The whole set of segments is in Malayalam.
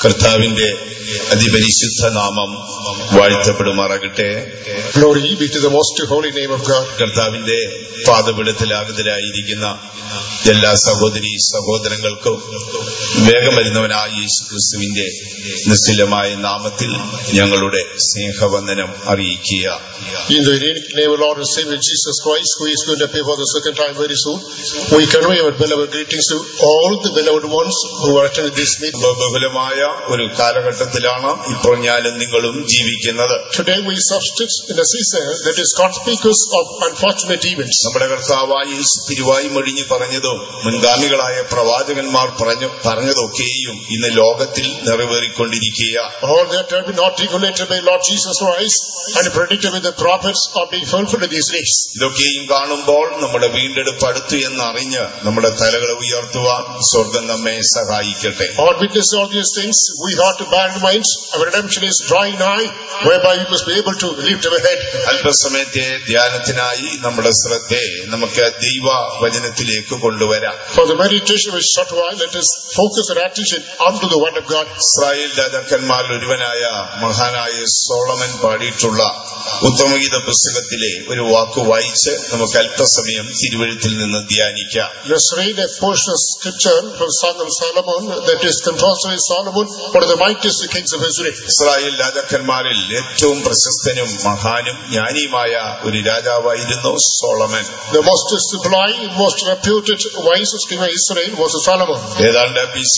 കർത്താവിന്റെ അതിപരിശുദ്ധ നാമം വാഴ്ത്തപ്പെടുമാറാകട്ടെ. Glory be to the most holy name of God. കർത്താവിന്റെ പാദപീഠത്തിൽ ആഗതരായിരിക്കുന്ന എല്ലാ സഹോദരീ സഹോദരങ്ങൾക്കും വേഗം വരുന്നവനായ യേശുക്രിസ്തുവിന്റെ നിസ്തുലമായ നാമത്തിൽ ഞങ്ങളുടെ സ്നേഹവന്ദനം അറിയിക്കുക. In the name of Lord and Savior Jesus Christ, who is going to appear for the second time very soon, we convey our beloved greetings to all the beloved ones who are attending this meeting. ബഹുലമായ ഒരു കാലഘട്ടത്തിലാണ് ഇപ്പോൾ ഞാനും നിങ്ങളും ജീവിക്കുന്നത്. Today we subsist in a season that is conspicuous of unfortunate events. നമ്മുടെ കർത്താവായ യേശു തിരുവായി മൊഴിഞ്ഞു പറഞ്ഞതും മുൻഗാമികളായ പ്രവാചകന്മാർ പറഞ്ഞതൊക്കെയും ഇന്ന് ലോകത്തിൽ നിറവേറിക്കൊണ്ടിരിക്കുക. All that have been articulated by Lord Jesus Christ and predicted by the prophets are being fulfilled in these days. ഇതൊക്കെയും കാണുമ്പോൾ നമ്മുടെ വീണ്ടെടുപ്പ് അടുത്തു എന്നറിഞ്ഞ് നമ്മുടെ തലകളെ ഉയർത്തുവാൻ സ്വർഗ്ഗം നമ്മെ സഹായിക്കട്ടെ. All witness all these things, we ought to bear in mind our redemption is drawing nigh, whereby we must be able to lift our head. അല്പസമയത്തെ ധ്യാനത്തിനായി നമ്മുടെ ശ്രദ്ധയെ നമുക്ക് ദൈവവചനത്തിലേക്ക് കൊണ്ടുവരാം. For the meditation of a short while, let us focus our attention onto the word of God. Israel രാജാക്കന്മാരിൽ ഒരുവനായ മഹാനായ സോളമൻ പാടിയിട്ടുള്ള ഉത്തമഗീത പുസ്തകത്തിലെ ഒരു വാക്ക് വായിച്ച് നമുക്ക് അല്പസമയം തിരുവെഴുത്തിൽ നിന്ന് ധ്യാനിക്കാം. Let's read a portion of scripture from Song of Solomon that is composed by Solomon, one of the mightiest kings of Israel. Israel രാജാക്കന്മാരിൽ ഏറ്റവും പ്രശസ്തനും മഹാനും ജ്ഞാനിയുമായ ഒരു രാജാവായിരുന്നു Solomon. The most sublime, most reputed, wisest king of Israel was Solomon. ഏതാണ്ട് BC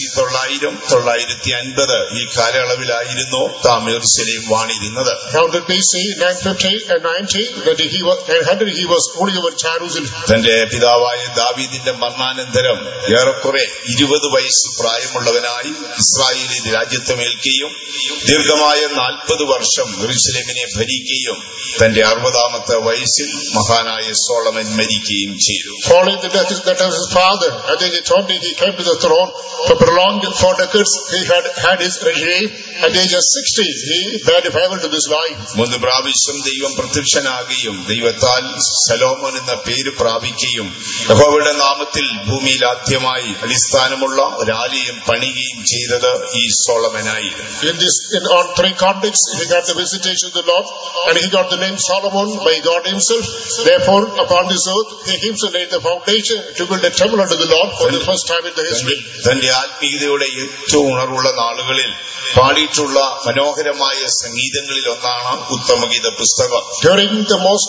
900-950 ഈ കാലയളവിലായിരുന്നു താൻ യെരൂശലേം വാണിരുന്നത്. Around BC 950 and 90, that he was only over Jerusalem. തന്റെ പിതാവായ ദാവീദിന്റെ മരണാനന്തരം ഏറെക്കുറെ 20 വയസ്സ് പ്രായമുള്ളവനായി ഇസ്രായേലിൽ രാജ്യത്വമേൽക്കുകയും ദീർഘമായ 40 വർഷം യെരൂശലേമിനെ ഭരിക്കുകയും തന്റെ 60-ാമത്തെ വയസ്സിൽ മഹാനായ സോളമൻ മരിക്കുകയും ചെയ്തു. Following the death of his father, at the age of 20 he came to the throne. For prolonged 4 decades he had his regime. At the age of 60 he bade farewell to this life. 3 പ്രാവശ്യം ദൈവം പ്രത്യക്ഷനാകുകയും ദൈവത്താൽ ശലോമോൻ എന്ന പേര് പ്രാപിക്കുകയും യഹോവയുടെ നാമത്തിൽ ഭൂമിയിൽ ആദ്യമായി അടിസ്ഥാനമുള്ള ഒരാലയം പണിയുകയും ചെയ്തത് ഈ സോളമനായിരുന്നു. On 3 contexts he got the visitation of the Lord, and he got the name Solomon by God himself. Therefore upon this earth he himself laid the foundation to build a temple unto the Lord for the first time in the history. തന്റെ ആത്മീയതയുടെ ഏറ്റവും ഉണർവുള്ള നാളുകളിൽ പാടിയിട്ടുള്ള മനോഹരമായ സംഗീതങ്ങളിൽ ഒന്നാണ് ഉത്തമഗീത പുസ്തകം. During the most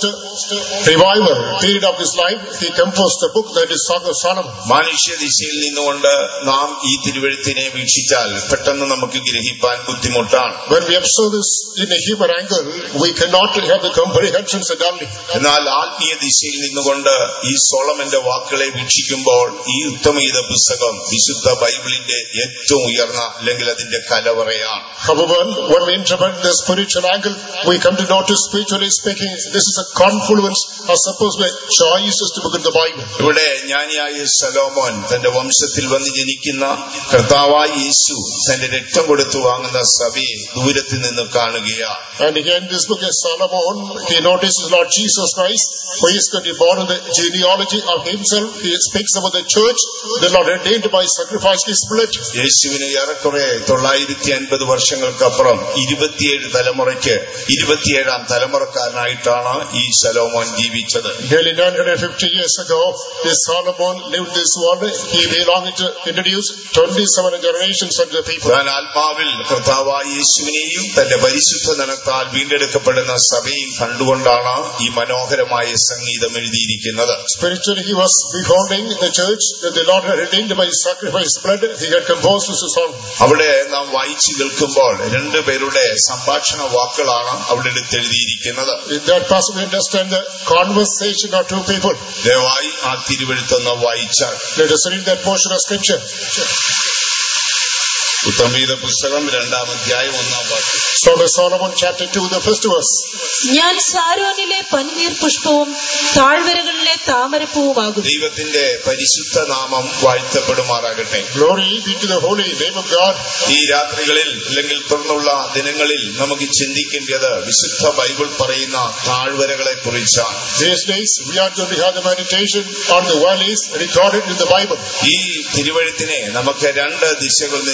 revival period of his life, he composed the book that is Song of Solomon. മാനുഷ്യ ദിശയിൽ നിന്നുകൊണ്ട് നാം ഈ തിരുവെഴുത്തിനെ വീക്ഷിച്ചാൽ പെട്ടെന്ന് നമുക്ക് ഗ്രഹിപ്പാൻ ബുദ്ധിമുട്ടാണ്. When we observe this in a human angle, we cannot have the comprehension suddenly. എന്നാൽ ആത്മീയ ദിശയിൽ നിന്നുകൊണ്ട് ഈ സോളമന്റെ വാക്കുകളെ വീക്ഷിക്കുമ്പോൾ ഈ ഉത്തമഗീത പുസ്തകം വിശുദ്ധ ബൈബിളിന്റെ ഏറ്റവും ഉയർന്ന അല്ലെങ്കിൽ അതിന്റെ കലവറയാണ്. However, when we interpret the spiritual angle, we come to notice, spiritually speaking, this is a confluence of supposed choices to book in the Bible. ഇവിടെ ജ്ഞാനിയായ ശലോമോൻ തന്റെ വംശത്തിൽ വന്ന് ജനിക്കുന്ന കർത്താവായ യേശു തന്റെ രക്തം കൊടുത്തു വാങ്ങുന്ന സഭയെ ദൂരത്തിൽ നിന്ന് കാണുകയാണ്. And again, this book is Solomon. He notices Lord Jesus Christ, who is going to be born in the genealogy of himself. He speaks about the church, the Lord ordained by sacrifice his blood. യേശുവിന് ഏറെക്കുറെ 950 വർഷങ്ങൾക്കപ്പുറം 27 തലമുറയ്ക്ക് 27ാം തലമുറക്കാരനായിട്ടാണ് ഈ ശലോമോൻ ജീവിച്ചത്. Nearly 950 years ago, this Solomon lived this world. He belonged to introduce 27 generations of the people. താൻ ആത്മാവിൽ കർത്താവായ യേശുവിനെയും തന്റെ പരിശുദ്ധ ധനത്താൽ വീണ്ടെടുക്കപ്പെടുന്ന സഭയും കണ്ടുകൊണ്ടാണ് ഈ മനോഹരമായ സംഗീതം എഴുതിയിരിക്കുന്നത്. Spiritually, he was beholding the church that the Lord had redeemed by sacrifice blood. He had composed this song. അവിടെ നാം വായിച്ചു കേൾക്കുമ്പോൾ 2 പേരുടെ സംഭാഷണ വാക്കുകളാണ് അവിടെ എടുത്തെഴുതിയിരിക്കുന്നത്. In that passage, we understand the conversation of 2 people. ദയവായി ആ തിരുവെഴുത്തൊന്ന് വായിച്ചാൽ. Let us read that portion of scripture. ഉത്തമഗീത പുസ്തകം 2-ാം അധ്യായം 1-ാം വാക്യം. Song of Solomon chapter 2, the first verse. ഞാൻ സാരോനിലെ പനിനീർ പുഷ്പവും താഴ്വരകളിലെ താമരപ്പൂവുമാകും. ദൈവത്തിന്റെ പരിശുദ്ധ നാമം വാഴ്ത്തപ്പെടുമാറാകട്ടെ. Glory be to the holy name of God. ഈ രാത്രികളിൽ അല്ലെങ്കിൽ തുടർന്നുള്ള ദിനങ്ങളിൽ നമുക്ക് ചിന്തിക്കേണ്ടത് വിശുദ്ധ ബൈബിൾ പറയുന്ന താഴ്വരകളെ കുറിച്ചാണ്. These days we are going to have the meditation on the valleys recorded in the Bible. ഈ തിരുവെഴുത്തിനെ നമുക്ക് 2 ദിശകളിൽ നിന്ന് വീക്ഷിക്കാം.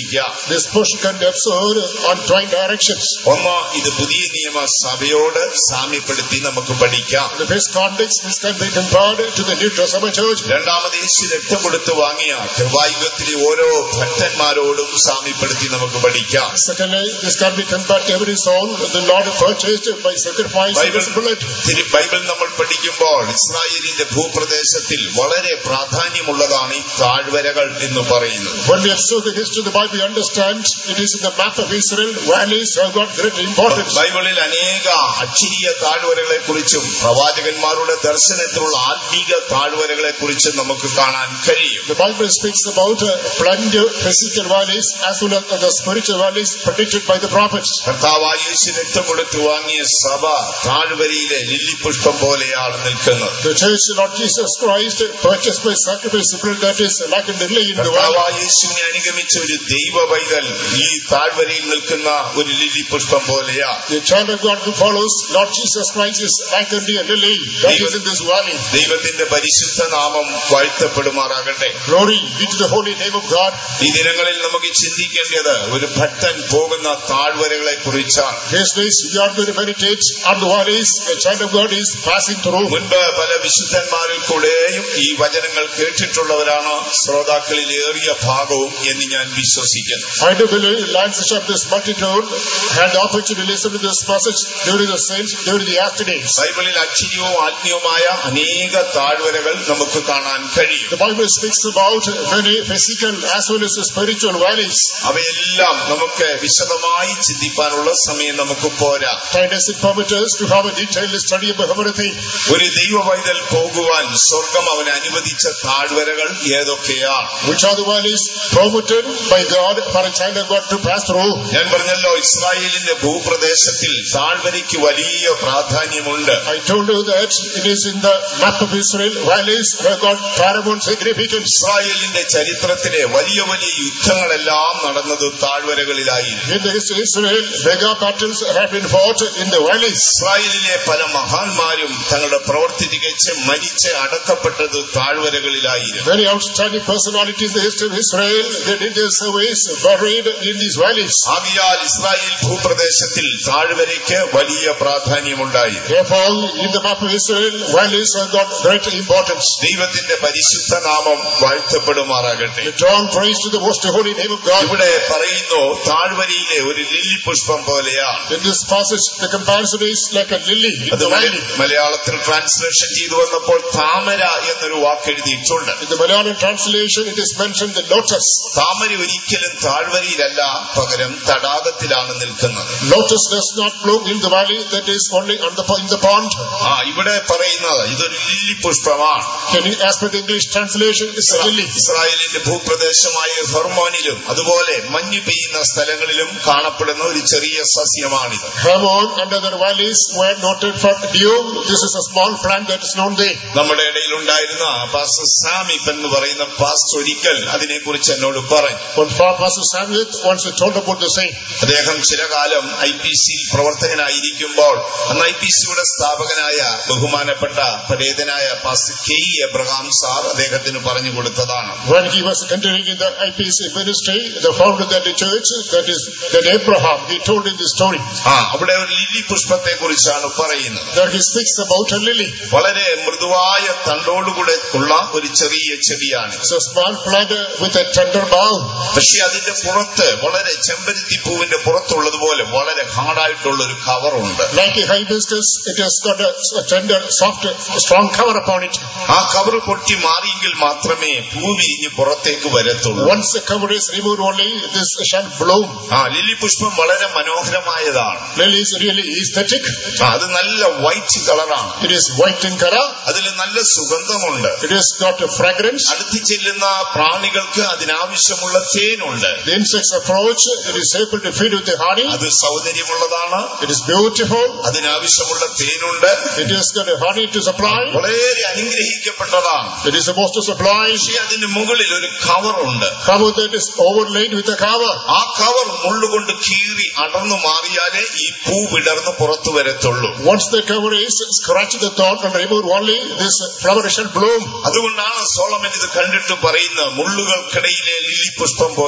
ശ്രദ്ധിക്കാം. This portion can be observed on twin directions. ഒന്ന്, ഇത് പുതിയ നിയമ സഭയോട് സാമ്യപ്പെടുത്തി നമുക്ക് പഠിക്കാം. In the first context, this can be compared to the New Testament church. രണ്ടാമത്, യേശു രക്തം കൊടുത്ത് വാങ്ങിയ കൃപായുഗത്തിലെ ഓരോ ഭക്തന്മാരോടും സാമ്യപ്പെടുത്തി നമുക്ക് പഠിക്കാം. Secondly, this can be compared to every soul the Lord purchased by sacrifice of His blood. Bible നമ്മൾ പഠിക്കുമ്പോൾ ഇസ്രായേലിന്റെ ഭൂപ്രദേശത്തിൽ വളരെ പ്രാധാന്യമുള്ളതാണ് ഈ താഴ്വരകൾ എന്ന് പറയുന്നത്. When we observe the history of the Bible, we understand it is in the map of Israel. Valleys have got great importance. ബൈബിളിൽ അനേക അക്ഷരീയ താഴ്വരകളെ കുറിച്ചും പ്രവാചകന്മാരുടെ ദർശനത്തിലുള്ള ആത്മീക താഴ്വരകളെ കുറിച്ചും നമുക്ക് കാണാൻ കഴിയും. The Bible speaks about plenty of physical valleys as well as the spiritual valleys predicted by the prophets. കർത്താവായ യേശു രക്തം കൊടുത്ത് വാങ്ങിയ സഭ താഴ്വരയിലെ ലില്ലിപുഷ്പം പോലെയാണ് നിൽക്കുന്നത്. The church of Lord Jesus Christ purchased by sacrifice that is like a lily in the valley. കർത്താവായ യേശുവിനെ അനുഗമിച്ച ഒരു ദൈവ പൈതൽ ഈ താഴ്വരയിൽ നിൽക്കുന്ന ഒരു ലില്ലിപുഷ്പം പോലെയാണ്. The child of God who follows Lord Jesus Christ is like a lily that is in this valley. ദൈവത്തിന്റെ പരിശുദ്ധ നാമം വാഴ്ത്തപ്പെടുമാറാകട്ടെ. Glory be to the holy name of God. ഈ ദിനങ്ങളിൽ നമുക്ക് ചിന്തിക്കേണ്ടത് ഒരു ഭക്തൻ പോകുന്ന താഴ്വരകളെ കുറിച്ചാണ്. These days we are going to meditate on the valleys a child of God is passing through. മുൻപ് പല വിശുദ്ധന്മാരിൽ കൂടെയും ഈ വചനങ്ങൾ കേട്ടിട്ടുള്ളവരാണ് ശ്രോതാക്കളിൽ ഏറിയ ഭാഗവും എന്ന് ഞാൻ വിശ്വസിക്കുന്നു. I do believe lances of this multitude had the opportunity to listen to this passage during the saints during the afternoons. ബൈബിളിൽ അക്ഷരീയവും ആത്മീയവുമായ അനേക താഴ്വരകൾ നമുക്ക് കാണാൻ കഴിയും. The Bible speaks about many physical as well as spiritual valleys. അവയെല്ലാം നമുക്ക് വിശദമായി ചിന്തിപ്പാനുള്ള സമയം നമുക്ക് പോരാ. Time doesn't permit us to have a detailed study of everything. ഒരു ദൈവ പൈതൽ പോകുവാൻ സ്വർഗം അവന് അനുവദിച്ച താഴ്വരകൾ ഏതൊക്കെയാണ്? Which are the valleys permitted by God for a child of God to pass through? ഞാൻ പറഞ്ഞല്ലോ, ഇസ്രായേലിന്റെ ഭൂപ്രദേശത്തിൽ താഴ്വരയ്ക്ക് വലിയ പ്രാധാന്യമുണ്ട്. I told you that it is in the map of Israel. Valleys have got paramount significance. ഇസ്രായേലിന്റെ ചരിത്രത്തിലെ വലിയ വലിയ യുദ്ധങ്ങളെല്ലാം നടന്നത് താഴ്വരകളിലായിരുന്നു. In the history of Israel, mega battles have been fought in the valleys. ഇസ്രായേലിലെ പല മഹാന്മാരും തങ്ങളുടെ പ്രവൃത്തി തികച്ച് മരിച്ച് അടക്കപ്പെട്ടത് താഴ്വരകളിലായിരുന്നു. Many outstanding personalities in the history of Israel, they did their service buried in these valleys. ആകയാൽ ഇസ്രായേൽ ഭൂപ്രദേശത്തിൽ താഴ്വരയ്ക്ക് വലിയ പ്രാധാന്യമുണ്ടായിരുന്നു. Therefore, in the map of Israel, valleys have got great importance. ദൈവത്തിന്റെ പരിശുദ്ധ നാമം വാഴ്ത്തപ്പെടുമാറാകട്ടെ. Return praise to the most holy name of God. ഇവിടെ പറയുന്നു, താഴ്വരയിലെ ഒരു ലില്ലി പുഷ്പം പോലെയാണ്. In this passage, the comparison is like a lily in the valley. മലയാളത്തിൽ ട്രാൻസ്ലേഷൻ ചെയ്തു വന്നപ്പോൾ താമര എന്നൊരു വാക്ക് എഴുതിയിട്ടുണ്ട്. In the Malayalam translation, it is mentioned the lotus. താമര ഒരിക്കലും താഴ്വരയിലല്ല, പകരം തടാകത്തിലാണ് നിൽക്കുന്നത്. Lotus does not bloom in the valley, that is only in the pond. ഇവിടെ പറയുന്നത് ഇതൊരു ലില്ലി പുഷ്പമാണ്. As per the English translation, it's a lily. ഇസ്രായേലിന്റെ ഭൂപ്രദേശമായ ഹെർമോനിലും അതുപോലെ മഞ്ഞ് പെയ്യുന്ന സ്ഥലങ്ങളിലും കാണപ്പെടുന്ന ഒരു ചെറിയ സസ്യമാണിത്. Hermon and other valleys were noted for dew. This is a small plant that is known there. നമ്മുടെ ഇടയിൽ ഉണ്ടായിരുന്ന പാസ്റ്റർ സാമിപ്പ് എന്ന് പറയുന്ന പാസ്റ്റർ ഒരിക്കൽ അതിനെക്കുറിച്ച് എന്നോട് പറഞ്ഞു. Pastor Samuel once told about the same. അദ്ദേഹം ചിലകാലം IPC പ്രവർത്തകനായിരിക്കുമ്പോൾ അന്ന് IPCയുടെ സ്ഥാപകനായ ബഹുമാനപ്പെട്ട പരേതനായ പാസ്റ്റർ കെ എബ്രഹാം സാർ അദ്ദേഹത്തിന് പറഞ്ഞു കൊടുത്തതാണ്. When he was continuing in the IPC ministry, the founder of the church, that Abraham, he told in the story. അവിടെ ഒരു ലില്ലി പുഷ്പത്തെ കുറിച്ചാണ് പറയുന്നത്. There he speaks about a lily. വളരെ മൃദുവായ തണ്ടോടുകൂടെ ഉള്ള ഒരു ചെറിയ ചെടിയാണ്. It's a small plant with a tender bough. പക്ഷെ അതിന്റെ പുറത്ത് വളരെ ചെമ്പരത്തി പൂവിന്റെ പുറത്തുള്ളതുപോലെ വളരെ ഹാർഡായിട്ടുള്ള ഒരു കവറുണ്ട്. Like a hibiscus, it has got a tender, soft, strong cover upon it. ആ കവർ പൊട്ടി മാറിയെങ്കിൽ മാത്രമേ പൂ വിരിഞ്ഞ് പുറത്തേക്ക് വരത്തുള്ളൂ. Once the cover is removed, only this shall bloom. Lily പുഷ്പം വളരെ മനോഹരമായതാണ്. Lily is really aesthetic. അത് നല്ല വൈറ്റ് കളറാണ്. It is white in color. അതിൽ നല്ല സുഗന്ധമുണ്ട്. It has got a fragrance. അടുത്ത് ചെല്ലുന്ന പ്രാണികൾക്ക് അതിനാവശ്യമുള്ള തേനുണ്ട്. The insects approach, it is able to feed with the honey. അത് സൗന്ദര്യമുള്ളതാണ്. It is beautiful. അതിനാവശ്യമുള്ള തേനുണ്ട്. It has got a honey to supply. വളരെ അനുഗ്രഹിക്കപ്പെട്ടതാണ്. It is supposed to supply. പക്ഷേ അതിന് മുകളിൽ ഒരു കവറുണ്ട്. Cover that is overlaid with a cover. ആ കവർ മുള്ളുകൊണ്ട് കീറി അടർന്നു മാറിയാലേ ഈ പൂ വിടർന്ന് പുറത്തു വരത്തുള്ളൂ. Once the cover is scratched the thorn and removed, only this flower shall bloom. അതുകൊണ്ടാണ് സോളമൻ ഇത് കണ്ടിട്ട് പറയുന്നത്, മുള്ളുകൾക്കിടയിലെ ലില്ലി പുഷ്പം പോലെ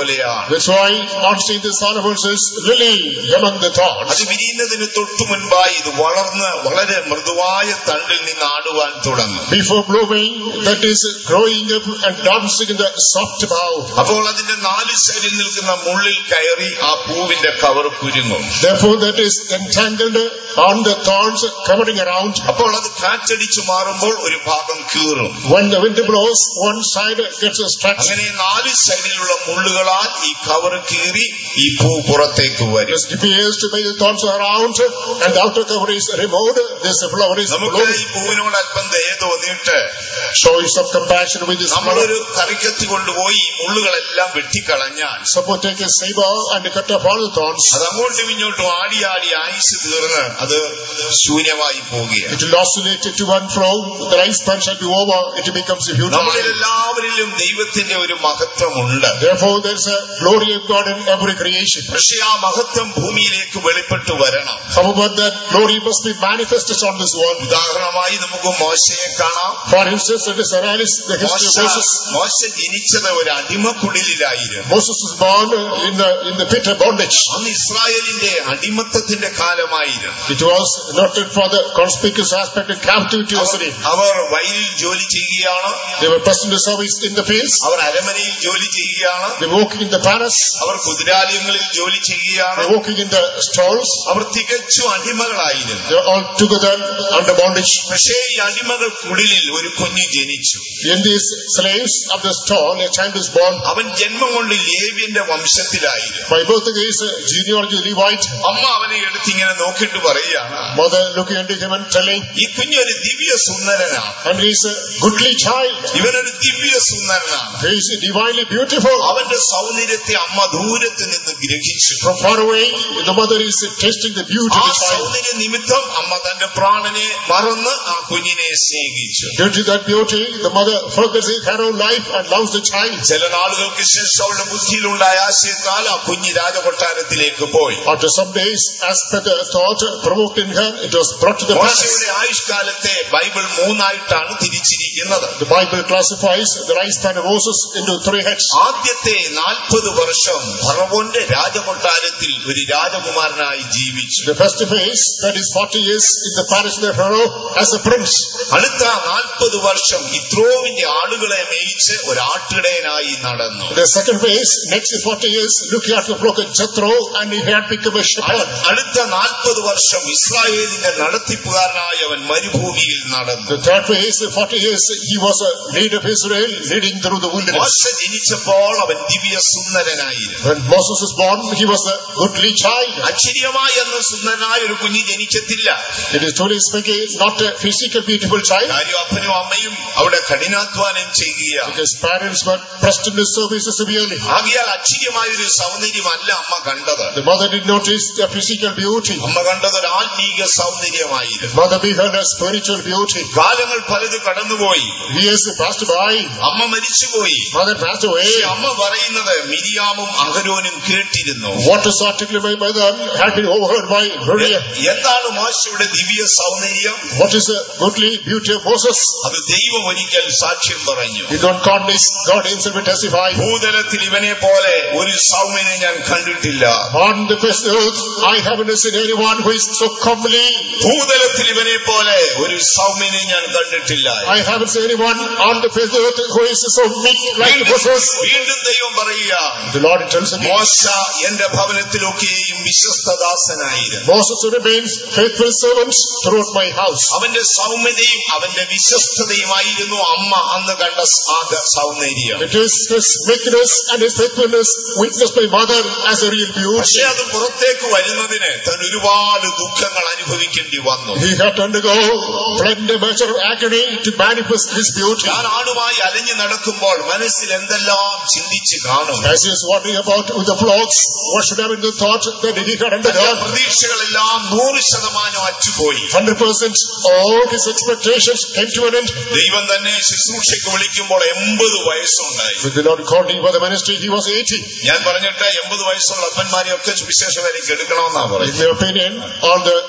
പോലെയാണ്. That's why not seeing the Solomon says lily among the thorns. അത് വിരിയുന്നതിന് തൊട്ടു മുൻപായി ഇത് വളർന്ന് വളരെ മൃദുവായ തണ്ടിൽ നിന്ന് ആടുവാൻ തുടങ്ങും. Before blooming, that is growing up and dancing in the soft bough. അപ്പോൾ അതിന്റെ 4 സൈഡിൽ നിൽക്കുന്ന മുള്ളിൽ കയറി ആ പൂവിന്റെ കവർ കുരുങ്ങും. Therefore that is entangled on the thorns covering around. അപ്പോൾ അത് കാറ്റടിച്ചു മാറുമ്പോൾ ഒരു ഭാഗം കീറും. When the wind blows, one side gets stretched. അങ്ങനെ 4 സൈഡിലുള്ള മുള്ളുകളാൽ ഈ കവർ കീറി ഈ പൂ പുറത്തേക്ക് വരും. It appears to be the thorns around and the outer cover is removed. This flower is നമുക്ക് ഈ പൂവിനോട് അല്പം ദയ തോന്നിയിട്ട് showing some compassion with this flower. നമ്മളൊരു കറിക്കത്തി കൊണ്ടുപോയി ഈ മുള്ളുകളെല്ലാം വെട്ടിക്കളഞ്ഞാൽ Suppose take a saber and cut off all the thorns. അത് അങ്ങോട്ടും ഇങ്ങോട്ടും ആടി ആയുസ് തീർന്ന് അത് ശൂന്യമായി പോവുകയാണ്. It will oscillate to and fro. The lifespan shall be over. It becomes a futile. നമ്മളെല്ലാവരിലും ദൈവത്തിന്റെ ഒരു മഹത്വമുണ്ട്. Therefore there is a glory of God in every creation. പക്ഷേ ആ മഹത്വം ഭൂമിയിലേക്ക് വെളിപ്പെട്ടു വരണം. However, that glory must be manifested on this world. ഉദാഹരണമായി നമുക്ക് മോശയെ കാണാം. For instance, let us analyze the history of Moses. മോശ ജനിച്ചത് ഒരു അടിമക്കുടിലായിരുന്നു. Moses was born in the pit of bondage. അന്ന് ഇസ്രായേലിന്റെ അടിമത്തത്തിന്റെ കാലമായിരുന്നു. It was noted for the conspicuous aspect of captivity of Syria. അവർ വയലിൽ ജോലി ചെയ്യുകയാണ്. They were present to service in the fields. അവർ അരമനയിൽ ജോലി ചെയ്യുകയാണ്. They were working in the palace. അവർ കുതിരാലയങ്ങളിൽ ജോലി ചെയ്യുകയാണ്. They were working in the stalls. അവർ തികച്ചും അടിമകളായിരുന്നു. They were all together under bondage. പക്ഷേ ഈ അടിമകൾക്കുള്ളിൽ ഒരു കുഞ്ഞ് ജനിച്ചു. In these slaves of the stall, a child is born. അവൻ ജന്മം കൊണ്ട് ലേവ്യന്റെ വംശത്തിലായിരുന്നു. By birth he is genealogy Levite. അമ്മ അവനെ എടുത്ത് ഇങ്ങനെ നോക്കിയിട്ട് പറയുകയാണ്, Mother looking into him and telling, ഈ കുഞ്ഞൊരു ദിവ്യ സുന്ദരനാണ്. and he is a goodly child. ഇവനൊരു ദിവ്യ സുന്ദരനാണ്. He is divinely beautiful. അവന്റെ സൗന്ദര്യത്തെ അമ്മ ദൂരത്ത് നിന്ന് ഗ്രഹിച്ചു. From far away, the mother is tasting the beauty ആ of the child. സൗന്ദര്യ നിമിത്തം അമ്മ തന്റെ പ്രാണനെ മറന്ന് ആ കുഞ്ഞിനെ സ്നേഹിച്ചു. Due to that beauty, the mother forgets her own life and loves the child. ചില നാളുകൾക്ക് ശേഷം അവളുടെ ബുദ്ധിയിലുണ്ടായ ആശയത്താൽ ആ കുഞ്ഞ് രാജകൊട്ടാരത്തിലേക്ക് പോയി. After some days, as per the thought provoked in her, it was brought to the palace. മോശയുടെ ആയുഷ്കാലത്തെ ബൈബിൾ 3 ആയിട്ടാണ് തിരിച്ചിരിക്കുന്നത്. The Bible classifies the lifespan of Moses into 3 heads. ആദ്യത്തെ 40 വർഷം ഫറവോന്റെ രാജകൊട്ടാരത്തിൽ ഒരു രാജകുമാരനായി ജീവിച്ചു. The first phase, that is 40 years in the palace of the Pharaoh as a prince. അടുത്ത 40 വർഷം ഇത്രോവിന്റെ ആടുകളെ മേയിച്ച് ഒരു ആട്ടിടയനായി നടന്നു. The second phase, next 40 years, looking at the flock of Jethro, and he had become a shepherd. അടുത്ത 40 വർഷം ഇസ്രായേലിന്റെ നടത്തിപ്പുകാരനായി അവൻ മരുഭൂമിയിൽ നടന്നു. The third phase, 40 years, he was a leader of Israel, leading through the wilderness. മോശ ജനിച്ചപ്പോൾ അവൻ ദിവ്യ സുന്ദരനായിരുന്നു. When Moses was born, he was a goodly child. അക്ഷരീയമായി എന്ന സുന്ദരനായ ഒരു കുഞ്ഞ് ജനിച്ചത്തില്ല. It is truly speaking, not a physical beautiful child. കാര്യം അപ്പനും അമ്മയും അവിടെ കഠിനാധ്വാനം ചെയ്യുകയാണ്. His parents were pressed into service severely. ആകയാൽ അക്ഷരീയമായ ഒരു സൗന്ദര്യമല്ല അമ്മ കണ്ടത്. The mother did notice the physical beauty. അമ്മ കണ്ടത് ഒരു ആത്മീക സൗന്ദര്യമായിരുന്നു. Mother beheld a spiritual beauty. കാലങ്ങൾ പലത് കടന്നുപോയി. Years passed by. അമ്മ മരിച്ചുപോയി. Mother passed away. അമ്മ പറയുന്നത് മിരിയാമും അഹരോനും കേട്ടിരുന്നു. What is articulated by them had been overheard by Miriam. എന്താണ് മോശയുടെ ദിവ്യ സൗന്ദര്യം? What is the goodly beauty of Moses? അത് ദൈവം ഒരിക്കൽ സാക്ഷ്യം പറഞ്ഞു. You don't count this, God himself will testify. ഭൂതലത്തിൽ ഇവനെ പോലെ ഒരു സൗമ്യനെ ഞാൻ കണ്ടിട്ടില്ല. On the face of the earth, I haven't seen anyone who is so comely. ഭൂതലത്തിൽ ഇവനെ പോലെ ഒരു സൗമ്യനെ ഞാൻ കണ്ടിട്ടില്ല. I haven't seen anyone on the face of the earth who is so meek like Moses. വീണ്ടും ദൈവം പറയുക, The Lord tells him, മോശ എന്റെ ഭവനത്തിലൊക്കെയും വിശ്വസ്തദാസനായിരുന്നു. Moses remains faithful servant throughout my house. അവന്റെ സൗമ്യതയും അവന്റെ വിശ്വസ്തതയുമായിരുന്നു അമ്മ അന്ന് കണ്ട സൗന്ദര്യം. It is his meekness and his faithfulness witnessed by mother as a real beauty. പക്ഷേ അത് പുറത്തേക്ക് വരുന്നതിന് താൻ ഒരുപാട് ദുഃഖങ്ങൾ അനുഭവിക്കേണ്ടി വന്നു. He had to undergo plenty measure of agony to manifest his beauty. ഞാൻ ആടുമായി അലഞ്ഞു നടക്കുമ്പോൾ മനസ്സിൽ എന്തെല്ലാം ചിന്തിച്ച് കാണും. As he is wandering about with the flocks, what should have been the thought that he had undergone? പ്രതീക്ഷകളെല്ലാം 100% അറ്റുപോയി. 100% all his expectations came to an end. ദൈവം തന്നെ ശുശ്രൂഷയ്ക്ക് വിളിക്കുമ്പോൾ 80 വയസ്സുണ്ടായി. With the Lord called him for the ministry, he was 80. ഞാൻ പറഞ്ഞിട്ട് 80 വയസ്സുള്ള അപ്പന്മാരെയൊക്കെ സുവിശേഷ വേലയ്ക്ക് എടുക്കണമെന്നാ പറയുന്നത്. In my opinion, all the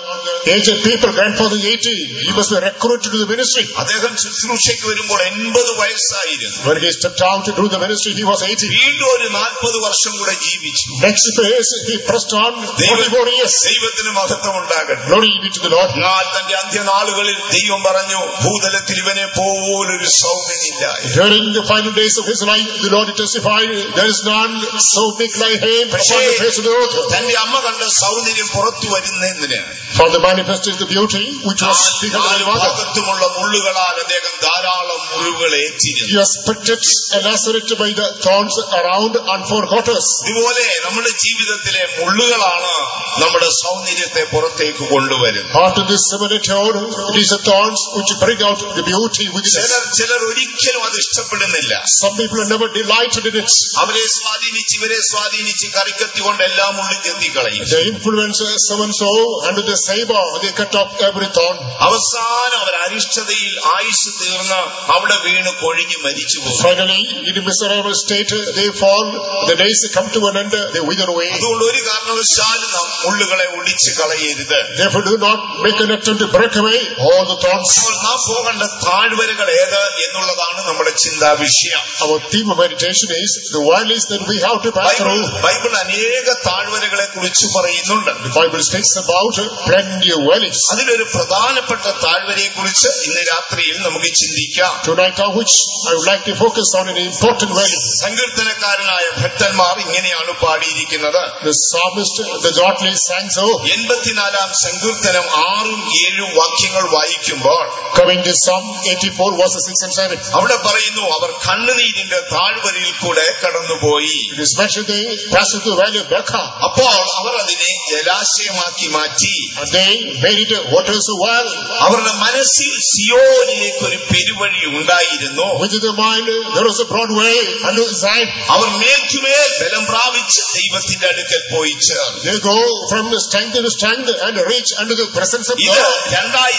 Aged people, grandfather 80, he must be recruited to the ministry. അദ്ദേഹം ശുശ്രൂഷയ്ക്ക് വരുമ്പോൾ 80 വയസ്സായിരുന്നു. When he stepped out to do the ministry, he was 80. വീണ്ടും ഒരു 40 വർഷം കൂടെ ജീവിച്ചു. Next phase, he pressed on 44 years. ദൈവത്തിന് മഹത്വം ഉണ്ടാകട്ടെ. Glory be to the Lord. എന്നാൽ തന്റെ അന്ത്യനാളുകളിൽ ദൈവം പറഞ്ഞു, ഭൂതലത്തിൽ ഇവനെ പോലൊരു സൗമ്യനില്ല. During the final days of his life, the Lord testified, there is none so big like him upon the face of the earth. തന്റെ അമ്മ കണ്ട സൗന്ദര്യം പുറത്തു വരുന്നതിന് For the manifested the beauty which was behind the mother. ഭാഗത്തുമുള്ള മുള്ളുകളാൽ അദ്ദേഹം ധാരാളം മുറിവുകൾ ഏറ്റിരുന്നു. He was spitted and lacerated by the thorns around and four quarters. ഇതുപോലെ നമ്മുടെ ജീവിതത്തിലെ മുള്ളുകളാണ് നമ്മുടെ സൗന്ദര്യത്തെ പുറത്തേക്ക് കൊണ്ടുവരുന്നത്. After this similitude, it is the thorns which bring out the beauty within us. ചിലർ ഒരിക്കലും അത് ഇഷ്ടപ്പെടുന്നില്ല. Some people are never delighted in it. അവരെ സ്വാധീനിച്ച് ഇവരെ സ്വാധീനിച്ച് കറിക്കത്തി കൊണ്ട് എല്ലാം മുള്ളും ചെത്തിക്കളയും. They influence someone so under the saber they cut off every thorn. അവസാനം അവർ അരിഷ്ടതയിൽ ആയുസ് തീർന്ന് അവിടെ വീണ് കൊഴിഞ്ഞ് മരിച്ചു പോകും. Finally, in a miserable state they fall. The days come to an end, they wither away. അതുകൊണ്ട് ഒരു കാരണവശാലും നാം മുള്ളുകളെ ഒടിച്ചു കളയരുത്. Therefore, do not make an attempt to break away all the thorns. നാം പോകേണ്ട താഴ്വരകൾ ഏത് എന്നുള്ളതാണ് നമ്മുടെ ചിന്താ വിഷയം. Our theme of meditation is the valleys that we have to pass through. Bible അനേക താഴ്വരകളെ കുറിച്ച് പറയുന്നുണ്ട്. The Bible speaks about plenty of valleys. അതിലൊരു പ്രധാനപ്പെട്ട താഴ്വരയെ കുറിച്ച് ഇന്ന് രാത്രിയിൽ നമുക്ക് ചിന്തിക്കാം. Tonight, on which I would like to focus on an important valley. സങ്കീർത്തനക്കാരനായ ഭക്തന്മാർ ഇങ്ങനെയാണ് പാടിയിരിക്കുന്നത്. The psalmist, the godly, sang so. 84-ാം സങ്കീർത്തനം 6ഉം 7ഉം വാക്യങ്ങൾ വായിക്കുമ്പോൾ Coming to Psalm 84 verses 6 and 7. അവിടെ പറയുന്നു, അവർ കണ്ണുനീരിന്റെ താഴ്വരയിൽ കൂടെ കടന്നുപോയി. It is mentioned they passed through the valley of Baca. അപ്പോൾ അവർ അതിനെ ജലാശയമാക്കി മാറ്റി. And they made it waters of well. അവരുടെ മനസ്സിൽ സിയോനിലേക്ക് ഒരു പെരുവഴി ഉണ്ടായിരുന്നു. Within the mind there was a broad way unto Zion. അവർ മേൽക്കുമേൽ ബലം പ്രാപിച്ച് ദൈവത്തിന്റെ അടുക്കൽ പോയി ചേർന്നു. They go from strength to strength and reach unto the presence of ഇത് God.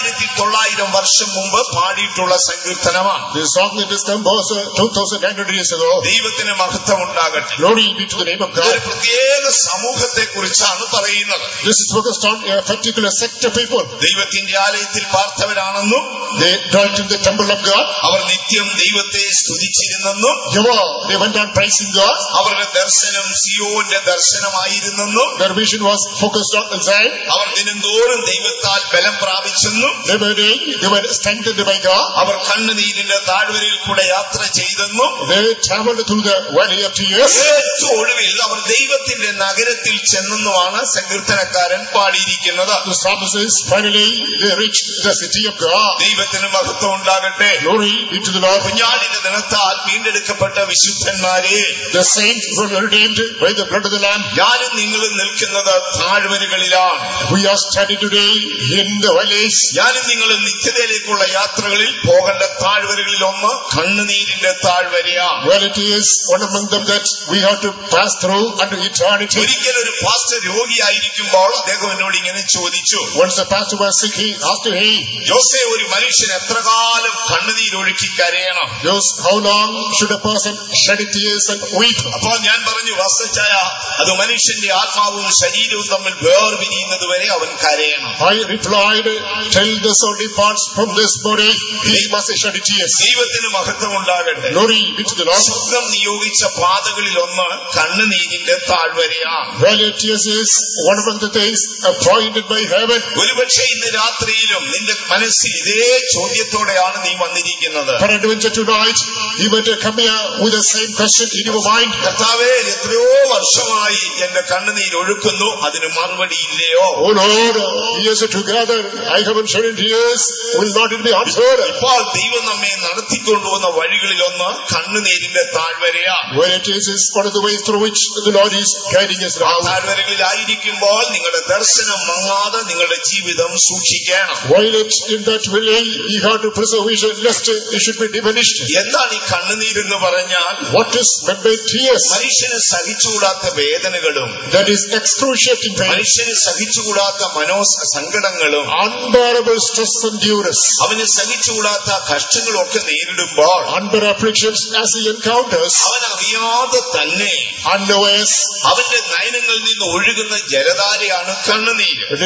2900 വർഷം മുമ്പ് പാടിയിട്ടുള്ള സങ്കീർത്തനമാണ്. This song that is composed 2900 years ago. ദൈവത്തിന് മഹത്വം ഉണ്ടാകട്ടെ. Glory be to the name of God. ഒരു പ്രത്യേക സമൂഹത്തെ കുറിച്ചാണ് പറയുന്നത്. This is focused on a particular sect of people. ദൈവത്തിന്റെ ആലയത്തിൽ പാർത്തവരാണെന്നും They dwelt in the temple of God. അവർ നിത്യം ദൈവത്തെ സ്തുതിച്ചിരുന്നെന്നും They went on praising God. അവരുടെ ദർശനം സിയോന്റെ ദർശനമായിരുന്നെന്നും Their vision was focused on Zion. അവർ ദിനംതോറും ദൈവത്താൽ ബലം പ്രാപിച്ചെന്നും They were strengthened by God. അവർ കണ്ണുനീരിന്റെ താഴ്വരയിൽ കൂടെ യാത്ര ചെയ്തെന്നും They traveled through the valley of tears. ഏറ്റവും ഒടുവിൽ അവർ ദൈവത്തിന്റെ നഗരത്തിൽ ചെന്നെന്നുമാണ് സങ്കീർത്തനക്കാരൻ പാടിയിരിക്കുന്നത്. The psalmist says, finally they reached the city of God. ദൈവത്തിന് മഹത്വം ഉണ്ടാകട്ടെ. Glory be to the Lord. കുഞ്ഞാടിന്റെ ദിനത്താൽ വീണ്ടെടുക്കപ്പെട്ട വിശുദ്ധന്മാരെ, The saints were redeemed by the blood of the Lamb. ഞാനും നിങ്ങളും നിൽക്കുന്നത് താഴ്വരകളിലാണ്. We are standing today in the valleys. ഞാനും നിങ്ങളും നിത്യതയിലേക്കുള്ള യാത്രകളിൽ പോകേണ്ട താഴ്വരകളിൽ ഒന്ന് കണ്ണുനീരിന്റെ താഴ്വരയാണ്. Well, it is one among them that we have to pass through unto eternity. ഒരിക്കൽ ഒരു പാസ്റ്റർ രോഗിയായിരിക്കുമ്പോൾ അദ്ദേഹം എന്നോട് ഇങ്ങനെ ചോദിച്ചു, Once the pastor was sick, he asked him, ജോസേ, ഒരു മനുഷ്യൻ എത്ര കാലം കണ്ണുനീരൊഴുക്കി കരയണം? how long should a person shed tears and weep? അപ്പോൾ ഞാൻ പറഞ്ഞു, വസ്തുച്ചായ അത് മനുഷ്യന്റെ ആത്മാവും ശരീരവും തമ്മിൽ വേർപിരിയുന്നത് വരെ അവൻ കരയണം. I replied, till the soul departs from this body, he must shed tears. ദൈവത്തിന് മഹത്വം ഉണ്ടാകട്ടെ. Glory be to the Lord. സ്വർഗ്ഗം നിയോഗിച്ച പാതകളിൽ ഒന്ന് കണ്ണുനീരിന്റെ താഴ്വരയാണ്. Valley of tears is one among the things appointed by heaven. ഒരുപക്ഷെ ഇന്ന് രാത്രിയിലും നിന്റെ മനസ്സിൽ ഇതേ ചോദ്യത്തോടെയാണ് നീ വന്നിരിക്കുന്നത്. Peradventure tonight, you might come here with the same question in your mind. കർത്താവേ, എത്രയോ വർഷമായി എന്റെ കണ്ണുനീർ ഒഴുക്കുന്നു, അതിന് മറുപടി ഇല്ലയോ? Oh Lord, years together, I haven't shed tears. Will not it be answered? ഇപ്പോൾ ദൈവം നമ്മെ നടത്തിക്കൊണ്ടുവന്ന വഴികളിൽ ഒന്ന് കണ്ണുനീരിന്റെ താഴ്വരയാണ്. Where it is one of the ways through which the Lord is guiding us ആ now. താഴ്വരകളിലായിരിക്കുമ്പോൾ നിങ്ങളുടെ ദർശനം മങ്ങാതെ നിങ്ങളുടെ ജീവിതം സൂക്ഷിക്കണം. While it's in that valley, you have to preserve vision lest it should be diminished. എന്താണ് ഈ കണ്ണുനീരെന്ന് പറഞ്ഞാൽ? What is meant by tears? മനുഷ്യന് സഹിച്ചുകൂടാത്ത വേദനകളും That is excruciating pain, മനുഷ്യന് സഹിച്ചുകൂടാത്ത സങ്കടങ്ങളും unbearable stress and duress, അവന് സഹിച്ചുകൂടാത്ത കഷ്ടങ്ങളും ഒക്കെ നേരിടുമ്പോൾ unbearable afflictions as he encounters, അവൻ അറിയാതെ തന്നെ unawares. അവന്റെ നയനങ്ങളിൽ നിന്ന് ഒഴുകുന്ന ജലധാരയാണ് കണ്ണുനീര്. It is the water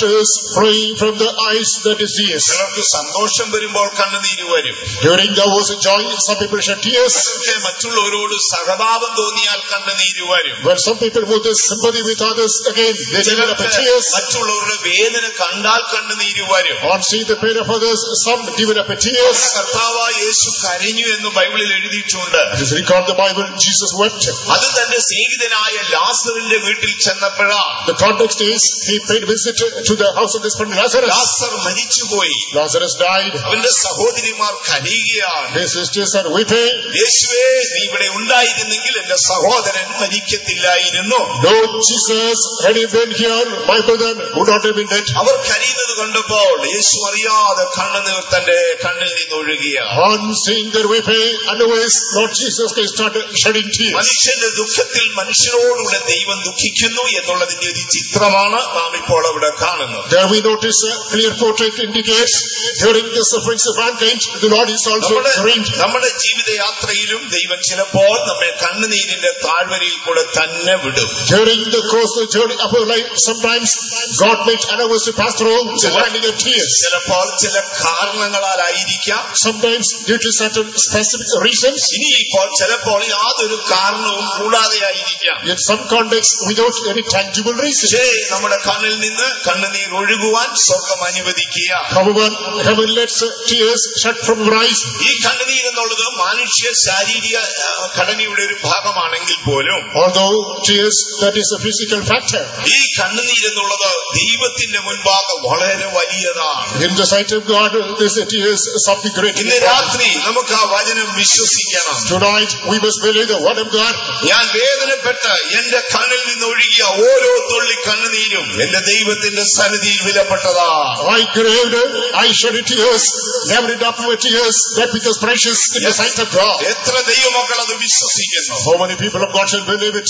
others flowing from the eyes that is tears. ചിലർക്ക് സന്തോഷം വരുമ്പോൾ കണ്ണുനീര് വരും. During the hours of joy, some people shed tears. മറ്റുള്ളവരോട് സഹതാപം തോന്നിയാൽ കണ്ണുനീര് വരും. When some people move the sympathy with others, again they develop tears. മറ്റുള്ളവരുടെ വേദന കണ്ടാൽ കണ്ണുനീര് വരും. On seeing the pain of others, some develop tears. കർത്താവായ യേശു കരഞ്ഞു എന്ന് ബൈബിളിൽ എഴുതിയിട്ടുണ്ട്. It is recorded in the Bible, Jesus wept. അത് തന്റെ സ്നേഹിതനായ ലാസറിന്റെ വീട്ടിൽ ചെന്നപ്പോഴാണ്. The context is he paid visit to the house of his friend Lazarus. ലാസർ മരിച്ചുപോയി. Lazarus died. അവന്റെ സഹോദരിമാർ കരയുകയാണ്. His sisters are weeping. യേശുവേ, നീ ഇവിടെ ഉണ്ടായിരുന്നെങ്കിൽ എന്റെ സഹോദരൻ മരിക്കത്തില്ലായിരുന്നു. Lord Jesus, had he been here, my brother would not have been dead. അവർ കരയുന്നത് കണ്ടപ്പോൾ യേശു അറിയാതെ കണ്ണുനീർ തന്റെ കണ്ണിൽ നിന്ന് ഒഴുകിയാണ്. On seeing their weeping, otherwise Lord Jesus Christ started shedding tears. മനുഷ്യന്റെ ദുഃഖത്തിൽ മനുഷ്യരോടുകൂടെ ദൈവം ദുഃഖിക്കുന്നു എന്നുള്ളതിന്റെ ഒരു ചിത്രമാണ് നാം ഇപ്പോൾ അവിടെ കാണുന്നത്. There we notice a clear portrait indicates during the sufferings of mankind, the Lord is also grieved. നമ്മുടെ ജീവിതയാത്രയിലും ദൈവം ചിലപ്പോൾ നമ്മെ കണ്ണുനീരിന്റെ താഴ്വരയിൽ കൂടെ തന്നെ വിടും. During the course of the journey of our life, sometimes God might allow us to pass through the valley of tears. ചിലപ്പോൾ ചില കാരണങ്ങളാലായിരിക്കാം. Sometimes due to certain specific reasons. ഇനി ഇപ്പോൾ ചിലപ്പോൾ യാതൊരു കാരണവും കൂടാതെ ആയിരിക്കാം. In some context, without any tangible reason. നമ്മുടെ കണ്ണിൽ നിന്ന് കണ്ണുനീർ ഒഴുകുവാൻ സ്വർഗം അനുവദിക്കുക. However, heaven lets tears shed from our eyes. ഈ കണ്ണുനീർ എന്നുള്ളത് മനുഷ്യ ശാരീരിക ഘടനയുടെ ഒരു ഭാഗമാണെങ്കിൽ പോലും, although tears that is a physical factor, ഈ കണ്ണുനീർ എന്നുള്ളത് ദൈവത്തിന്റെ മുൻപാകെ വളരെ വലിയതാണ്. in the sight of God, this tears something great. ഇന്ന് രാത്രി നമുക്ക് ആ വചനം വിശ്വസിക്കണം. Tonight we must believe the word of God. ഞാൻ വേദനപ്പെട്ട് എന്റെ കണ്ണിൽ നിന്ന് ഒഴുകിയ ഓരോ തുള്ളി കണ്ണുനീരും എന്റെ ദൈവത്തിന്റെ സന്നിധിയിൽ വിലപ്പെട്ടതാണ്. I grieved, I shed tears, every drop of tears that becomes precious in the sight of God. എത്ര ദൈവമക്കൾ അത് വിശ്വസിക്കുന്നു? How many people of God shall believe it?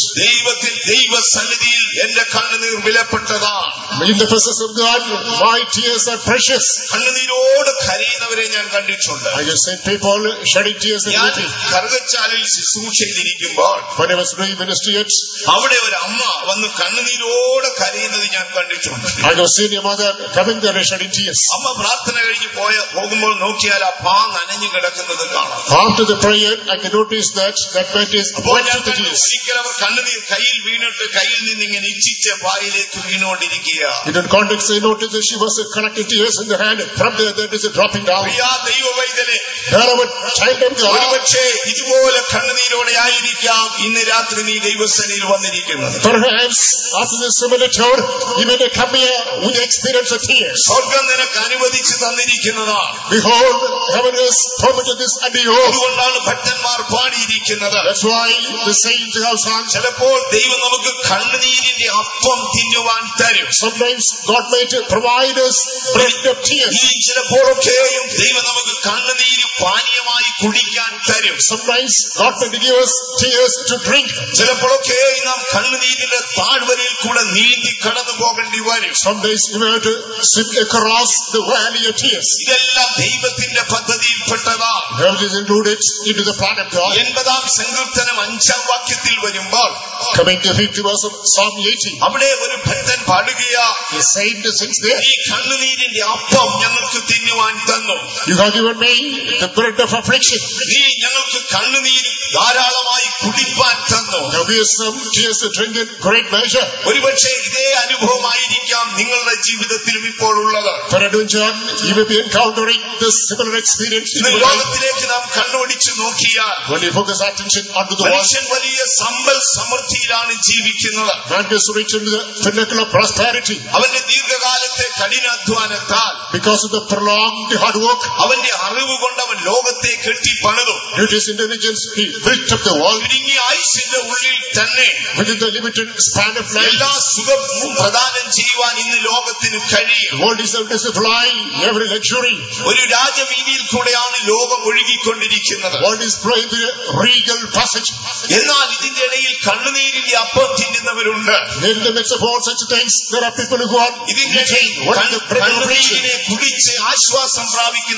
ദൈവ സന്നിധിയിൽ എന്റെ കണ്ണുനീർ വിലപ്പെട്ടതാണ്. In the presence of God, my tears are precious. കണ്ണുനീരോട് കരയുന്നവരെ ഞാൻ കണ്ടിട്ടുണ്ട്. I have seen people shedding tears and ഞാൻ weeping. കറുകച്ചാലിൽ ശുശ്രൂഷയിലിരിക്കുമ്പോൾ when I was doing ministry at, അവിടെ ഒരു അമ്മ വന്ന് കണ്ണുനീരോട് കരയുന്നത് ഞാൻ കണ്ടിട്ടുണ്ട്. I have seen a mother coming there shedding tears. അമ്മ പ്രാർത്ഥന കഴിഞ്ഞ് പോകുമ്പോൾ നോക്കിയാൽ ആ പാ നനഞ്ഞു കിടക്കുന്നത് കാണാം. After the prayer, I can notice that mat is wet with the tears. ഒരിക്കൽ അവർ കണ്ണുനീർ കയ്യിൽ വീണിട്ട് കയ്യിൽ നിന്ന് ഇങ്ങനെ ഇച്ഛിച്ച് വായിലേക്ക് വീണുകൊണ്ടിരിക്കുക. In that context, I noticed that she was collecting tears in the hand. From there, that is dropping down. ദൈവവൈദ്യനെ child of God. ഒരുപക്ഷേ ഇതുപോലെ കണ്ണുനീരോടെ ആയിരിക്കാം ഇന്ന് രാത്രി നീ ദൈവസന്നിധിയിൽ വന്നിരിക്കുന്നത്. Perhaps after the similar tour, you may come here with the experience of tears. സ്വർഗം നിനക്ക് അനുവദിച്ചു തന്നിരിക്കുന്നതാണ്. Behold, heaven has permitted this unto you. അതുകൊണ്ടാണ് ഭക്തന്മാർ പാടിയിരിക്കുന്നത്. That's why the saints have sung. ചിലപ്പോൾ ദൈവം നമുക്ക് കണ്ണുനീരിന്റെ അപ്പം തിന്നുവാൻ തരും. Sometimes God may provide us bread of tears. ചിലപ്പോഴൊക്കെയും ദൈവം നമുക്ക് കണ്ണുനീര് പാനീയമായി കുടിക്കാൻ തരും. Sometimes God may give us tears to drink. ചിലപ്പോഴൊക്കെ നാം കണ്ണുനീരിന്റെ താഴ്വരയിൽ കൂടെ നീന്തി കടന്നു പോകേണ്ടി വരും. Some days you have to swim across the valley of tears. ഇതെല്ലാം ദൈവത്തിന്റെ പദ്ധതിയിൽപ്പെട്ടതാണ്. Heaven is included into the plan of God. 80-ാം സങ്കീർത്തനം 5-ാം വാക്യത്തിൽ വരുമ്പോൾ, coming to 50 verse of Psalm 80, അവിടെ ഒരു ഭക്തൻ പാടുകയാ, the saint sings there, ഈ കണ്ണുനീരിന്റെ അപ്പം ഞങ്ങൾക്ക് തിന്നുവാൻ തന്നു. You have given me the bread of affliction. നീ ഞങ്ങൾക്ക് കണ്ണുനീര് ധാരാളമായി കുടിപ്പാൻ തന്നു. Now we have some tears to drink in great measure. ഒരുപക്ഷെ ഇതേ അനുഭവമായിരിക്കാം നിങ്ങളുടെ ജീവിതത്തിലും ഇപ്പോൾ ഉള്ളത്. Peradventure, you may be encountering this similar experience in your life. ലോകത്തിലേക്ക് നാം കണ്ണോടിച്ചു നോക്കിയാൽ, when you focus attention onto the world, മനുഷ്യൻ വലിയ സമ്പൽ സമൃദ്ധിയിലാണ് ജീവിക്കുന്നത്. man is reaching the pinnacle of prosperity. അവന്റെ ദീർഘകാലത്തെ കഠിനാധ്വാനത്താൽ, because of the prolonged hard work, അവന്റെ അറിവ് കൊണ്ട് അവൻ ലോകത്തെ കെട്ടിപ്പണിതു. due to his intelligence, he built up the world. ചുരുങ്ങിയ ആയുസ്സിന്റെ ഉള്ളിൽ തന്നെ within the limited span of life, എല്ലാ സുഖവും പ്രദാനം ചെയ്യുവാൻ ഇന്ന് ലോകത്തിന് കഴിയും. the world is able to supply every luxury. ഒരു രാജവീതിയിൽ കൂടെയാണ് ലോകം ഒഴുകിക്കൊണ്ടിരിക്കുന്നത്. the world is flowing through a regal passage. എന്നാൽ ഇതിന്റെ ഇടയിൽ കണ്ണുനീരിന്റെ അപ്പം തിന്നുന്നവരുണ്ട്. in the midst of all such things, there are people who are ഇതിന്റെ eating what is the bread of affliction. കണ്ണുനീരിനെ കുടിച്ച് ആശ്വാസം പ്രാപിക്കുന്നവരുണ്ട്.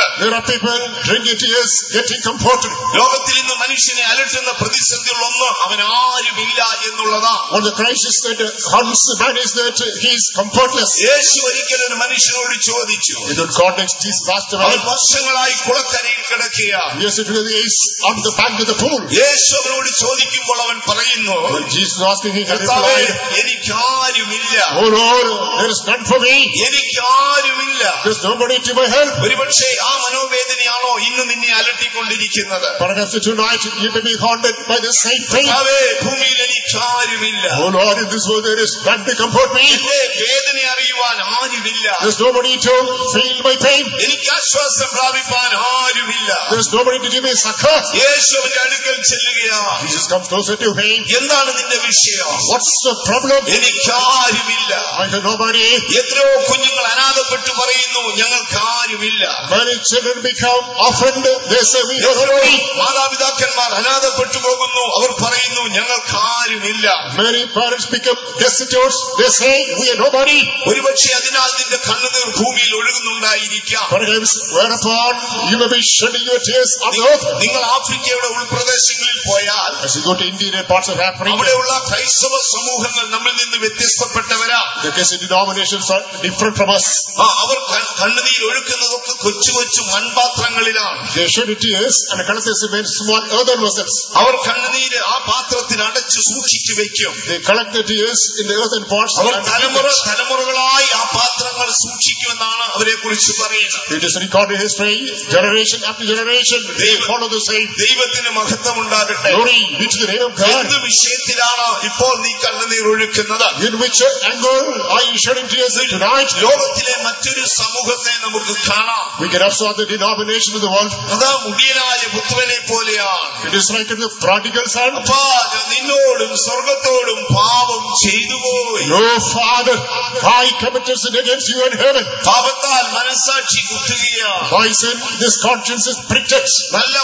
There are people drinking tears, getting comforted. ലോകത്തിൽ ഇന്ന് മനുഷ്യനെ അലട്ടുന്ന പ്രതിസന്ധികൾ ഒന്ന് അവൻ ആരുമില്ല എന്നുള്ളതാണ്. What the crisis that haunts the man is that he is comfortless. യേശു ഒരിക്കൽ ഒരു മനുഷ്യനോട് ചോദിച്ചു. In that context, Jesus asked a അവൻ man. വർഷങ്ങളായി കുളക്കരയിൽ കിടക്കുകയാണ്. Yes, it is on the bank of the pool. യേശു അവനോട് ചോദിക്കുമ്പോൾ അവൻ പറയുന്നു, When Jesus was asking, he replied, എനിക്കാരുമില്ല. Oh Lord, there is none for me. എനിക്കാരുമില്ല. There is nobody to my help. ഒരുപക്ഷെ ആ മനോവേദനയാണോ ഇന്ന് നിന്നെ അലട്ടിക്കൊണ്ടിരിക്കുന്നത്? Perhaps tonight you may be haunted by the same pain. ഭൂമിയിൽ എനിക്കാരുമില്ല. Oh Lord, in this world there is none to comfort me. എന്റെ വേദന അറിയുവാൻ ആരുമില്ല. There is nobody to feel my pain. എനിക്ക് ആശ്വാസം പ്രാപിപ്പാൻ ആരുമില്ല. There is nobody to give me succor. യേശു അവന്റെ അടുക്കൽ ചെല്ലുകയാണ്. Jesus comes closer to him. എന്താണ് നിന്റെ വിഷയം? What's the problem? എനിക്കാരുമില്ല. I have nobody. എത്രയോ കുഞ്ഞുങ്ങൾ അനാഥപ്പെട്ടു പറയുന്നു, ഞങ്ങൾക്കാരുമില്ല. Many children become orphaned. They say we have nobody. മാതാപിതാക്കന്മാർ അനാഥപ്പെട്ടു പോകുന്നു, അവർ പറയുന്നു ഞങ്ങൾക്കാരുമില്ല. Many parents become destitute. They say we are nobody. ഒരുപക്ഷെ അതിനാൽ നിന്റെ കണ്ണുനീർ ഭൂമിയിൽ ഒഴുകുന്നുണ്ടായിരിക്കാം. Perhaps whereupon you may be shedding your tears on the earth. നിങ്ങൾ ആഫ്രിക്കയുടെ ഉൾപ്രദേശങ്ങളിൽ പോയാൽ, As you go to interior parts of Africa, അവിടെയുള്ള ക്രൈസ്തവ സമൂഹങ്ങൾ നമ്മിൽ നിന്ന് വ്യത്യസ്തപ്പെട്ടവരാ. the Christian denominations are different from us. അവർ കണ്ണുനീർ ഒഴുക്കുന്നതൊക്കെ കൊച്ചു കൊച്ചു മൺപാത്രങ്ങളിലാണ്. They shed tears and collect in small earthen vessels. അവർ കണ്ണുനീര് ആ പാത്രത്തിൽ അടച്ചു സൂക്ഷിച്ചു വെക്കും. They collect the tears in the earthen pots. അവർ തലമുറകളായി ആ പാത്രങ്ങൾ സൂക്ഷിക്കുമെന്നാണ് അവരെ കുറിച്ച് പറയുന്നത്. It is recorded history, generation after generation, they follow the same. ദൈവത്തിന് മഹത്വം ഉണ്ടാകട്ടെ. Glory be to the name of God. എന്ത് വിഷയത്തിലാണ് ഇപ്പോൾ നീ കണ്ണുനീർ ഒഴുക്കുന്നത്? In which angle are you shedding tears tonight? ലോകത്തിലെ മറ്റൊരു സമൂഹത്തെ നമുക്ക് കാണാം. We can observe the denomination of the world. അതാ മുടിയനായ പുത്രനെ പോലെയാണ്. It is like the prodigal son. അപ്പാ, നിന്നോടും സ്വർഗത്തോടും പാപം ചെയ്തു പോയി. No, Father, I committed sin against you and heaven. പാപത്താൽ മനസ്സാക്ഷി കുത്തുകയാണ്. My sin, this conscience is pricked. നല്ല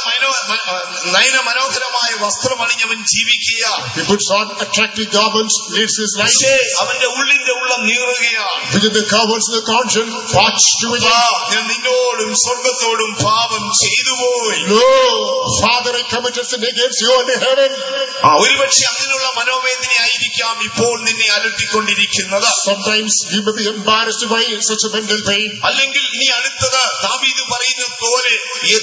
നയന മനോഹരമായ വസ്ത്രമണിഞ്ഞവൻ ജീവിക്കുക. He puts on attractive garments, leads his life. പക്ഷേ അവന്റെ ഉള്ളിന്റെ ഉള്ളം നീറുകയാണ്. Within the covers of the conscience, parched to it. ഞാൻ നിന്നോടും സ്വർഗത്തോടും പാപം ചെയ്തു പോയി. No, Father, I committed sin against you and heaven. ഒരുപക്ഷെ അങ്ങനെയുള്ള മനോവേദനയായിരിക്കാം ഇപ്പോൾ നിന്നെ അലട്ടിക്കൊണ്ടിരിക്കുന്നത്. Sometimes you may be embarrassed by such a mental pain. അല്ലെങ്കിൽ ഇനി അടുത്തത് ദാവീദ് പറയുന്നത് പോലെ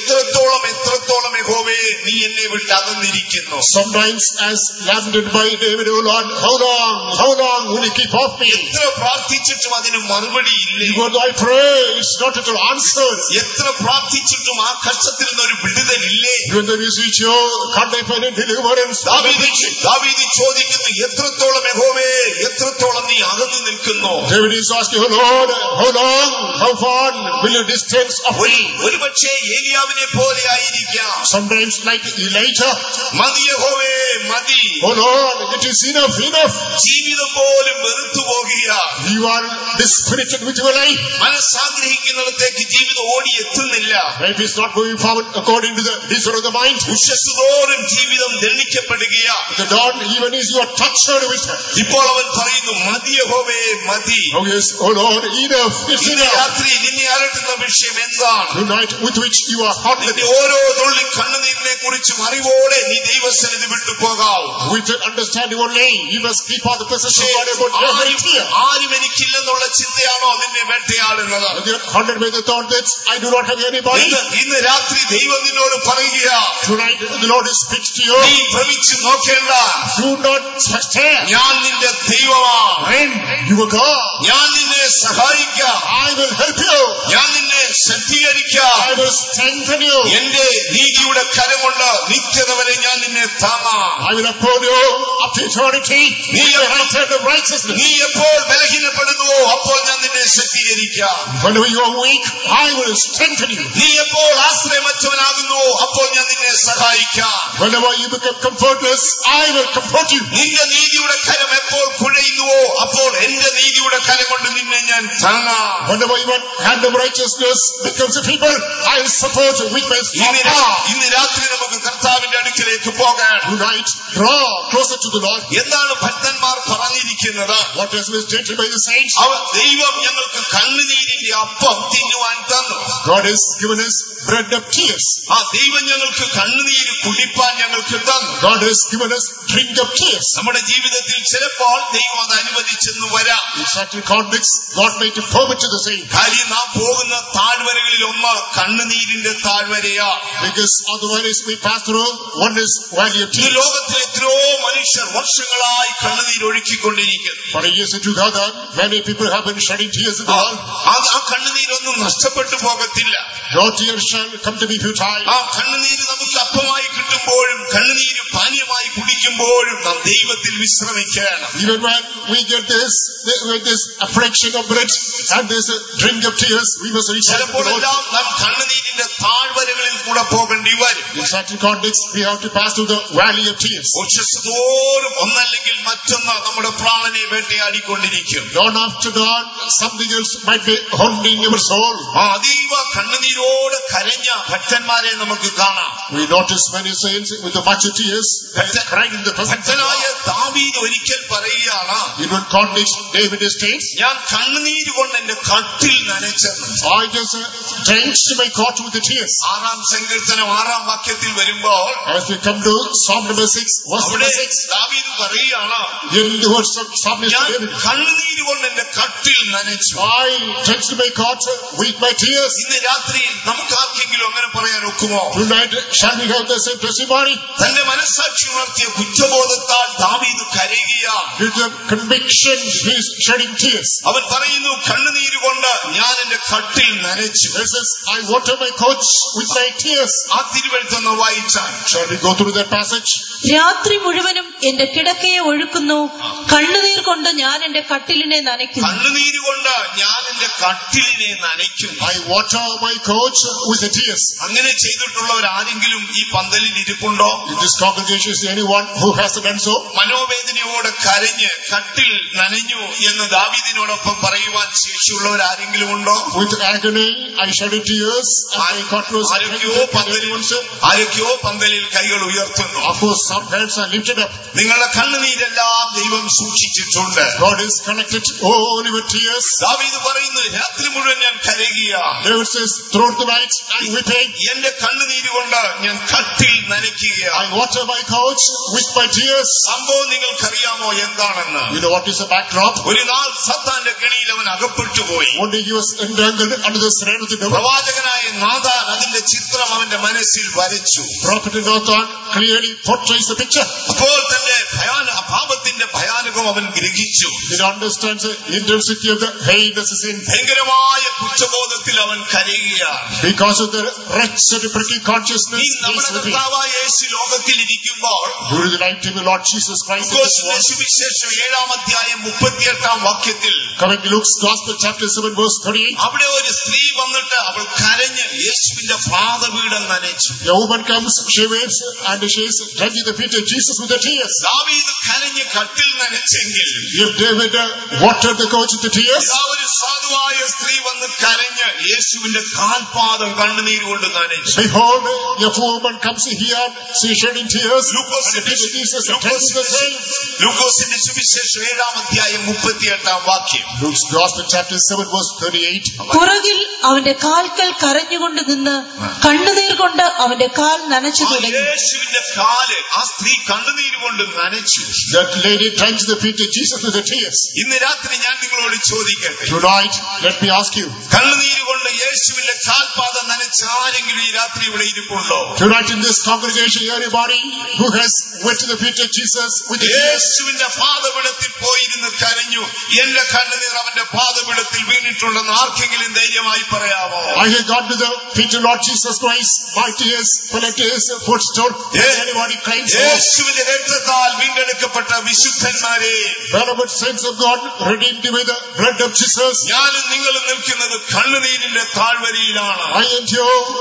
എത്രത്തോളം യഹോവേ നീ എന്നെ വിട്ട് അകന്നിരിക്കുന്നു. Sometimes as lamented by David, oh Lord, how long will you keep off me? എത്ര പ്രാർത്ഥിച്ചിട്ടും അതിന് മറുപടി ഇല്ലേ? Because I pray, it's not at all answered. എത്ര പ്രാർത്ഥിച്ചിട്ടും ആ കഷ്ടത്തിൽ നിന്നൊരു വിടുതലില്ലേ? Even the music you can't find any deliverance. ദാവീദ് ചോദിക്കുന്നു, എത്രത്തോളം യഹോവേ, എത്രത്തോളം നീ അകന്നു നിൽക്കുന്നു? David is asking, oh Lord, how long, how far will you distance of me? ഒരുപക്ഷെ ഏലിയാവിനെ പോലെ ആയിരിക്കാം. Sometimes like Elijah, മതി യഹോവേ മതി. oh Lord, it is enough. ജീവിതം പോലും വെറുത്തു പോകുക. You are dispirited with your life. മനസ്സാഗ്രഹിക്കുന്നിടത്തേക്ക് ജീവിതം ഓടി എത്തുന്നില്ല. Life is not going forward according to the desire of the mind. ഉഷസ്സുതോറും ജീവിതം ദണ്ഡിക്കപ്പെടുകയാ. The dawn even is you are touched with. ഇപ്പോൾ അവൻ പറയുന്നു, മതി യഹോവേ മതി. Oh yes, oh Lord, enough. It's enough. രാത്രി നിന്നെ അലട്ടുന്ന വിഷയം എന്താണ്? Tonight with which you are hot. ഓരോ തുള്ളി കണ്ണുനീരിനെ കുറിച്ചും അറിവോടെ നീ ദൈവസന്നിധി വിട്ടു പോകാവൂ. With understanding only, you must keep all the possession of God about every tear. ആരും എനിക്കില്ലെന്നുള്ള ചിന്തയാണോ നിന്നെ വേട്ടയാടുന്നത്? You are haunted by the thought that I do not have anybody. ഇന്ന് രാത്രി ദൈവം നിന്നോട് പറയുക, tonight the Lord speaks to you. നീ ഭ്രമിച്ചു നോക്കേണ്ട. Do not stare. ഞാൻ നിന്റെ ദൈവമാണ്. When you will go, ഞാൻ നിന്നെ സഹായിക്കാം. I will help you. ഞാൻ നിന്നെ ശക്തീകരിക്കാം. I will strengthen you. എന്റെ നീതിയുടെ കരം കൊണ്ട് നിത്യത വരെ ഞാൻ നിന്നെ താങ്ങാം. I will uphold you up to eternity. നീ righteousness. നീ എപ്പോൾ ബലഹീനപ്പെടുന്നുവോ അപ്പോൾ ഞാൻ നിന്നെ ശക്തീകരിക്കാം. Whenever you are weak, I will strengthen you. നീ എപ്പോൾ ആശ്രയമറ്റവനാകുന്നുവോ അപ്പോൾ ഞാൻ നിന്നെ സഹായിക്കാം. Whenever you become comfortless, I will comfort you. നിന്റെ നീതിയുടെ കരം എപ്പോൾ കുഴയുന്നുവോ അപ്പോൾ എന്റെ നീതിയുടെ കരം കൊണ്ട് നിന്നെ ഞാൻ താങ്ങാം. Whenever your hand of righteousness becomes a people, I will support you with my strong arm. ഇന്ന് രാത്രി നമുക്ക് കർത്താവിന്റെ അടുക്കിലേക്ക് പോകാം. Tonight, draw closer to the Lord. എന്താണ് ഭക്തന്മാർ പറഞ്ഞിരിക്കുന്നത്? What has been stated by the saints? ദൈവം ഞങ്ങൾക്ക് കണ്ണുനീരിന്റെ അപ്പം തിന്നുവാൻ തന്നു. God has given us bread of tears. ആ ദൈവം ഞങ്ങൾക്ക് കണ്ണുനീര് കുടിപ്പാൻ ഞങ്ങൾക്ക് തന്നു. God has given us drink of tears. നമ്മുടെ ജീവിതത്തിൽ ചിലപ്പോൾ ദൈവം അത് അനുവദിച്ചെന്ന് വരാം. In certain contexts, God made it permit to the same. കാര്യം നാം പോകുന്ന താഴ്വരകളിൽ ഒന്ന് കണ്ണുനീരിന്റെ താഴ്വരയാ. Because otherwise we pass through one is valley of ഈ tears. ലോകത്തിൽ എത്രയോ മനുഷ്യർ വർഷങ്ങളായി കണ്ണുനീര് ഒഴുക്കിക്കൊണ്ടിരിക്കുന്നു. For years together, many people have been shedding tears in the world. ആ കണ്ണുനീരൊന്നും നഷ്ടപ്പെട്ടു പോകത്തില്ല. No tears shall come to be futile. ആ കണ്ണുനീര് നമുക്ക് അപ്പമായി കിട്ടുമ്പോഴും കണ്ണുനീര് പാനീയമായി കുടിക്കുമ്പോഴും നാം ദൈവത്തിൽ വിശ്രമിക്കണം. Even when we get this affliction of bread and this drink of tears, we must reach out to the Lord. ചിലപ്പോഴെല്ലാം നാം കണ്ണുനീരിന്റെ താഴ്വരകളിൽ കൂടെ പോകേണ്ടി വരും. In certain contexts, we have to pass through the valley of tears. ഉച്ചത്തോറും ഒന്നല്ലെങ്കിൽ മറ്റൊന്ന് നമ്മുടെ പ്രാണനെ വേട്ടയാടിക്കൊണ്ടിരിക്കും. Dawn after dawn, something else might be haunting our soul. അതീവ കണ്ണുനീരോട് കരഞ്ഞ ഭക്തന്മാരെ നമുക്ക് കാണാം. We notice many saints with the much tears crying in the presence of God. ദാവീദ് ഒരിക്കൽ പറയുകയാണ്, In one context, David states, ഞാൻ കണ്ണുനീര് കൊണ്ട് എന്റെ കട്ടിൽ നനച്ചെന്ന്. I just drenched my cot with the tears. 6-ാം സങ്കീർത്തനം 6-ാം വാക്യത്തിൽ വരുമ്പോൾ As we come to Psalm number 6, verse അവിടെ number 6, ദാവീദ് പറയുകയാണ്, in the words of Psalmist ഞാൻ David, കണ്ണുനീര് കൊണ്ട് എന്റെ കട്ടിൽ നനച്ചു. I drenched my cot with my tears. ഇന്ന് രാത്രിയിൽ നമുക്ക് ആർക്കെങ്കിലും അങ്ങനെ പറയാൻ ഒക്കുമോ? Tonight, shall we have the same testimony? തന്റെ മനസ്സാക്ഷി ഉണർത്തിയ കുറ്റബോധത്താൽ ദാവീദ് കരയുകയാണ്. With the conviction, he is shedding tears. അവൻ പറയുന്നു, കണ്ണുനീര് കൊണ്ട് ഞാൻ എന്റെ കട്ടിൽ നനച്ചു. He says, I water my couch with my tears. ആ തിരുവെഴുത്തൊന്ന് വായിച്ചാൽ Shall we go through that passage? രാത്രി മുഴുവനും എന്റെ കിടക്കയെ ഒഴുക്കുന്നു, കണ്ണുനീർ കൊണ്ട് ഞാൻ എന്റെ കട്ടിലിനെ നനയ്ക്കുന്നു. കണ്ണുനീര് കൊണ്ട് ഞാൻ എന്റെ കട്ടിലിനെ നനയ്ക്കുന്നു. I water my couch with the tears. അങ്ങനെ ചെയ്തിട്ടുള്ളവർ ആരെങ്കിലും ഈ പന്തലിൽ ഇരിപ്പുണ്ടോ? In this congregation is there anyone who has done so? മനോവേദനയോടെ കരഞ്ഞ് കട്ടിൽ നനഞ്ഞു എന്ന് ദാവീദിനോടൊപ്പം പറയുവാൻ ശേഷിയുള്ളവർ ആരെങ്കിലും ഉണ്ടോ? With agony, I shed tears, and my cot was ആരൊക്കെയോ പന്തലിൽ കൈകൾ ഉയർത്തുന്നു. Of course, some hands are lifted up. നിങ്ങളുടെ കണ്ണുനീരെല്ലാം ദൈവം സൂക്ഷിച്ചിട്ടുണ്ട്. God is collected all your tears. ദാവീദ് പറയുന്നു, രാത്രി മുഴുവൻ ഞാൻ കരയുകയാണ്. David says, throughout the night, I am weeping. എന്റെ കണ്ണുനീര് കൊണ്ട് ഞാൻ കട്ടിൽ നനയ്ക്കുകയാണ്. I water my couch with my tears. സംഭവം നിങ്ങൾക്കറിയാമോ എന്താണെന്ന്? You know what is the backdrop? ഒരു നാൾ സത്താന്റെ കെണിയിൽ അവൻ അകപ്പെട്ടുപോയി. One day he was entangled under the snare of the devil. പ്രവാചകനായ നാഥാൻ അതിന്റെ ചിത്രം അവന്റെ മനസ്സിൽ വരച്ചു. Prophet Nathan clearly portrays the picture. അപ്പോൾ തന്റെ പാപത്തിന്റെ ഭയാനകം അവൻ ഗ്രഹിച്ചു. He understands the intensity of the heinous sin. ഭയങ്കരമായ കുറ്റബോധത്തിൽ അവൻ കരയുകയാണ്. Because of the wretched pretty consciousness ഈ he is നമ്മുടെ living. കർത്താവായ യേശു ലോകത്തിൽ ഇരിക്കുമ്പോൾ During the lifetime of Lord Jesus Christ, സുവിശേഷം 7-ാം അധ്യായം 38-ാം വാക്യത്തിൽ coming to Luke's Gospel chapter 7 verse 38, അവിടെ ഒരു സ്ത്രീ വന്നിട്ട് അവൾ കരഞ്ഞ് യേശുവിന്റെ പാദപീഠം നനച്ചു. a woman comes, she weeps, and she is drenching the feet of Jesus with the tears. ദാവീദ് കരഞ്ഞ് കട്ടിൽ നനച്ചെങ്കിൽ If David watered the couch with the tears, ഒരു സാധുവായ സ്ത്രീ വന്ന് കരഞ്ഞ് യേശുവിന്റെ കാൽപാദം കണ്ണുനീര് കൊണ്ട് നനച്ചു. behold, a woman comes here, she shedding tears, and the feet of Jesus drenching the same. ലൂക്കോസിന്റെ സുവിശേഷം 7-ാം അധ്യായം 38-ാം വാക്യം. Luke's Gospel chapter 7 verse 38. പുറകിൽ അവന്റെ കാൽക്കൽ കരഞ്ഞുകൊണ്ട് നിന്ന് കണ്ണുനീർ കൊണ്ട് അവന്റെ കാൽ നനച്ചു തുടങ്ങി. യേശുവിന്റെ കാല് ആ സ്ത്രീ കണ്ണുനീര് കൊണ്ട് നനച്ചു. That lady drenched the feet of Jesus with the tears. ഇന്ന് രാത്രി ഞാൻ നിങ്ങളോട് ചോദിക്കട്ടെ, Tonight, let me ask you. കണ്ണുനീര് കൊണ്ട് യേശുവിന്റെ കാൽപാദം നനച്ച ആരെങ്കിലും ഈ രാത്രി ഇവിടെ ഇരിപ്പുണ്ടോ? Tonight in this congregation, anybody who has wet the feet of Jesus with the tears. യേശുവിന്റെ പാദപീഠത്തിൽ പോയിരുന്ന് കരഞ്ഞു, എന്റെ കണ്ണുനീർ അവന്റെ പാദപീഠത്തിൽ വീണിട്ടുണ്ടെന്ന് ആർക്കെങ്കിലും ധൈര്യമായി പറയാമോ? I have gone to the feet of Lord Jesus Christ, my tears, tears, footstool. Anybody claims so? യേശുവിന്റെ രക്തത്താൽ വീണ്ടെടുക്കപ്പെട്ട വിശുദ്ധന്മാരെ, Beloved saints of God, redeemed by the blood of Jesus. ഞാനും നിങ്ങളും നിൽക്കുന്നത് കണ്ണുനീരിന്റെ താഴ്വരയിലാണ്. I and you are standing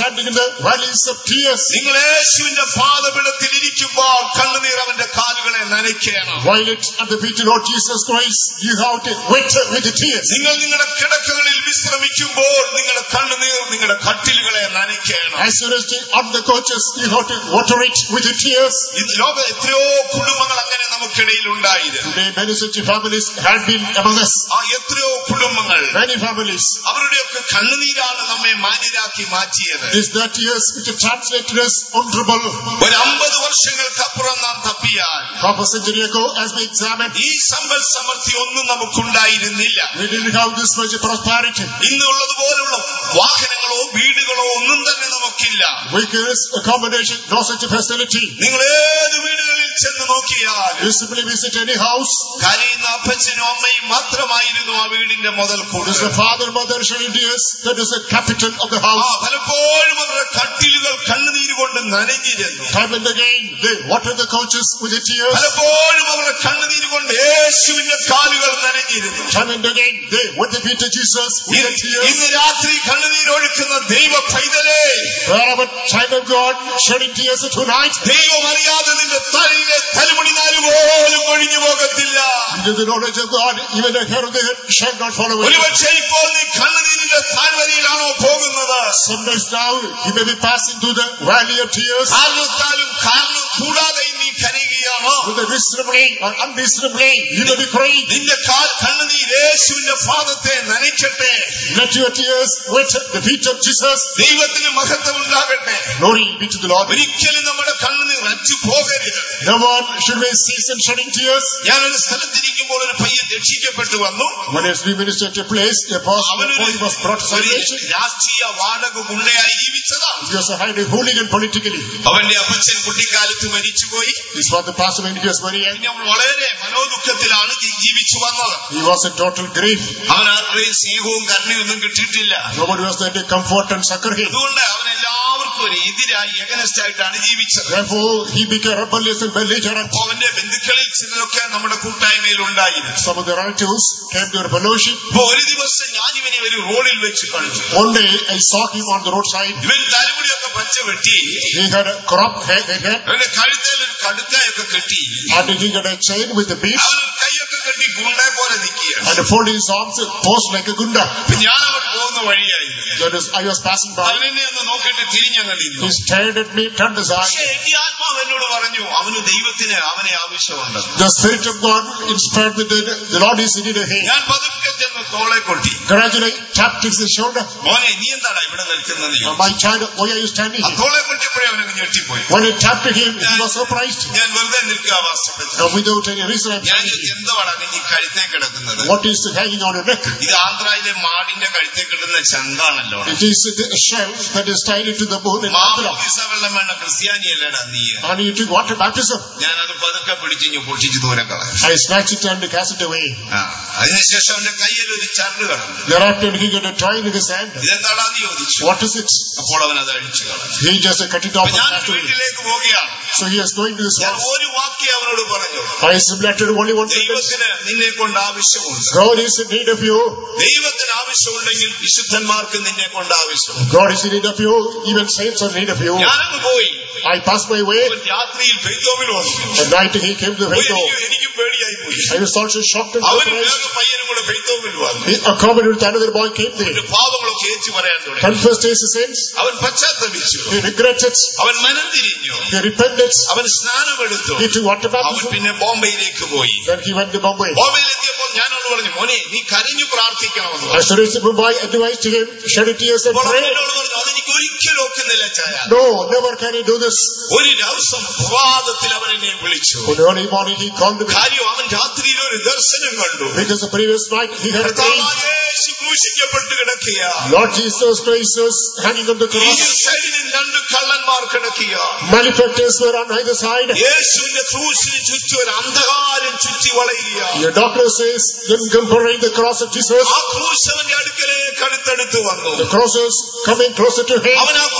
standing in the valleys of tears. നിങ്ങൾ യേശുവിന്റെ പാദപീഠത്തിൽ ഇരിക്കുമ്പോൾ കണ്ണുനീർ അവന്റെ കാലുകളെ നനയ്ക്കണം. While at the feet of Lord Jesus Christ, you have to wet with the tears. നിങ്ങൾ നിങ്ങളുടെ കിടക്കകളിൽ വിശ്രമിക്കുമ്പോൾ നിങ്ങളുടെ കണ്ണുനീർ നിങ്ങളുടെ കട്ടിലുകളെ നനയ്ക്കണം. As you rest on the couches, you have to water it with the tears. ഇന്ന് ലോകം എത്രയോ കുടുംബങ്ങൾ അങ്ങനെ നമുക്കിടയിൽ ഉണ്ടായിരുന്നു. Today many such families have been among us. എത്രയോ കുടുംബങ്ങൾ, Many families. അവരുടെയൊക്കെ കണ്ണുനീരാണ് നമ്മെ മാന്യരാക്കി മാറ്റിയത്. Is that tears which translated us honorable. ഒരു 50 വർഷങ്ങൾക്കപ്പുറം നാം തപ്പിയാൽ, Half a century ago, as we examined, ഈ സമ്പൽ സമൃദ്ധി ഒന്നും നമുക്കുണ്ടായിരുന്നില്ല. we didn't have this much prosperity. ഇന്നുള്ളതുപോലുള്ള വാഹനങ്ങളോ വീടുകളോ ഒന്നും തന്നെ നമുക്കില്ല. Vehicles, accommodation, no such facility. നിങ്ങൾ ഏത് വീടുകളിൽ ചെന്ന് നോക്കിയാൽ You simply visit any house. കരയുന്ന അപ്പച്ചനും അമ്മയും മാത്രമായിരുന്നു ആ വീടിന്റെ മുതൽക്കൂട്ട്. It is the father, mother shedding tears. That is the capital of the house. പലപ്പോഴും അവരുടെ കട്ടിലുകൾ കണ്ണുനീര് കൊണ്ട് നനഞ്ഞിരുന്നു. Time and again, they water the couches with the tears. പലപ്പോഴും അവരുടെ കണ്ണുനീര് കൊണ്ട് യേശുവിന്റെ കാലുകൾ നനഞ്ഞിരുന്നു. Time and again, they wet the feet of Jesus with the tears. ഇന്ന് രാത്രി കണ്ണുനീരൊഴുക്കുന്ന ദൈവ പൈതലേ, Wherever child of God shedding tears tonight, ദൈവം അറിയാതെ നിന്റെ തലയിലെ തലമുടി നാല് പോലും ഒഴിഞ്ഞു പോകത്തില്ല. into the knowledge of God, even the hair of the head shall not fall away. ഒരുപക്ഷെ ഇപ്പോൾ നീ കണ്ണുനീരിന്റെ താഴ്വരയിലാണോ പോകുന്നത്? Sometimes now, you may be passing through the valley of tears. കാരണത്താലും കാരണം കൂടാതെ നീ കരയുകയാണോ? With a reasonably or unreasonably, you may be crying. നിന്റെ കണ്ണുനീർ യേശുവിന്റെ പാദത്തെ നനയ്ക്കട്ടെ. Let your tears wet the feet of Jesus. ദൈവത്തിന് മഹത്വം ഉണ്ടാകട്ടെ. Glory be to the Lord. ഒരിക്കലും നമ്മുടെ കണ്ണുനീർ അച്ചു പോകരുത്. No one should be cease in shedding tears. ഞാനൊരു സ്ഥലത്തിരിക്കുമ്പോൾ ഒരു പയ്യൻ രക്ഷിക്കപ്പെട്ടു വന്നു. When as we ministered to a place, a person was brought to salvation. രാഷ്ട്രീയ വാടക ഗുണ്ടയായി ജീവിച്ചതാണ്. He was a highly hooligan politically. അവന്റെ അപ്പച്ചൻ കുട്ടിക്കാലത്ത് മരിച്ചുപോയി. His father passed away when he was very young. പിന്നെ അവൻ വളരെ മനോദുഃഖത്തിലാണ് ജീവിച്ചു വന്നത്. He was in total grief. അവൻ ആരുടെയും സ്നേഹവും കരുണയൊന്നും കിട്ടിയിട്ടില്ല. Nobody was there to comfort and succor him. അതുകൊണ്ട് അവൻ എല്ലാവർക്കും ഒരു എതിരായി എഗനസ്റ്റ് ആയിട്ടാണ് ജീവിച്ചത്. Therefore, he became rebellious and belligerent. അവന്റെ ബന്ധുക്കളിൽ ചിലരൊക്കെ നമ്മുടെ കൂട്ടായ്മയിൽ ഉണ്ടായിരുന്നു. Some of the relatives came to a fellowship. അപ്പൊ ഒരു ദിവസം ഞാൻ ഇവനെ ഒരു റോഡിൽ വെച്ച് കണ്ടു. One day, I saw him on the roadside. ഇവൻ തലമുടിയൊക്കെ പച്ച വെട്ടി, He had a crop hair. അവന്റെ കഴുത്തിൽ ഒരു കടുക്കയൊക്കെ കെട്ടി, And he had a chain with a beast. അവൻ കൈയൊക്കെ കെട്ടി ഗുണ്ടെ പോലെ നിൽക്കുകയാണ്. And folding his arms, posed like a gunda. അപ്പൊ ഞാൻ അവിടെ പോകുന്ന വഴിയായി. That is, I was passing by. അവനെന്നെ ഒന്ന് നോക്കിയിട്ട് തിരിഞ്ഞങ്ങിരുന്നു. He stared at me, turned aside. പക്ഷേ എന്റെ ആത്മാവ് എന്നോട് പറഞ്ഞു, അവന് ദൈവത്തിന് അവനെ ആവശ്യമുണ്ട്. The Spirit of God inspired with the Lord is in him. ഞാൻ പതുക്കെ ചെന്ന് തോളെ കൊട്ടി. Gradually tapped his shoulder. മോനെ നീ എന്താടാ ഇവിടെ നിൽക്കുന്നത്? My child, why are you standing here? തോളെ കൊട്ടിയപ്പോഴേ അവനങ്ങ് ഞെട്ടിപ്പോയി. When he tapped him, he was surprised. ഞാൻ വെറുതെ നിൽക്കുക വാസ്തവത്തിൽ. Without any reason, I'm ഞാൻ standing here. എന്തോടാ നീ കഴുത്തേ കിടക്കുന്നത്? What is hanging on your neck? ഇത് ആന്ധ്രയിലെ മാടിന്റെ കഴുത്തേ കിടന്ന ചങ്കാണല്ലോ. It is the shell that is tied into the bone in Andhra. വെള്ളം വേണ്ട ക്രിസ്ത്യാനിയല്ലടാ നീ. And you took water baptism. ഞാനത് പതുക്കെ പിടിച്ച് പൊട്ടിച്ച് ദൂരെ കളഞ്ഞു. I snatched it and cast it away. അതിനുശേഷം അവന്റെ കയ്യിൽ ഒരു ചരട് കടന്നു. Thereafter, he got a toy in his hand. ഇതെന്താടാന്ന് ചോദിച്ചു. What is it? അപ്പോൾ അവൻ അത് അഴിച്ചു കളഞ്ഞു. He just cut it off and ഞാൻ cast it away. വീട്ടിലേക്ക് പോവുകയാണ്. So he is going to his ഞാൻ house. ഒരു വാക്യം അവനോട് പറഞ്ഞു. I submitted only one sentence. ദൈവത്തിന് നിന്നെ കൊണ്ട് ആവശ്യമുണ്ട്. God is in need of you. ദൈവത്തിന് ആവശ്യമുണ്ടെങ്കിൽ വിശുദ്ധന്മാർക്ക് നിന്നെ കൊണ്ട് ആവശ്യമുണ്ട്. God is in need of you. Even saints are in need of you. ഞാനങ്ങ് പോയി. I passed my way. രാത്രിയിൽ ബെയ്ത്തോവിൽ വന്നു. At night he came to Bethel. എനിക്കും പേടിയായി പോയി. I was also shocked and അവനും surprised. വേറെ പയ്യനും കൂടെ ബെയ്ത്തോവിൽ വന്നു. Accompanied with another boy came there. പാപങ്ങളൊക്കെ ഏറ്റു പറയാൻ തുടങ്ങി. Confessed his sins. അവൻ പശ്ചാത്തപിച്ചു. He regretted. അവൻ മനം തിരിഞ്ഞു. He repented. അവൻ സ്നാനമെടുത്തു. He took water അവൻ baptism. പിന്നെ ബോംബെയിലേക്ക് പോയി. Then he went to Bombay. ബോംബെയിലെത്തിയപ്പോൾ ഞാനോട് പറഞ്ഞു, മോനെ നീ കരഞ്ഞു പ്രാർത്ഥിക്കണമെന്ന്. I started to Mumbai, advised to him, shed tears and അപ്പോൾ pray. എന്നോട് പറഞ്ഞു, അതെനിക്ക് ഒരിക്കലും ഒക്കുന്നില്ല ചായ. No, never can I do this. ഒരു ദിവസം പ്രഭാതത്തിൽ അവൻ എന്നെ വിളിച്ചു. On early morning he called me. കാര്യം അവൻ രാത്രിയിൽ ഒരു ദർശനം കണ്ടു. Because the previous night he had a dream. യേശു ക്രൂശിക്കപ്പെട്ട് കിടക്കുക. Lord Jesus Christ was hanging on the cross. ഇരു സൈഡിലും രണ്ട് കള്ളന്മാർ കിടക്കുക. Malefactors were on either side. യേശുവിന്റെ ക്രൂശിന് ചുറ്റും ഒരു അന്ധകാരം ചുറ്റി വളയുക. Your doctor says, then comparing the cross of Jesus. ആ ക്രൂശ് അവന്റെ അടുക്കലേക്ക് അടുത്തെടുത്തു വന്നു. The cross is coming closer to him. അവൻ ആ ക്രൂശിനെ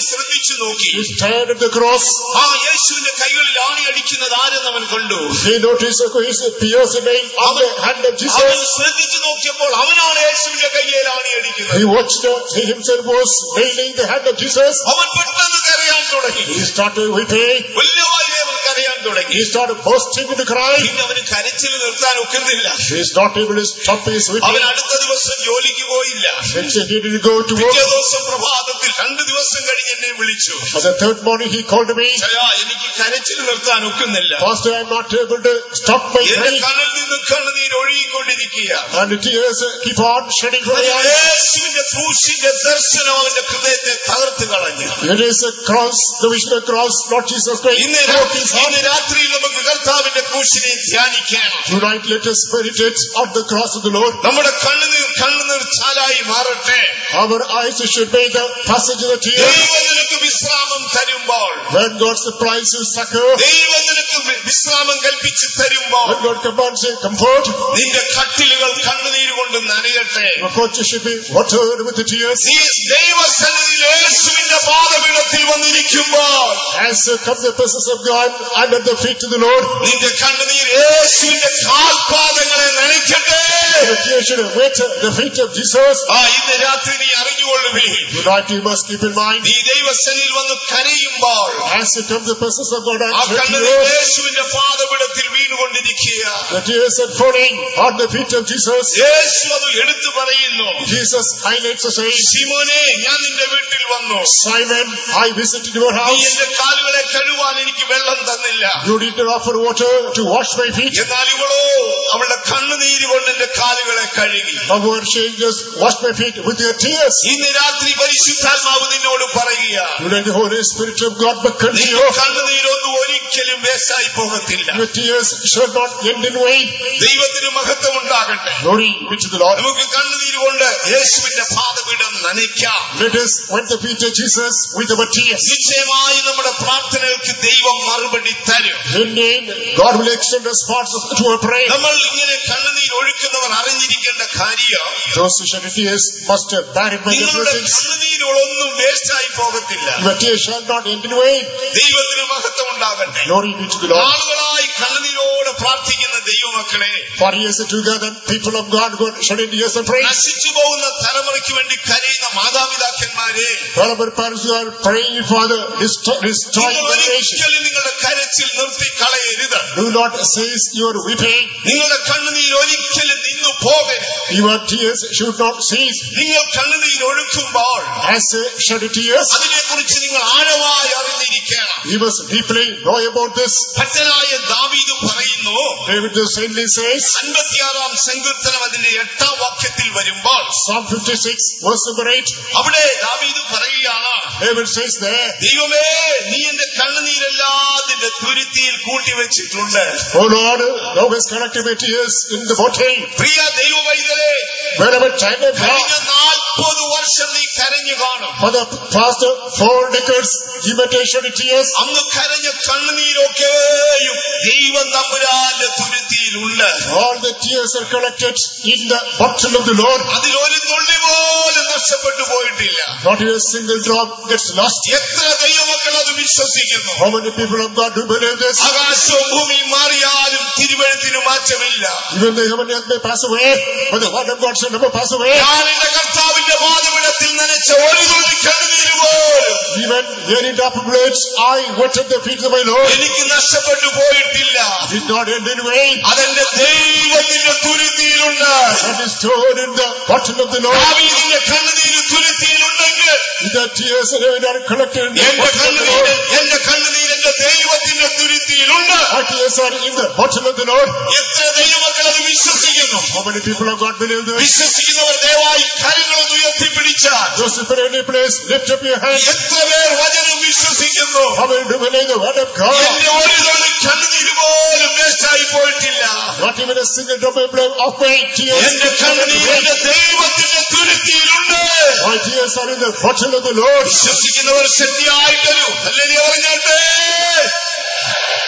ശ്രദ്ധിച്ചു നോക്കി. He stared at the cross. ആ യേശുവിന്റെ കൈകളിൽ ആണി അടിക്കുന്നത് ആരെന്ന് അവൻ കണ്ടു. He noticed his piercing nail on the hand of Jesus. അവൻ ശ്രദ്ധിച്ചു നോക്കിയപ്പോൾ അവനാണ് യേശുവിന്റെ കൈയിൽ ആണി അടിക്കുന്നത്. He watched, he himself was nailing the hand of Jesus. അവൻ പെട്ടെന്ന് കരയാൻ തുടങ്ങി. He started weeping. വലിയവായി അവൻ കരയാൻ തുടങ്ങി. He started bursting into cry. പിന്നെ അവന് കരച്ചിൽ നിർത്താൻ ഒക്കുന്നില്ല. He is not able to stop his weeping. അവൻ അടുത്ത ദിവസം ജോലിക്ക് പോയില്ല. Next day he didn't go to work. പിറ്റേ ദിവസം പ്രഭാതത്തിൽ 2 ദിവസം കഴിഞ്ഞ് എന്നെ വിളിച്ചു. On the third morning he called me. എനിക്ക് കരച്ചിൽ നിർത്താൻ ഒക്കുന്നില്ല. Pastor, I am not able to stop my എന്റെ crying. കണ്ണിൽ നിന്ന് കണ്ണുനീർ ഒഴുകിക്കൊണ്ടിരിക്കുക. And the tears keep on shedding from my eyes. യേശുവിന്റെ ക്രൂശിന്റെ ദർശനം അവന്റെ ഹൃദയത്തെ തകർത്ത് കളഞ്ഞു. It is a cross, the vision of the cross, Lord Jesus Christ. ഇന്ന് രാത്രിയിൽ നമുക്ക് കർത്താവിന്റെ ക്രൂശിനെ ധ്യാനിക്കാം. Tonight let us meditate on the cross of the Lord. നമ്മുടെ കണ്ണുനീർ ചാലായി മാറട്ടെ. Our eyes should be the passage of the tears. ദൈവം നിനക്ക് വിശ്രാമം തരുമ്പോൾ, When God supplies you succor, ദൈവം നിനക്ക് വിശ്രാമം കൽപ്പിച്ച് തരുമ്പോൾ, when God commands you comfort, നിന്റെ കട്ടിലുകൾ കണ്ണുനീര് കൊണ്ട് നനയട്ടെ. your coach should be watered with the tears. നീ ദൈവസന്നിധിയിൽ യേശുവിന്റെ പാദപീഠത്തിൽ വന്നിരിക്കുമ്പോൾ, As come the presence of God and at the feet of the Lord, നിന്റെ കണ്ണുനീർ യേശുവിന്റെ കാൽപാദങ്ങളെ നനയ്ക്കട്ടെ. the tears should wet the feet of Jesus. ഇന്ന് രാത്രി നീ അറിഞ്ഞുകൊള്ളുവേ, Tonight you must keep in mind, നീ ദൈവസന്നിധിയിൽ വന്ന് കരയുമ്പോൾ, as it comes the presence of God and ആ the കണ്ണുനീർ tears, യേശുവിന്റെ പാദപീഠത്തിൽ വീണുകൊണ്ടിരിക്കുക. the tears are falling on the feet of Jesus. യേശു അത് എടുത്തു പറയുന്നു. Jesus highlights the saying, ശിമോനെ, ഞാൻ നിന്റെ വീട്ടിൽ വന്നു. Simon, I visited your നീ house. എന്റെ കാലുകളെ കഴുകാൻ എനിക്ക് വെള്ളം തന്നില്ല. You did not offer water to wash my feet. എന്നാൽ ഇവളോ അവളുടെ കണ്ണുനീര് കൊണ്ട് എന്റെ കാലുകളെ കഴുകി. Our strangers washed my feet with their tears. ഇന്ന് രാത്രി പരിശുദ്ധാത്മാവ് നിന്നോട് പറയുക, Tonight the Holy Spirit of God beckons you. നിന്റെ കണ്ണുനീരൊന്നും ഒരിക്കലും വേസ്റ്റായി പോകത്തില്ല. Your tears shall not end in vain. ദൈവത്തിന് മഹത്വം ഉണ്ടാകട്ടെ. Glory be to the Lord. നമുക്ക് കണ്ണുനീര് കൊണ്ട് യേശുവിന്റെ പാദപീഠം നനയ്ക്കാം. Let us wet the feet of Jesus with our tears. നിശ്ചയമായി നമ്മുടെ പ്രാർത്ഥനകൾക്ക് ദൈവം മറുപടി തരും. Indeed, God will extend responses to our prayer. നമ്മൾ ഇങ്ങനെ കണ്ണുനീർ ഒഴുക്കുന്നവർ അറിഞ്ഞിരിക്കേണ്ട കാര്യം, Those who shed tears must bear it by their നിങ്ങളുടെ blessings. കണ്ണുനീരുകളൊന്നും വേസ്റ്റായി പോകത്തില്ല. Your tears shall not end in vain. ദൈവത്തിന് മഹത്വം ഉണ്ടാകട്ടെ. Glory be to the Lord. ആളുകളായി കണ്ണുനീരോട് പ്രാർത്ഥിക്കുന്ന ദൈവമക്കളെ, 4 years together, people of God go shedding tears and praying. നശിച്ചു പോകുന്ന തലമുറയ്ക്ക് വേണ്ടി കരയുന്ന മാതാപിതാക്കന്മാരെ, Our parents who are praying for the destroying generation. ഒരിക്കലും നിങ്ങളുടെ കരച്ചിൽ നിർത്തി കളയരുത്. Do not cease your weeping. നിങ്ങളുടെ കണ്ണുനീർ ഒരിക്കലും നിന്നു പോകരുത്. Your tears should not cease. നിങ്ങൾ കണ്ണുനീർ ഒഴുക്കുമ്പോൾ As shed tears, അതിനെക്കുറിച്ച് നിങ്ങൾ ആഴമായി അറിഞ്ഞിരിക്കണം. we must deeply know about this. ഭക്തനായ ദാവീദ് പറയുന്നു, David the saintly says, 56-ാം സങ്കീർത്തനം അതിന്റെ 8-ാം വാക്യത്തിൽ വരുമ്പോൾ, Psalm 56, verse number 8, അവിടെ ദാവീദ് പറയുകയാണ്, David says there, ദൈവമേ, നീ എന്റെ കണ്ണുനീരെല്ലാം നിന്റെ തുരുത്തിയിൽ കൂട്ടിവെച്ചിട്ടുണ്ട്. O Lord, thou hast collected my tears in the bottle. Priya ദൈവവൈതലേ, Whenever child of God, കഴിഞ്ഞ 40 വർഷം നീ കരഞ്ഞു കാണും. for the past 4 decades, you may shed tears. അന്ന് കരഞ്ഞ കണ്ണുനീരൊക്കെയും ദൈവം തമ്പുരാന്റെ തുരുത്തിയിലുണ്ട്. All the tears are collected in the bottle of the Lord. അതിലൊരു തുള്ളി പോലും നഷ്ടപ്പെട്ടു പോയിട്ടില്ല. Not a single drop gets lost. എത്ര ദൈവമക്കൾ അത് വിശ്വസിക്കുന്നു? How many people of God do believe this? ആകാശവും ഭൂമിയും മാറിയാലും തിരുവഴുത്തിന് മാറ്റമില്ല. Even the heaven and earth may pass away, but the word of God shall never pass away. ഞാൻ എന്റെ കർത്താവിന്റെ പാദപീഠത്തിൽ നനച്ച ഒരു തുള്ളി കണ്ണുനീര് പോലും Even here in drop of blood, I wetted the feet of my Lord. എനിക്ക് നഷ്ടപ്പെട്ടു പോയിട്ടില്ല. Did not end in vain. അതെന്റെ ദൈവത്തിന്റെ തുരുത്തിയിലുണ്ട്. That is stored in the bottle of the Lord. ദാവീദിന്റെ കണ്ണുനീര് തുരുത്തിയിലുണ്ടെങ്കിൽ The tears that are collected in the എന്റെ bottle of the Lord. കണ്ണുനീര് എന്റെ ദൈവത്തിന്റെ തുരുത്തിയിലുണ്ട്. Our tears are in the bottle of the Lord. എത്ര ദൈവമക്കൾ അത് വിശ്വസിക്കുന്നു? How many people of God believe this? വിശ്വസിക്കുന്നവർ ദയവായി കരങ്ങളൊന്ന് ഉയർത്തിപ്പിടിച്ചാൽ. Those who are in any place, lift up your hands. എത്ര പേർ വചനം വിശ്വസിക്കുന്നു? How many do believe the word of God? എന്റെ ഒരു തുള്ളി കണ്ണുനീര് പോലും വേസ്റ്റായി പോയിട്ടില്ല. Not even a single drop of blood of my tears. എന്റെ കണ്ണുനീര് എന്റെ ദൈവത്തിന്റെ തുരുത്തിയിലുണ്ട്. My tears are in the bottle of the Lord. വിശ്വസിക്കുന്നവർ ശക്തിയായിട്ടൊരു ഹല്ലേലൂയ പറഞ്ഞാട്ടെ.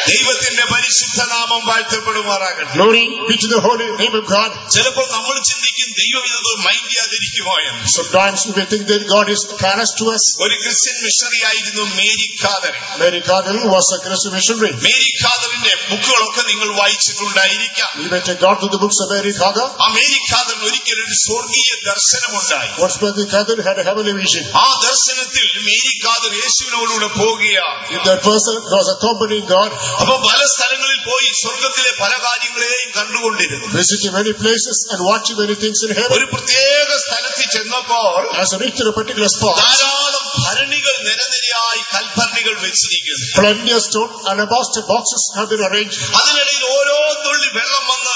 ദൈവത്തിന്റെ പരിശുദ്ധ നാമം വാഴ്ത്തപ്പെടുമാറാകട്ടെ. Glory be to the holy name of God. ചിലപ്പോൾ നമ്മൾ ചിന്തിക്കും ദൈവം ഇത് മൈൻഡ് ചെയ്യാതിരിക്കുമോ എന്ന്. Sometimes we think that God is careless to us. ഒരു ക്രിസ്ത്യൻ മിഷണറി ആയിരുന്നു Mary Cather. Mary Cardell was a Christian missionary. Mary കാതറിന്റെ ബുക്കുകളൊക്കെ നിങ്ങൾ വായിച്ചിട്ടുണ്ടായിരിക്കാം. You may take God to the books of Mary Cardell. ആ മേരി കാതറിന് ഒരിക്കലും ഒരു സ്വർഗീയ ദർശനമുണ്ടായി. Once Mary Cardell had a heavenly vision. ആ ദർശനത്തിൽ മേരി കാതർ യേശുവിനോടുകൂടെ പോകുകയാണ്. If that person was accompanying God, അപ്പൊ പല സ്ഥലങ്ങളിൽ പോയി സ്വർഗത്തിലെ പല കാര്യങ്ങളെയും കണ്ടുകൊണ്ടിരുന്നു. visiting many places and watching many things in heaven. ഒരു പ്രത്യേക സ്ഥലത്ത് ചെന്നപ്പോൾ As he reached a particular spot, ധാരാളം ഭരണികൾ നിരനിരയായി കൽഭരണികൾ വെച്ചിരിക്കുന്നു. plenty of stone alabaster boxes have been arranged. അതിനിടയിൽ ഓരോ തുള്ളി വെള്ളം വന്ന്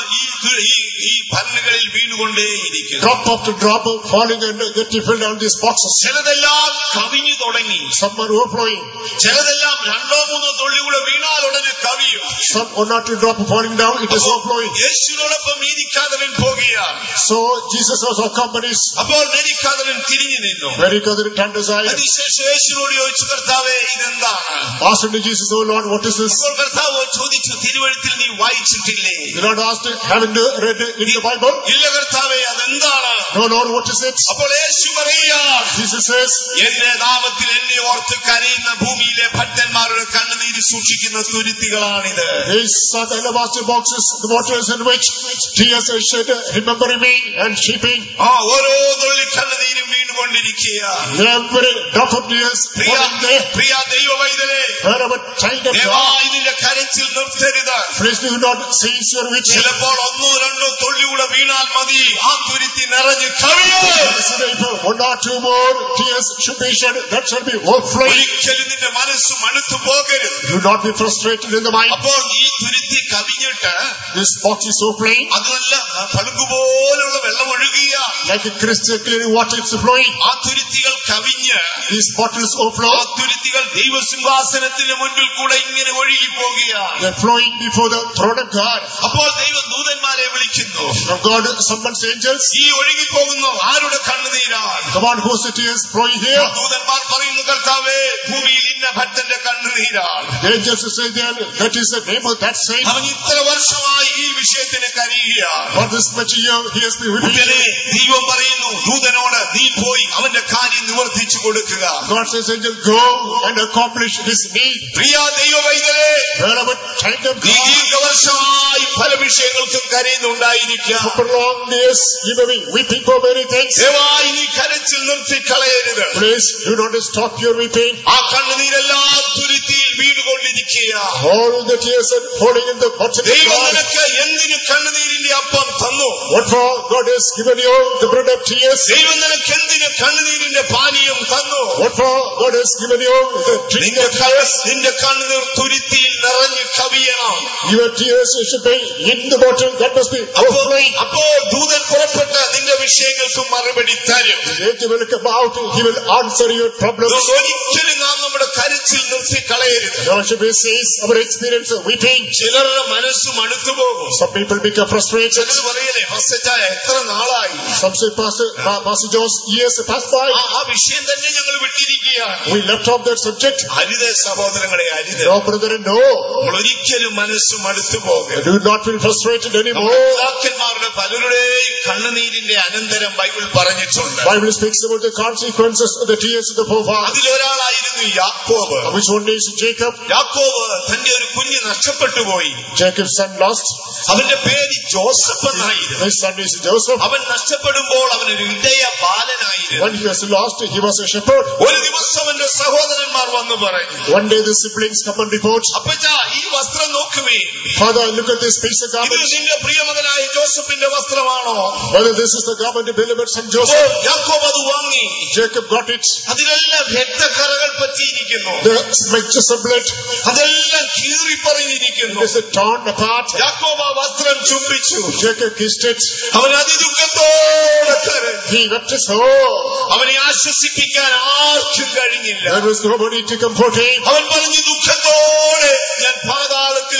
ഈ ഭരണികളിൽ വീണുകൊണ്ടേയിരിക്കുന്നു. Drop after drop falling and getting filled down these boxes. ചിലതെല്ലാം കവിഞ്ഞു തുടങ്ങി. Some are overflowing. ചിലതെല്ലാം 2-3 തുള്ളി കൂടെ വീണാൽ ഉടനെ കവിയും. Some 1 or 2 drops falling down, it is overflowing. യേശുവിനോടൊപ്പം മേരി കാതറിൻ പോകുകയാണ്. So Jesus also accompanies. അപ്പോൾ മേരി കാതറിൻ തിരിഞ്ഞു നിന്നു. Mary Cardell turned aside. അതിനുശേഷം യേശുവിനോട് ചോദിച്ചു, കർത്താവേ ഇതെന്താണ്? Asked unto Jesus, "Oh Lord, what is this?" അപ്പോൾ കർത്താവ് ചോദിച്ചു, തിരുവെഴുത്തിൽ നീ വായിച്ചിട്ടില്ലേ? The Lord asked, "Haven't you read in the Bible?" ഇല്ല കർത്താവേ, അതെന്താണ്? "No Lord, what is it?" അപ്പോൾ യേശു പറയുകയാണ്, Jesus says, എന്റെ നാമത്തിൽ എന്നെ ഓർത്ത് കരയുന്ന ഭൂമിയിലെ ഭക്തന്മാരുടെ കണ്ണുനീര് സൂക്ഷിക്കുന്ന തുരുത്തികളാണിത്. "These are the alabaster boxes, the waters in which tears are shed, remembering me and sheeping." ഓരോ തുള്ളി കണ്ണുനീരും വീണുകൊണ്ടിരിക്കുകയാണ്. Every drop of tears falling there. പ്രിയ ദൈവവൈതലേ, Wherever child of God, ദയവായി നിന്റെ കരച്ചിൽ നിർത്തരുത്. please do not cease your weeping. ചിലപ്പോൾ 1-2 തുള്ളി കൂടെ വീണാൽ മതി, ആ തുരുത്തി നിറഞ്ഞ് കവിയും. If 1 or 2 more tears should be shed, that shall be overflowing. ഒരിക്കലും നിന്റെ മനസ്സ് മടുത്തു പോകരുത്. Do not be frustrated in the mind. അപ്പോൾ ഈ തുരുത്തി കവിഞ്ഞിട്ട് This box is so plain, അത് നല്ല പളുങ്കുപോലുള്ള വെള്ളം ഒഴുകുകയാണ്. like a crystal clear water is flowing. ആ തുരുത്തികൾ കവിഞ്ഞ് These bottles ആ overflow. തുരുത്തികൾ ദൈവസിംഹാസനത്തിന് മുൻപിൽ കൂടെ ഇങ്ങനെ ഒഴുകി പോകുകയാണ്. They are flowing before the throne of God. അപ്പോൾ ദൈവം ദൂതന്മാരെ വിളിക്കുന്നു. From God summons angels. ഈ ഒഴുകി പോകുന്ന ആരുടെ കണ്ണുനീരാണ്? Come on, whose tears flowing here? ദൂതന്മാർ പറയുന്നു, കർത്താവേ, ഭൂമിയിൽ ഇന്ന ഭക്തന്റെ കണ്ണുനീരാണ്. The angels say then, that is the name of that saint. അവൻ ഇത്ര വർഷമായി ഈ വിഷയത്തിന് കരയുകയാണ്. For this much year he has been weeping. ഉടനെ ദൈവം പറയുന്നു ദൂതനോട്, നീ പോയി അവന്റെ കാര്യം നിവർത്തിച്ചു കൊടുക്കുക. God says, angel, go and accomplish his need. പ്രിയ ദൈവവൈതലേ, Wherever child of നീ God, ദീർഘവർഷമായി പല വിഷയങ്ങൾക്കും കരയുന്നുണ്ടായിരിക്കാം. for long days you may be weeping for many things. ദയവായി നീ കരച്ചിൽ നിർത്തിക്കളയരുത്. Please do not stop your weeping. ആ കണ്ണുനീരെല്ലാം തുരുത്തിയിൽ വീണുകൊണ്ടിരിക്കുകയാണ്. All the tears are falling in the bottom of ദൈവം God. നിനക്ക് എന്തിന് കണ്ണുനീരിന്റെ അപ്പം തന്നു? What for God has given you the bread of tears? ദൈവം നിനക്ക് എന്തിന് കണ്ണുനീരിന്റെ പാനീയം തന്നു? What for God has given you the drink of tears? നിന്റെ കണ്ണുനീർ തുരുത്തിയിൽ നിറഞ്ഞു കവിയണം. Your tears should be in the bottle, that must be overflowing. അപ്പോൾ ദൂതൻ പുറപ്പെട്ട് നിന്റെ വിഷയങ്ങൾക്ക് മറുപടി തരും. The angel will come out, he will answer your problems. ഒരിക്കലും നാം നമ്മുടെ കരച്ചിൽ നിർത്തിക്കളയരുത്. Nor should we cease our experience of weeping. ചിലരുടെ മനസ്സ് മടുത്തു പോകും. Some people become frustrated. ചിലത് പറയലേ, ഫസ്റ്റച്ചായ എത്ര നാളായി Some say, Pastor John's years passed by. ആ വിഷയം തന്നെ ഞങ്ങൾ വിട്ടിരിക്കുകയാണ്. We left off that subject. അരുതേ സഹോദരങ്ങളെ, അരുത്. No, brother, no. നമ്മൾ ഒരിക്കലും മനസ്സ് മടുത്തു പോകരുത്. Do not feel frustrated anymore. പിതാക്കന്മാരുടെ പലരുടെയും കണ്ണുനീരിന്റെ അനന്തരം ബൈബിൾ പറഞ്ഞിട്ടുണ്ട്. Bible speaks about the consequences of the tears of the forefathers. അതിലൊരാളായിരുന്നു യാക്കോബ്. Which one is Jacob? യാക്കോബ് തന്റെ ഒരു കുഞ്ഞ് നഷ്ടപ്പെട്ടു പോയി. Jacob's son lost. അവന്റെ പേര് ജോസഫ് എന്നായിരുന്നു. His son is Joseph. അവൻ നഷ്ടപ്പെടുമ്പോൾ അവനൊരു ഇടയ ബാലനായിരുന്നു. When he was lost, he was a shepherd. ഒരു ദിവസം അവന്റെ സഹോദരന്മാർ വന്നു പറഞ്ഞു, One day the siblings come and report, അപ്പച്ചാ, ഈ വസ്ത്രം നോക്കുവേ, Father, look at this piece of ഇത് garment. നിന്റെ പ്രിയമകനായ ജോസഫിന്റെ വസ്ത്രമാണോ? Whether this is the garment of beloved son അപ്പോൾ Joseph. യാക്കോബ് അത് വാങ്ങി. Jacob got it. അതിലെല്ലാം രക്തക്കറകൾ പറ്റിയിരിക്കുന്നു. The smudges of blood. അതെല്ലാം കീറിപ്പറിഞ്ഞിരിക്കുന്നു. It is torn apart. യാക്കോബ് ആ വസ്ത്രം ചുംബിച്ചു. Jacob kissed it. അവൻ അതിദുഃഖത്തോടെ കരഞ്ഞു. He wept his soul. അവനെ ആശ്വസിപ്പിക്കാൻ ആർക്കും കഴിഞ്ഞില്ല. There was nobody to comfort him. അവൻ പറഞ്ഞു, ദുഃഖത്തോടെ ഞാൻ പാതാളത്തിൽ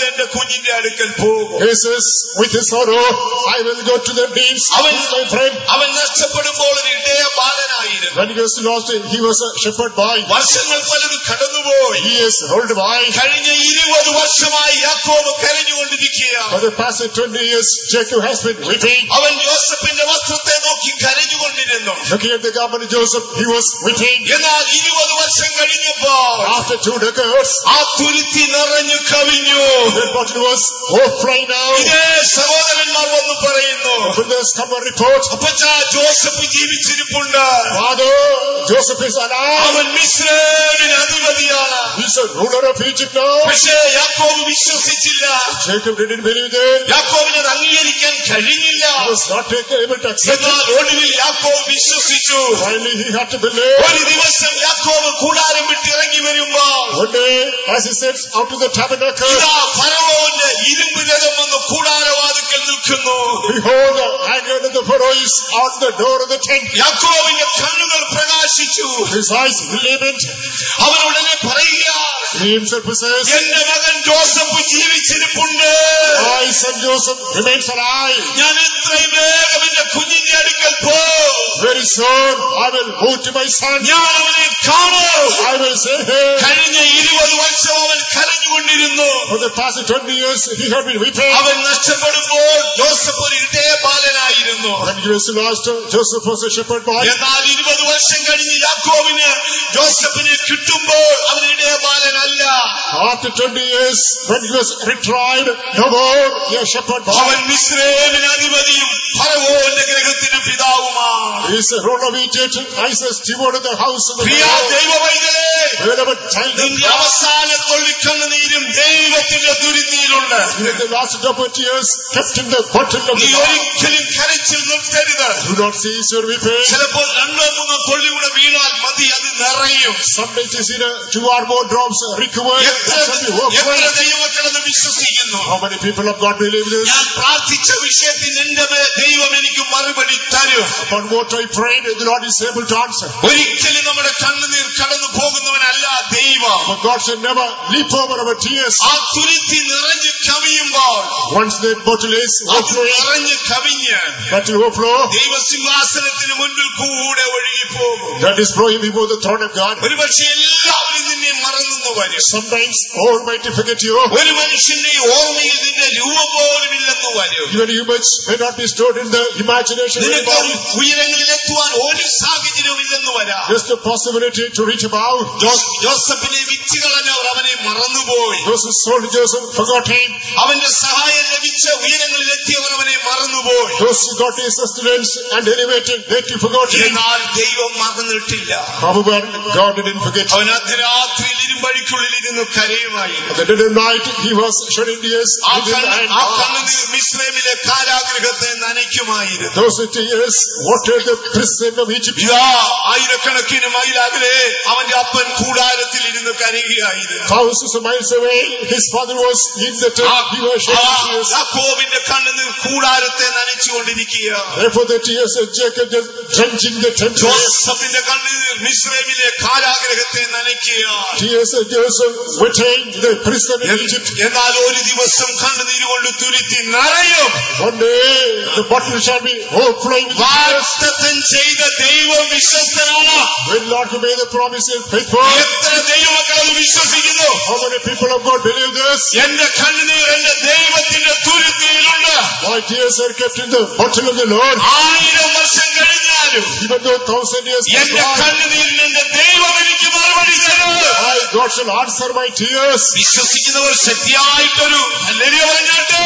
എന്റെ കുഞ്ഞിന്റെ അടുക്കൽ പോകും. He says, with his sorrow, I will go to the deeps. My friend. അവൻ നഷ്ടപ്പെടുമ്പോൾ ഒരു ഇടയ ബാലനായിരുന്നു. When he was lost, he was a shepherd boy. വർഷങ്ങൾ പലതും കടന്നുപോയി. He is old boy. കഴിഞ്ഞ 20 വർഷമായി യാക്കോബ് കരഞ്ഞുകൊണ്ടിരിക്കുകയാണ്. For the past 20 years, Jacob has been weeping. അവൻ യോസേഫിന്റെ വസ്ത്രത്തെ നോക്കി കരഞ്ഞുകൊണ്ടിരുന്നു. Looking at the garment of Joseph, he was weeping. എന്നാൽ 20 വർഷം കഴിഞ്ഞപ്പോൾ After 2 decades, ആ തുരുത്തി നിറഞ്ഞു കവിഞ്ഞു. the bottle was overflowing out. ഇതേ സഹോദരന്മാർ വന്ന് പറയുന്നു, Brothers come and report. അപ്പച്ചാ ജോസഫ് ജീവിച്ചിരിപ്പുണ്ട്. Father, Joseph is alive. അവൻ മിസ്രൈമിന് അധിപതിയാണ്. He is a ruler of Egypt now. പക്ഷേ യാക്കോബ് വിശ്വസിച്ചില്ല. Jacob didn't believe that. യാക്കോബിന് അത് അംഗീകരിക്കാൻ കഴിഞ്ഞില്ല. He was not able to accept it. എന്നാൽ ഒടുവിൽ യാക്കോബ് വിശ്വസിച്ചു. Finally, he had to believe. ഒരു ദിവസം യാക്കോബ് കൂടാരം വിട്ടിറങ്ങി വരുമ്പോൾ One day, as he sets out to the tabernacle, ഇതാ ഫറവോന്റെ ഇരുമ്പ് രഥം വന്ന് കൂടാരവാതിക്കൽ നിൽക്കുന്നു. behold, the iron of the Pharaoh is out the door of the tent. യാക്കോബിന്റെ കണ്ണുകൾ പ്രകാശിച്ചു. His eyes illumined. അവൻ ഉടനെ പറയുകയാണ്, He himself says, എന്റെ മകൻ ജോസഫ് ജീവിച്ചിരിപ്പുണ്ട്. My son Joseph remains alive. ഞാൻ എത്രയും വേഗം എന്റെ കുഞ്ഞിന്റെ അടുക്കൽ പോകും. Very soon, I will move to my son. ഞാൻ അവനെ കാണും. I will say him. കഴിഞ്ഞ 20 വർഷം അവൻ കരഞ്ഞുകൊണ്ടിരുന്നു. For the past 20 years, he had been weeping. അവൻ നഷ്ടപ്പെടുമ്പോൾ ജോസഫ് ഒരു ഇടയ ബാലനായിരുന്നു. When he was lost, Joseph was a shepherd boy. എന്നാൽ 20 വർഷം കഴിഞ്ഞ് യാക്കോബിന് ജോസഫിനെ കിട്ടുമ്പോൾ അവൻ ഇടയ ബാലനല്ല. After 20 years, when he was retrieved, no more a shepherd boy. അവൻ മിസ്രൈമിന് അധിപതിയും ഫറവോന്റെ ഗൃഹത്തിന് പിതാവുമാണ്. He is the ruler of Egypt. I say steward of the house of the Priya Lord. ദൈവവൈതലേ, Wherever child of നിന്റെ God, അവസാന തുള്ളിക്കണ്ണുനീരും ദൈവത്തിന്റെ തുരുത്തിയിലുണ്ട്. in the last couple of years, kept in the bottle of നീ the Lord. ഒരിക്കലും കരച്ചിൽ നിർത്തരുത്. Do not cease your weeping. ചിലപ്പോൾ 2-3 തുള്ളി കൂടെ വീണാൽ മതി, അത് നിറയും. Sometimes you see 2 or more drops recovered. എത്ര That shall be overflowing. ദൈവമക്കളെന്ന് വിശ്വസിക്കുന്നു. How many people of God believe this? ഞാൻ പ്രാർത്ഥിച്ച വിഷയത്തിൽ എന്റെ ദൈവം എനിക്ക് മറുപടി തരും. Upon what I prayed, the Lord is able to answer. ഒരിക്കലും നമ്മുടെ കണ്ണുനീർ കടന്നു പോകുന്നവനല്ല ദൈവം. But God shall never leap over our tears. ആ തുരുത്തി നിറഞ്ഞു കവിയുമ്പോൾ, Once that bottle is അത് overflowing, നിറഞ്ഞു കവിഞ്ഞ് that will overflow. ദൈവസിംഹാസനത്തിന് മുൻപിൽ കൂടെ ഒഴുകിപ്പോകും. That is flowing before the throne of God. ഒരുപക്ഷെ എല്ലാവരും നിന്നെ മറന്നു വരും. Sometimes Almighty forget you. ഒരു മനുഷ്യന്റെ ഓർമ്മയിൽ നിന്റെ രൂപം പോലും ഇല്ലെന്ന് വരും. Even image may not be stored in the imagination of നിനക്ക് anybody. ഉയരങ്ങളിലെത്തുവാൻ ഒരു സാഹചര്യവും ഇല്ലെന്ന് വരാം. Just the possibility to reach above. ജോസഫിനെ വിറ്റുകളഞ്ഞവർ അവനെ മറന്നുപോയി. Those who sold Joseph forgot him. അവന്റെ സഹായം ലഭിച്ച ഉയരങ്ങളിലെത്തിയവർ അവനെ മറന്നുപോയി. Those who got his sustenance and elevated, they too forgot him. എന്നാൽ ദൈവം മറന്നിട്ടില്ല. However, God didn't forget him. അവൻ അർദ്ധരാത്രിയിൽ ഇരുമ്പഴിക്കുള്ളിൽ ഇരുന്ന് കരയുമായിരുന്നു. At the dead of night, he was shedding tears. ആ കണ്ണുനീർ മിസ്രൈമിലെ കാരാഗൃഹത്തെ നനയ്ക്കുമായിരുന്നു. Those tears watered the prison of Egypt. ഇതാ ആയിരക്കണക്കിന് മൈലകലെ അവന്റെ അപ്പൻ കൂടാരത്തിൽ ഇരുന്ന് കരയുകയായിരുന്നു. Thousands of miles away, his father was in the tent. He was shedding tears. യാക്കോബിന്റെ കണ്ണുനീർ കൂടാരത്തെ നനച്ചുകൊണ്ടിരിക്കുകയാണ്. Therefore, the tears of Jacob just drenching the tent. ജോസഫിന്റെ കണ്ണുനീർ മിസ്രൈമിലെ കാരാഗൃഹത്തെ നനയ്ക്കുകയാണ്. Tears of Joseph wetting the prison in Egypt. എന്നാൽ ഒരു ദിവസം കണ്ണുനീര് കൊണ്ട് തുരുത്തി നിറയും. One day, the bottle shall be overflowing with tears. വാഗ്ദത്തം ചെയ്ത ദൈവം വിശ്വസ്തനാണ്. When Lord who made the promise is faithful. എത്ര ദൈവമക്കൾ അത് വിശ്വസിക്കുന്നു? How many people of God believe this? എന്റെ കണ്ണുനീർ എന്റെ ദൈവത്തിന്റെ തുരുത്തിയിലുണ്ട്. My tears are kept in the bottle of the Lord. 1000 വർഷം കഴിഞ്ഞാലും Even though 1000 years pass എന്റെ by, കണ്ണുനീരിന് എന്റെ ദൈവം എനിക്ക് മറുപടി തരും. my God shall answer my tears. വിശ്വസിക്കുന്നവർ ശക്തിയായിട്ടൊരു ഹല്ലേലൂയ പറഞ്ഞാട്ടെ.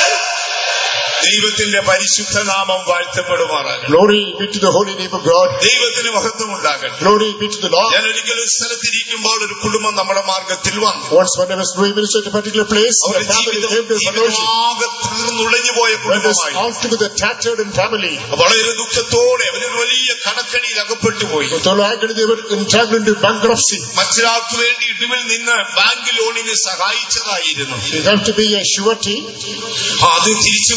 ദൈവത്തിന്റെ പരിശുദ്ധ നാമം വാഴ്ത്തപ്പെടുമാറാകട്ടെ. Glory be to the holy name of God. ദൈവത്തിന് മഹത്വം ഉണ്ടാകട്ടെ. Glory be to the Lord. ഞാൻ ഒരിക്കലും ഒരു സ്ഥലത്തിരിക്കുമ്പോൾ ഒരു കുടുംബം നമ്മുടെ മാർഗത്തിൽ വന്നു. Once when I was doing ministry at a particular place, the family came to fellowship. ആകെ തകർന്നുടഞ്ഞു പോയ When it was കുടുംബമായി altogether tattered in family. വളരെ ദുഃഖത്തോടെ അവരൊരു വലിയ കടക്കണിയിൽ അകപ്പെട്ടു പോയി. So actually they were entangled into bankruptcy. മറ്റൊരാൾക്ക് വേണ്ടി ഇടിവിൽ നിന്ന് ബാങ്ക് ലോണിന് സഹായിച്ചതായിരുന്നു. They have to be a surety. അത് തിരിച്ചു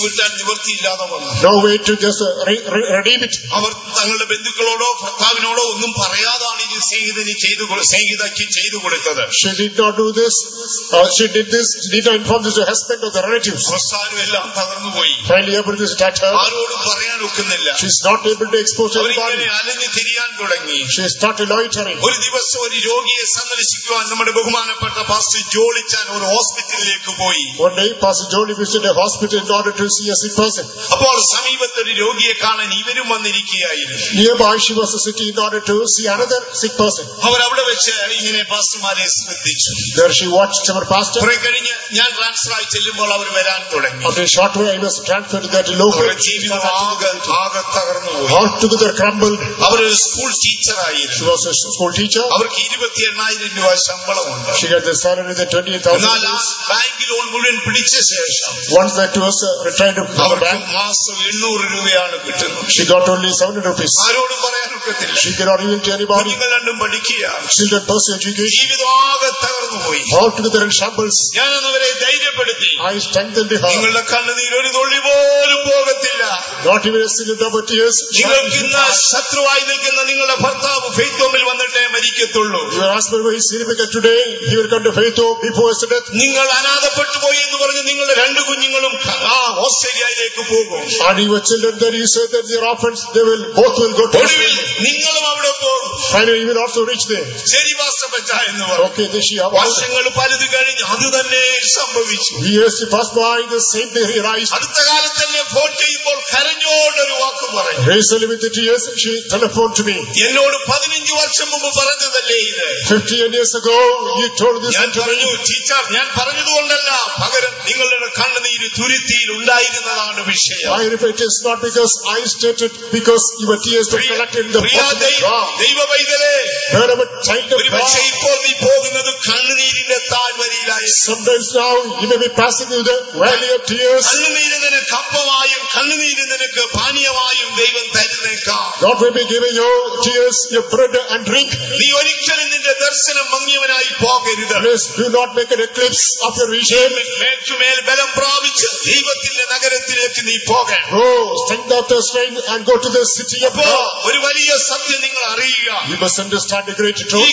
വീട്ടാൻ നിവൃത്തിയില്ലാതെ വന്നു. No way to just redeem it. അവർ തങ്ങളുടെ ബന്ധുക്കളോടോ ഭർത്താവിനോടോ ഒന്നും പറയാതാണ് ഇത് സ്നേഹിതയ്ക്ക് ചെയ്തു കൊടുത്തത്. She did not do this. She did not inform this to her husband or the relatives. അവസാനം എല്ലാം തകർന്നുപോയി. Finally, everything is attacked her. ആരോടും പറയാൻ ഒക്കുന്നില്ല. She is not able to expose anybody. അവരിങ്ങനെ അലഞ്ഞു തിരിയാൻ തുടങ്ങി. She started loitering. ഒരു ദിവസം ഒരു രോഗിയെ സന്ദർശിക്കുവാൻ നമ്മുടെ ബഹുമാനപ്പെട്ട പാസ്റ്റർ ജോളിച്ചാൻ ഒരു ഹോസ്പിറ്റലിലേക്ക് പോയി. One day, Pastor Johnny visited a hospital in order to see a sick person. അപ്പോൾ സമീപത്തൊരു രോഗിയെ കാണാൻ ഇവരും വന്നിരിക്കുകയായിരുന്നു. Nearby, she was sitting in order to see another sick person. അവർ അവിടെ വെച്ച് ഇങ്ങനെ പാസ്റ്റർമാരെ ശ്രദ്ധിച്ചു. There she watched our pastor. കുറെ കഴിഞ്ഞ് ഞാൻ ട്രാൻസ്ഫർ ആയി ചെല്ലുമ്പോൾ അവർ വരാൻ തുടങ്ങി. After a short while, I was transferred to that local. ജീവിതം ആകെ തകർന്നു പോയി. Altogether crumbled. അവരൊരു സ്കൂൾ ടീച്ചറായിരുന്നു. She was a school teacher. അവർക്ക് 28,000 രൂപ ശമ്പളമുണ്ട്. She got the salary of 28,000. എന്നാൽ ആ ബാങ്ക് ലോൺ മുഴുവൻ പിടിച്ച ശേഷം once that was returned to the bank, മാസം 800 രൂപയാണ് കിട്ടുന്നത്. she got only 700 rupees. ആരോടും പറയാനൊക്കത്തില്ല. She cannot even tell anybody. കുഞ്ഞുങ്ങൾ രണ്ടും പഠിക്കുക. Children pursue education. ജീവിതം ആകെ തകർന്നു പോയി. Altogether in shambles. ഞാൻ അവരെ ധൈര്യപ്പെടുത്തി. I strengthened her. നിങ്ങളുടെ കണ്ണുനീർ ഒരു തുള്ളി പോലും പോകത്തില്ല. Not even a single drop of tears. നിങ്ങൾക്ക് ഇന്ന് ശത്രുവായി നിൽക്കുന്ന നിങ്ങളുടെ ഭർത്താവ് ഫെയ്ത്തോമിൽ വന്നിട്ടേ മരിക്കത്തുള്ളൂ. Your husband was significant today. He will come to faith before his death. നിങ്ങൾ അനാഥപ്പെട്ടു പോയി എന്ന് പറഞ്ഞ് നിങ്ങളുടെ 2 കുഞ്ഞുങ്ങളും ഓസ്ട്രേലിയയിലേക്ക് പോകും. And your children, that you said that they are orphans, both will go to Australia. നിങ്ങളും അവിടെ പോകും. Finally, you will also reach there. ശരി പാസ്റ്റർ പറ്റ എന്ന് പറഞ്ഞു. Okay, this she have. വർഷങ്ങൾ പലത് കഴിഞ്ഞ് അത് തന്നെ സംഭവിച്ചു. Years passed by, the same day he realized. അടുത്ത കാലത്ത് തന്നെ ഫോൺ ചെയ്യുമ്പോൾ കരഞ്ഞോണ്ടൊരു വാക്ക് പറഞ്ഞു. Recently with the tears, she telephoned to me. എന്നോട് 15 വർഷം മുമ്പ് പറഞ്ഞതല്ലേ ഇത്. 15 years ago, you told this ഞാൻ to me. പറഞ്ഞു ടീച്ചർ, ഞാൻ പറഞ്ഞതുകൊണ്ടല്ല, പകരം നിങ്ങളുടെ കണ്ണുനീര് തുരുത്തിയിൽ ഉണ്ടായിരുന്നതാണ് വിഷയം. I repeat, it is not because I stated, because your tears were collected in the bottom of God. ദൈവ പൈതലേ, Wherever child of God. ഇപ്പോൾ നീ പോകുന്നത് കണ്ണുനീരിന്റെ താഴ്വരയിലായി. Sometimes now you may be passing through the valley of tears. കണ്ണുനീര് നിനക്ക് അപ്പമായും കണ്ണുനീര് നിനക്ക് പാനീയമായും ദൈവം തരുന്നേക്കാം. God will be giving you tears, your bread and drink. നീ ഒരിക്കലും നിന്റെ ദർശനം മങ്ങിയവനായി പോകരുത്. Please do not make an eclipse of your vision. മേൽക്കുമേൽ ബലം പ്രാപിച്ച് ദൈവത്തിന്റെ നഗരത്തിലേക്ക് നീ പോകണം. Go, strength after strength, and go to the city of God. ഒരു വലിയ സത്യം നിങ്ങൾ അറിയുക. You must understand the great ഈ truth.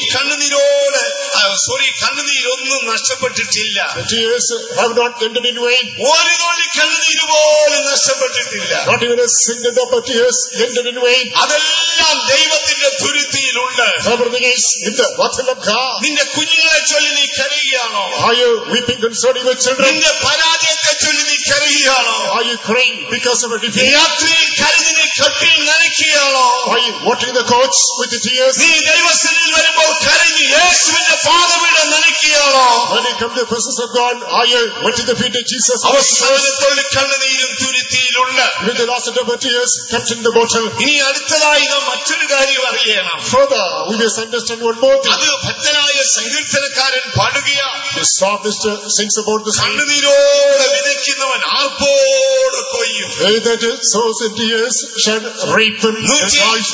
കണ്ണുനീരൊന്നും നഷ്ടപ്പെട്ടിട്ടില്ല. The tears have not ended in vain. ഒരു തുള്ളി കണ്ണുനീര് പോലും നഷ്ടപ്പെട്ടിട്ടില്ല. Not even a single drop of tears ended in vain. അതെല്ലാം ദൈവത്തിന്റെ തുരുത്തിയിലുണ്ട്. Everything is in the bottle of God. നിന്റെ കുഞ്ഞുങ്ങളെ ചൊല്ലി നീ കരയുകയാണോ? Are you weeping concerning your children? നിന്റെ പരാജയത്തെ ചൊല്ലി നീ കരയുകയാണോ? Are you crying because of a defeat? രാത്രിയിൽ കരഞ്ഞ് നീ കട്ടിൽ നനയ്ക്കുകയാണോ? Are you watering the couch with the tears? നീ ദൈവസന്നിധിയിൽ വരുമ്പോൾ കരഞ്ഞ് യേശുവിന്റെ പാദപീഠം നനയ്ക്കുകയാണോ? When you come to the presence of God, are you wetting the feet of Jesus? അവസാനത്തോടെ കണ്ണുനീരും തുരുത്തിയിലുണ്ട്. With the last drop of tears kept in the bottle. ഇനി അടുത്തതായി നാം മറ്റൊരു കാര്യം അറിയണം. Further, we must understand one more thing. അത് ഭക്തനായ സങ്കീർത്തനക്കാരൻ പാടുകയാണ്. The psalmist sings about the same. കണ്ണുനീരോടെ വിതയ്ക്കുന്നവൻ ആർപ്പോടെ കൊയ്യും. They that sows in tears shall reap in joys.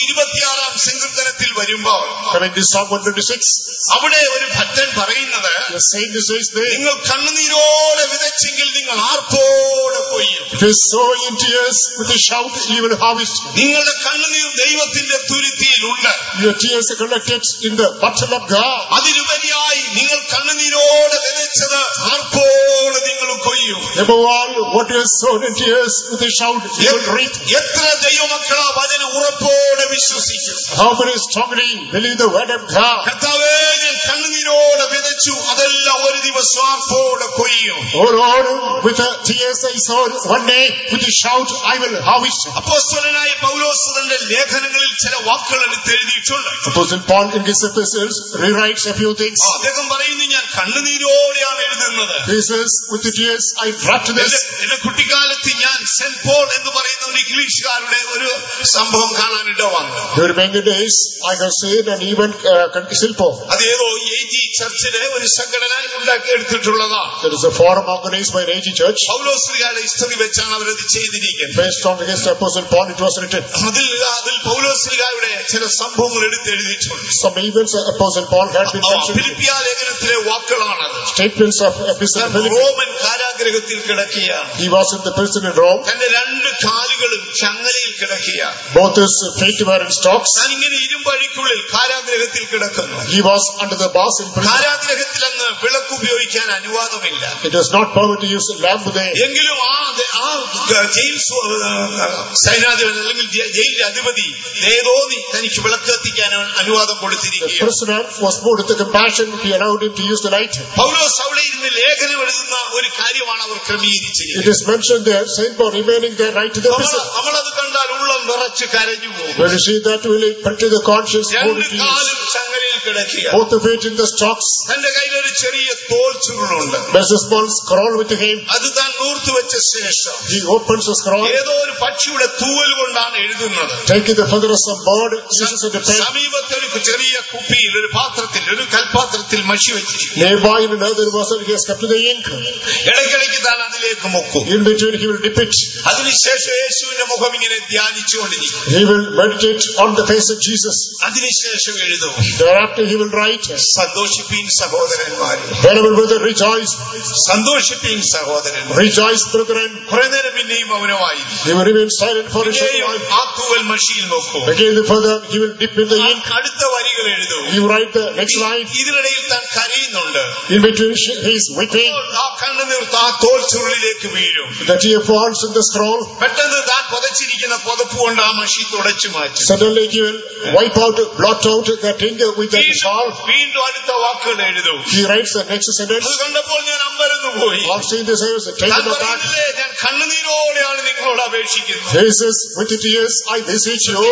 126 സങ്കീർത്തനത്തിൽ വരുമ്പോൾ Coming to Psalm 126. അവിടെ ഒരു ഭക്തൻ പറയുന്നത്, The saint says there, നിങ്ങൾ കണ്ണുനീരോടെ വിതച്ചെങ്കിൽ നിങ്ങൾ ആർപ്പോടെ കൊയ്യും. if you sow in tears with a shout, you will harvest. നിങ്ങളുടെ കണ്ണുനീർ ദൈവത്തിന്റെ തുരുത്തിയിലുണ്ട്. Your tears are collected in the bottle of God. അതിലുപരിയായി നിങ്ങൾ കണ്ണുനീരോടെ വിതച്ചത് ആർപ്പോടെ നിങ്ങൾ കൊയ്യും. Above all, what you have sown in tears with a shout, you will reap. എത്ര ദൈവമക്കളാ വചനം ഉറപ്പോടെ വിശ്വസിക്കും? How many strongly believe the word of God? കർത്താവേ, ഞാൻ കണ്ണുനീരോടെ വിതച്ചു, അതെല്ലാം ഒരു ദിവസം ആർപ്പോടെ കൊയ്യും. Oh Lord, with the tears I sowed, one day with a shout I will harvest. അപ്പോസ്തലനായ പൗലോസ് തന്റെ ലേഖനങ്ങളിൽ ചില വാക്കുകൾ എഴുതിയിട്ടുണ്ട്. Apostle Paul in his epistles rewrites a few things. അദ്ദേഹം പറയുന്നു, ഞാൻ കണ്ണുനീരോടെയാണ് എഴുതുന്നത്. He says, with the tears I wrapped this. എന്റെ കുട്ടിക്കാലത്ത് ഞാൻ സെന്റ് പോൾ എന്ന് പറയുന്ന ഒരു ഇംഗ്ലീഷുകാരുടെ ഒരു സംഭവം കാണാനിട വന്നു. During many days I have seen and even Silpo. അതേതോ AG ചർച്ചിലെ ഒരു സംഘടന ഉണ്ടാക്കിയെടുത്തിട്ടുള്ളതാണ്. There is a forum organized by AG Church. പൗലോസ്ലീഹയുടെ ഹിസ്റ്ററി വെച്ചാണ് അവരത് ചെയ്തിരിക്കുന്നത്. Based on the Apostle Paul, it was written. അതിൽ പൗലോസ്ലീഹയുടെ ചില സംഭവങ്ങൾ എടുത്തെഴുതിയിട്ടുണ്ട്. Some events Apostle Paul had been mentioned. ഫിലിപ്പിയ ലേഖനത്തിലെ വാക്കുകളാണത്. Statements of Epistle Philippi. Roman കാരാഗൃഹത്തിൽ കിടക്കുകയാണ്. He was in the prison in Rome. തന്റെ രണ്ട് കാലുകളും ചങ്ങലയിൽ കിടക്കുകയാണ്. Both his feet were in stocks. താൻ ഇങ്ങനെ ഇരുമ്പഴിക്കുള്ളിൽ കാരാഗൃഹത്തിൽ കിടക്കുന്നു. He was under the bars in prison. കാരാഗൃഹത്തിൽ അന്ന് വിളക്ക് ഉപയോഗിക്കാൻ അനുവാദമില്ല. It was not permitted to use a lamp there. എങ്കിലും ആ ജയിൽ സൈനാധിപൻ അല്ലെങ്കിൽ ജയിലിന്റെ അധിപതി ദയതോന്നി തനിക്ക് വിളക്ക് കത്തിക്കാൻ അനുവാദം കൊടുത്തിരിക്കുകയാണ്. The prisoner was moved with the compassion. He allowed him to use the light. പൗലോസ് അവിടെ ഇരുന്ന് ലേഖനം എഴുതുന്ന ഒരു കാര്യമാണ് അവർ ക്രമീകരിച്ചിരിക്കുന്നത്. It is mentioned there, Saint Paul remaining there right to the prison. നമ്മളത് കണ്ടാൽ ഉള്ളം വിറച്ച് കരഞ്ഞു പോകും. When you see that, will it prick to the conscience? രണ്ട് കാലും ചങ്ങലയിൽ കിടക്കുക. Both the feet in the stocks. തന്റെ കയ്യിൽ ഒരു ചെറിയ തോൽ ചുരുളുണ്ട്. There's a small scroll with him. അത് താൻ നൂർത്തു വെച്ച ശേഷം He opens the scroll. ഏതോ ഒരു പക്ഷിയുടെ തൂവൽ കൊണ്ടാണ് എഴുതുന്നത്. Taking the feather of some bird, uses it to pen. സമീപത്തെ ഒരു ചെറിയ കുപ്പിയിൽ ഒരു പാത്രത്തിൽ ഒരു കൽപാത്രത്തിൽ മഷി വെച്ചിരിക്കും. Nearby in another vessel he has kept the ink. ഇടയ്ക്കിടയ്ക്ക് താൻ അതിലേക്ക് മുക്കും. In between he will dip it. അതിനുശേഷം യേശുവിന്റെ മുഖം ഇങ്ങനെ ധ്യാനിച്ചുകൊണ്ടിരിക്കും. He will meditate on the face of Jesus. അതിനുശേഷം എഴുതും. Thereafter he will write, സന്തോഷിപ്പീൻ സഹോദരന്മാരെ. Beloved brother, rejoice. സന്തോഷിപ്പീൻ സഹോദരന്മാരെ. Rejoice, brethren. കുറെ നേരം പിന്നെയും മൗനമായി. He will remain silent for a short while. ആ തൂവൽ മഷിയിൽ നോക്കും. Again further he will dip in the ink. അടുത്ത വരികൾ എഴുതും. He will write the next line. ഇതിനിടയിൽ താൻ കരയുന്നുണ്ട്. In between he is weeping. ആ കണ്ണുനീർ ആ തോൽ ചുരുളിലേക്ക് വീഴും. The tear falls in the scroll. പെട്ടെന്ന് താൻ പുതച്ചിരിക്കുന്ന പുതപ്പ് കൊണ്ട് ആ മഷി തുടച്ചു മാറ്റും. Suddenly he will wipe out, blot out that ink with that shawl. വീണ്ടും അടുത്ത വാക്കുകൾ എഴുതും. He writes the next sentence. അത് കണ്ടപ്പോൾ ഞാൻ അമ്പരന്ന് പോയി. On seeing this I was taken aback. ഞാൻ കണ്ണുനീരോടെയാണ് നിങ്ങളോട് അപേക്ഷിക്കുന്നത്. He says, with tears I beseech you.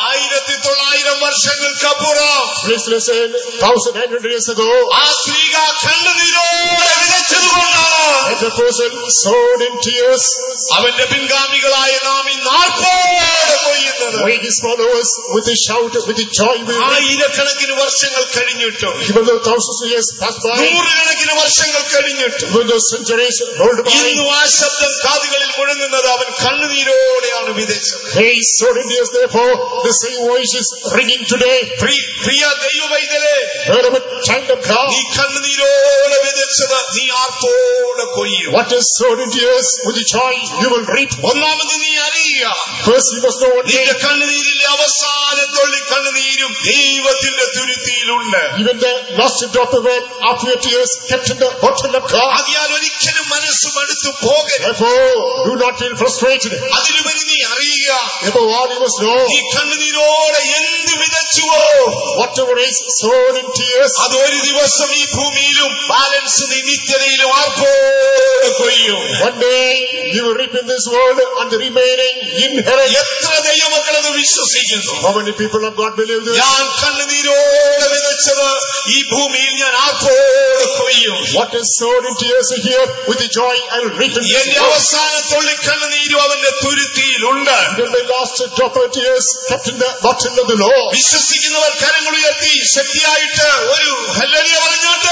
1900 വർഷങ്ങൾക്കപ്പുറം Please listen, 1900 years ago, ആ സ്ത്രീക കണ്ണുനീരോടെ വിതച്ചതുകൊണ്ടാണ് the person sowed in tears. അവന്റെ പിൻഗാമികളായ നാം ഈ നാൾപ്പോടെ കൊയ്യുന്നത്. We his followers with a shout, with a joy will reap. ആയിരക്കണക്കിന് വർഷങ്ങൾ കഴിഞ്ഞിട്ടും Even though thousands of years passed by, നൂറുകണക്കിന് വർഷങ്ങൾ കഴിഞ്ഞിട്ടും even though centuries rolled by, ഇന്നും ആ ശബ്ദം കാതുകളിൽ മുഴങ്ങുന്നത് അവൻ കണ്ണുനീരോടെയാണ് വിതച്ചത്. he sowed in tears. Therefore the same voice is ringing today. Priya ദൈവവൈദ്യരെ, Beloved child of God, നീ കണ്ണുനീരോടെ വിതച്ചത് നീ ആർപ്പോടെ കൊയ്യും. what is sowed in tears with joy you will reap. ഒന്നാമത് നീ അറിയുക, First you must know one thing. നിന്റെ കണ്ണുനീരിലെ അവസാന തുള്ളി കണ്ണുനീരും ദൈവത്തിന്റെ തുരുത്തിയിലുണ്ട്. Even the last drop of it after your tears kept in the bottle of God. അതിനാൽ ഒരിക്കലും മനസ്സ് മടുത്തു പോകരുത്. Therefore do not feel frustrated. അതിലുപരി നീ അറിയുക, Above all you must know, നീ കണ്ണുനീരോടെ എന്ത് വിതച്ചുവോ whatever is sown in tears, അതൊരു ദിവസം ഈ ഭൂമിയിലും ബാലൻസ് നീ നിത്യതയിലും ആർപ്പോടെ കൊയ്യും. one day you will reap in this world and the remaining inherit. എത്ര ദൈവമക്കളത് വിശ്വസിക്കുന്നു? How many people of God believe this? ഞാൻ കണ്ണുനീരോടെ വിതച്ചത് ഈ ഭൂമിയിൽ ഞാൻ ആർപ്പോടെ കൊയ്യും. What is sown in tears here, with the joy I will reap in this എന്റെ world. അവസാന തുള്ളി കണ്ണുനീരും അവന്റെ തുരുത്തിയിലുണ്ട്. Even my last drop of tears kept in the bottle of the Lord. വിശ്വസിക്കുന്നവർ കരങ്ങൾ ഉയർത്തി ശക്തിയായിട്ട് ഒരു ഹല്ലേലൂയ പറഞ്ഞോട്ടെ.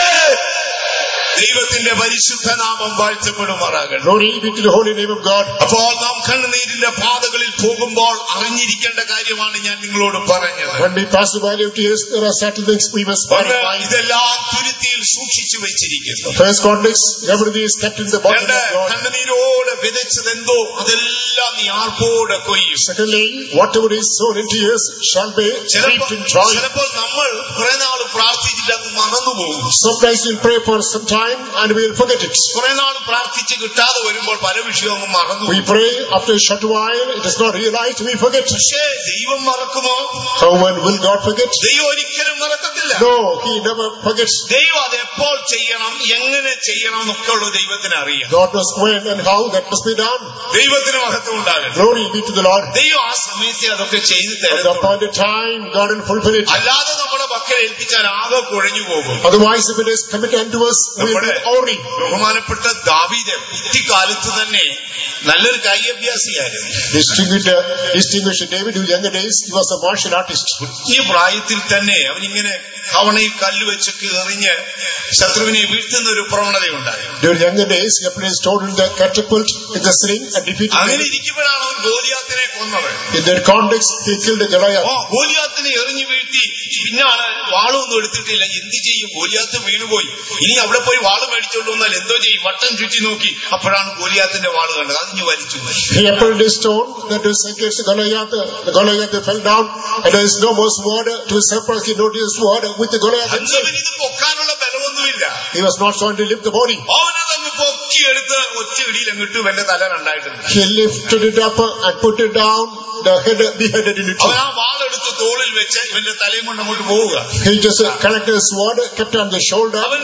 ദൈവത്തിന്റെ പരിശുദ്ധ നാമം വാഴ്ത്തപ്പെടുമാറാകട്ടെ. Glory be to the holy name of God. അപ്പോൾ നാം കണ്ണുനീരിന്റെ പാതകളിൽ പോകുമ്പോൾ അറിഞ്ഞിരിക്കേണ്ട കാര്യമാണ് ഞാൻ നിങ്ങളോട് പറഞ്ഞത്. When we pass the valley of tears, there are certain things we must bear in mind. ഇതെല്ലാം തുരുത്തിയിൽ സൂക്ഷിച്ചു വെച്ചിരിക്കുന്നു. First context, everything is kept in the bottle of God. കണ്ണുനീരോടെ വിതച്ചതെന്തോ അതെല്ലാം നീ ആർപ്പോടെ കൊയ്യും. Secondly, whatever is sown in tears shall be reaped in joy. ചിലപ്പോൾ നമ്മൾ കുറെ നാൾ പ്രാർത്ഥിച്ചിട്ട് അങ്ങ് മറന്നുപോകും. Sometimes we'll pray for some time and we'll forget it. കുറെ നാൾ പ്രാർത്ഥിച്ച് കിട്ടാതെ വരുമ്പോൾ പല വിഷയവും അങ്ങ് മറന്നു. We pray after a short while, it is not realized, we forget. പക്ഷേ ദൈവം മറക്കുമോ? How will God forget? ദൈവം ഒരിക്കലും മറക്കത്തില്ല. No, he never forgets. ദൈവം അത് എപ്പോൾ ചെയ്യണം, എങ്ങനെ ചെയ്യണം എന്നൊക്കെ ഉള്ള ദൈവത്തിന് അറിയാം. God knows when and how that must be done. ദൈവത്തിന് മഹത്വം ഉണ്ടാകട്ടെ. Glory be to the Lord. ദൈവം ആ സമയത്ത് അതൊക്കെ ചെയ്തു At the തരുന്നു. appointed time, God will fulfill it. അല്ലാതെ നമ്മുടെ മക്കളെ ഏൽപ്പിച്ചാൽ ആകെ കുഴഞ്ഞു പോകും. Otherwise, if it is committed unto us, we will Ori. ബഹുമാനപ്പെട്ട ദാവീദ് കുട്ടിക്കാലത്ത് തന്നെ നല്ലൊരു കായികാഭ്യാസിയായിരുന്നു. Distinguished David in younger days, he was a martial artist. ഈ പ്രായത്തിൽ തന്നെ അവനിങ്ങനെ കവണയിൽ കല്ല് വെച്ചൊക്കെ എറിഞ്ഞ് ശത്രുവിനെ വീഴ്ത്തുന്ന ഒരു പ്രവണതയുണ്ടായിരുന്നു. During younger days, he played stone in the catapult in the sling and defeated him. അങ്ങനെ ഇരിക്കുമ്പോഴാണ് അവൻ ഗോലിയാത്തിനെ കൊന്നത്. In that context, he killed Goliath. ഗോലിയാത്തിനെ എറിഞ്ഞു വീഴ്ത്തി. പിന്നാണ് വാളൊന്നും എടുത്തിട്ടില്ല. എന്ത് ചെയ്യും? ഗോലിയാത്ത് വീണുപോയി. ഇനി അവിടെ പോയി വാള് മേടിച്ചോണ്ട് വന്നാൽ എന്തോ ചെയ്യും? വട്ടം ചുറ്റി നോക്കി. അപ്പോഴാണ് ഗോലിയാത്തിന്റെ വാള് കണ്ടത്. അതിന് വലിച്ചു. He applied a stone that was against Goliath. The Goliath fell down, and there is no more sword to separate. He noticed sword with the Goliath himself. ഇത് പൊക്കാനുള്ള ബലമൊന്നുമില്ല. He was not trying to lift the body. അവനെ തന്നെ പൊക്കിയെടുത്ത് ഒറ്റ ഇടിയിൽ അങ്ങിട്ട് എന്റെ തല രണ്ടായിട്ടുണ്ട്. He lifted it up and put it down. The head beheaded in it. അവൻ ആ വാളെടുത്ത് തോളിൽ വെച്ച് ഇവന്റെ തലയും കൊണ്ട് അങ്ങോട്ട് പോവുക. He just collected his sword, kept it on the shoulder. അവൻ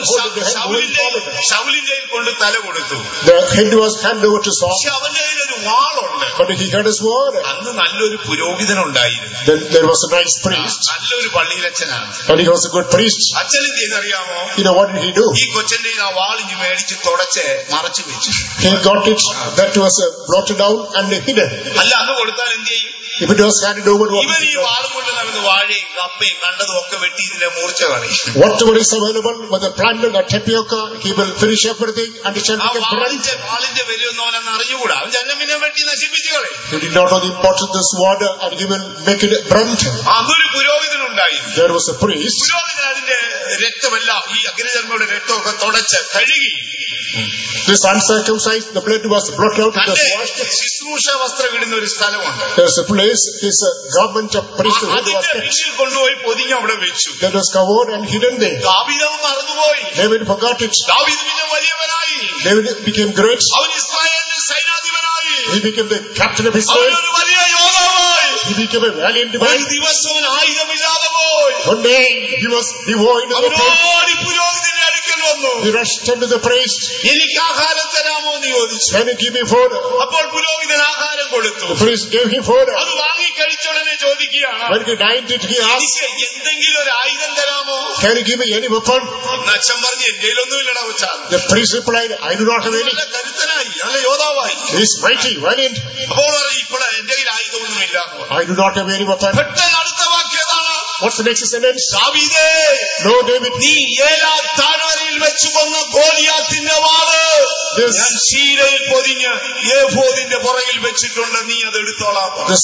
ശൗലിന്റെ കൊണ്ട് തല കൊടുത്തു. The head was handed over to Saul. പക്ഷെ അവന്റെ കയ്യിൽ ഒരു വാളുണ്ട്. But he had a sword. അന്ന് നല്ലൊരു പുരോഹിതനുണ്ടായിരുന്നു. Then there was a nice priest. നല്ലൊരു പള്ളിയിലച്ഛനാണ്. And he was a good priest. അച്ഛൻ എന്ത് ചെയ്തറിയാമോ? You know what did he do? ഈ കൊച്ചന്റെ ആ വാളിഞ്ഞ് മേടിച്ച് തുടച്ച് മറച്ചു വെച്ചു. He got it. That was blotted down and hidden. അല്ല അന്ന് കൊടുത്താൽ എന്ത് ചെയ്യും? If it was handed over, ഇവൻ ഈ വാളും കൊണ്ട് നടന്ന് വാഴയും കപ്പയും കണ്ടതും ഒക്കെ വെട്ടി ഇതിനെ മൂർച്ച കളയും. whatever is available, whether planted or tapioca, he will finish everything and it shall become blunt. വാളിന്റെ വിലയൊന്നും അവനന്ന് അറിഞ്ഞുകൂടാ. അവൻ ജനമിനെ വെട്ടി നശിപ്പിച്ചു കളയും. He did not know the importance of this word and he will make it blunt. അതൊരു പുരോഹിതനുണ്ടായിരുന്നു. There was a priest. പുരോഹിതൻ അതിന്റെ രക്തമെല്ലാം ഈ അഗ്നിധർമ്മയുടെ രക്തമൊക്കെ തുടച്ച് കഴുകി. This uncircumcised, the blood was blotted out and was washed. ശുശ്രൂഷ വസ്ത്രം ഇടുന്ന ഒരു സ്ഥലമുണ്ട്. There's a place, this garment of priesthood was അതിന്റെ kept. പിന്നിൽ കൊണ്ടുപോയി പൊതിഞ്ഞ് അവിടെ വെച്ചു. That was covered and hidden there. ദാവീദ് മറന്നുപോയി. David forgot it. ദാവീദ് പിന്നെ വലിയവനായി. David became great. അവൻ ഇസ്രായേലിന്റെ സൈനാധിപനായി. He became the captain of Israel. അവനൊരു വലിയ യോദ്ധാവായി. He became a valiant man. ഒരു ദിവസം ആയുധമില്ലാതെ പോയി. One day he was devoid of the faith. അവനോടി പുരോഹിതന്റെ അടുക്കൽ വന്നു. He rushed unto the priest. എനിക്ക് ആഹാരം തരാമോ എന്ന് ചോദിച്ചു. Can you give me food? അപ്പോൾ പുരോഹിതൻ ആഹാരം കൊടുത്തു. The priest gave him food. അത് വാങ്ങി കഴിച്ചോടനെ ചോദിക്കുകയാണ്, When he dined it, he asked, എനിക്ക് എന്തെങ്കിലും ഒരു ആയുധം തരാമോ? can you give me any weapon? അച്ഛൻ പറഞ്ഞു, എന്റെയിലൊന്നും ഇല്ലടാ വെച്ചാൽ. The priest replied, I do not have any. നല്ല കരുത്തനായി, നല്ല യോദ്ധാവായി. He is mighty, valiant. അപ്പോൾ പറഞ്ഞു, ഇപ്പോൾ എന്റെ കയ്യിൽ ആയുധമൊന്നും ഇല്ല. I do not have any weapon. പെട്ടെന്ന് അടുത്ത വാക്യതാണ്, What's the next sentence? ദാവീദേ, No, David. നീ ഏലാ താഴ്വരയിൽ വെച്ച് കൊന്ന ഗോലിയാത്തിന്റെ വാള് ഞാൻ ശീലയിൽ പൊതിഞ്ഞ് ഏഫോദിന്റെ പുറകിൽ വെച്ചിട്ടുണ്ട്, നീ അത് എടുത്തോളാം. The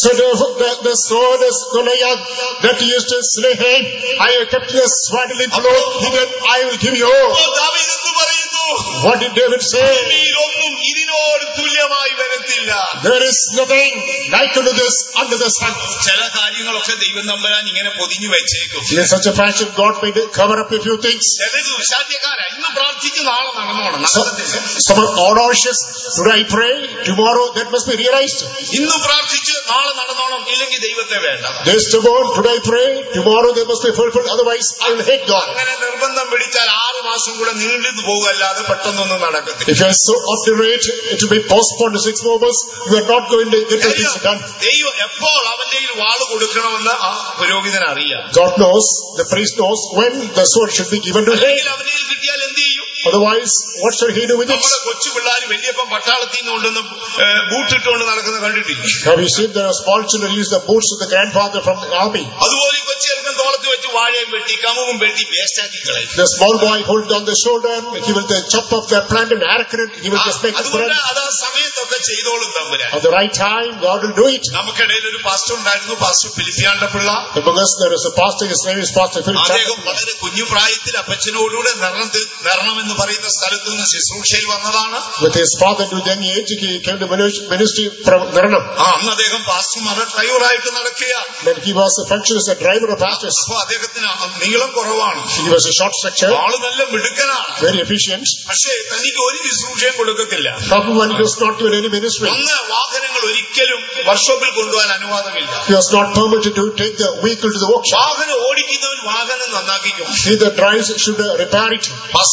sword is Goliath that used to slay him. I have kept the swaddling cloth hidden. I will give you. ദാവീദ് എന്ന് പറയുന്നു, What did David say? ഭൂമിയിലൊന്നും ഇതിനോട് തുല്യമായി വരത്തില്ല. There is nothing like unto this under the sun. ചില കാര്യങ്ങളൊക്കെ ദൈവം നമ്പരാൻ ഇങ്ങനെ പൊതിഞ്ഞു വെച്ചേക്കും. In such a fashion, God may cover up a few things. ചിലത് ദുശാഠ്യക്കാരാ, ഇന്ന് പ്രാർത്ഥിച്ച് നാളെ നടന്നോണം. Some are audacious. Today I pray, tomorrow that must be realized. ഇന്ന് പ്രാർത്ഥിച്ച് നാളെ നടന്നോണം, ഇല്ലെങ്കിൽ ദൈവത്തെ വേണ്ട. This tomorrow, today I pray, tomorrow they must be fulfilled. Otherwise, I will hate God. അങ്ങനെ നിർബന്ധം പിടിച്ചാൽ 6 മാസം കൂടെ നീണ്ടു പോകുകയല്ലാതെ പെട്ടെന്നൊന്നും നടക്കത്തില്ല. If you are so obdurate, it will be postponed to 6 more months. You are not going to get the things done. ദൈവം എപ്പോൾ അവന്റെ കയ്യിൽ വാള് കൊടുക്കണമെന്ന് ആ പുരോഹിതൻ അറിയാം. God knows, the priest knows when the sword should be given to him. അല്ലെങ്കിൽ അവന്റെ കയ്യിൽ കിട്ടിയാൽ എന്ത് ചെയ്യും? Otherwise, what should he do with it? നമ്മുടെ കൊച്ചു പിള്ളേർ വലിയപ്പം പട്ടാളത്തിൽ നിന്ന് കൊണ്ടുവന്ന് ബൂട്ടിട്ടുകൊണ്ട് നടക്കുന്നത് കണ്ടിട്ടില്ല. Have you seen there are small children use the boots of the grandfather from the army? അതുപോലെ ഈ കൊച്ചെടുക്കാൻ തോളത്ത് വെച്ച് വാഴയും വെട്ടി കമുവും വെട്ടി വേസ്റ്റാക്കി കളയും. The small boy holds on the shoulder, he will chop off the plant and arrow it, he will just make it അതുകൊണ്ട് burn. അത് ആ സമയത്തൊക്കെ ചെയ്തോളും തമ്പുരാൻ. At the right time, God will do it. നമുക്കിടയിൽ ഒരു പാസ്റ്റർ ഉണ്ടായിരുന്നു, പാസ്റ്റർ ഫിലിപ്പിയാണ്ട Pillai. Among us, there is a pastor, his name is Pastor Philip. അദ്ദേഹം വളരെ കുഞ്ഞു പ്രായത്തിൽ അപ്പച്ചനോടുകൂടെ നിരണം എന്ന് പറയുന്ന സ്ഥലത്ത് നിന്ന് ശുശ്രൂഷയിൽ വന്നതാണ്. With his father to young age, he came to ministry from Naranam. അന്ന് അദ്ദേഹം പാസ്റ്റർമാരുടെ ഡ്രൈവറായിട്ട് നടക്കുകയാണ്. Then he was a function as a driver of pastors. അപ്പൊ അദ്ദേഹത്തിന് നീളം കുറവാണ്, He was a short structure, ആള് നല്ല മിടുക്കനാണ്. very efficient. പക്ഷേ തനിക്ക് ഒരു ശുശ്രൂഷയും കൊടുക്കത്തില്ല. Probably one was not given any ministry. അന്ന് വാഹനങ്ങൾ ഒരിക്കലും വർക്ക്ഷോപ്പിൽ കൊണ്ടുപോകാൻ അനുവാദമില്ല. He was not permitted to take the vehicle to the workshop. വാഹനം ഓടിക്കുന്നവൻ വാഹനം നന്നാക്കിക്കും. He that drives should repair it. Pastor C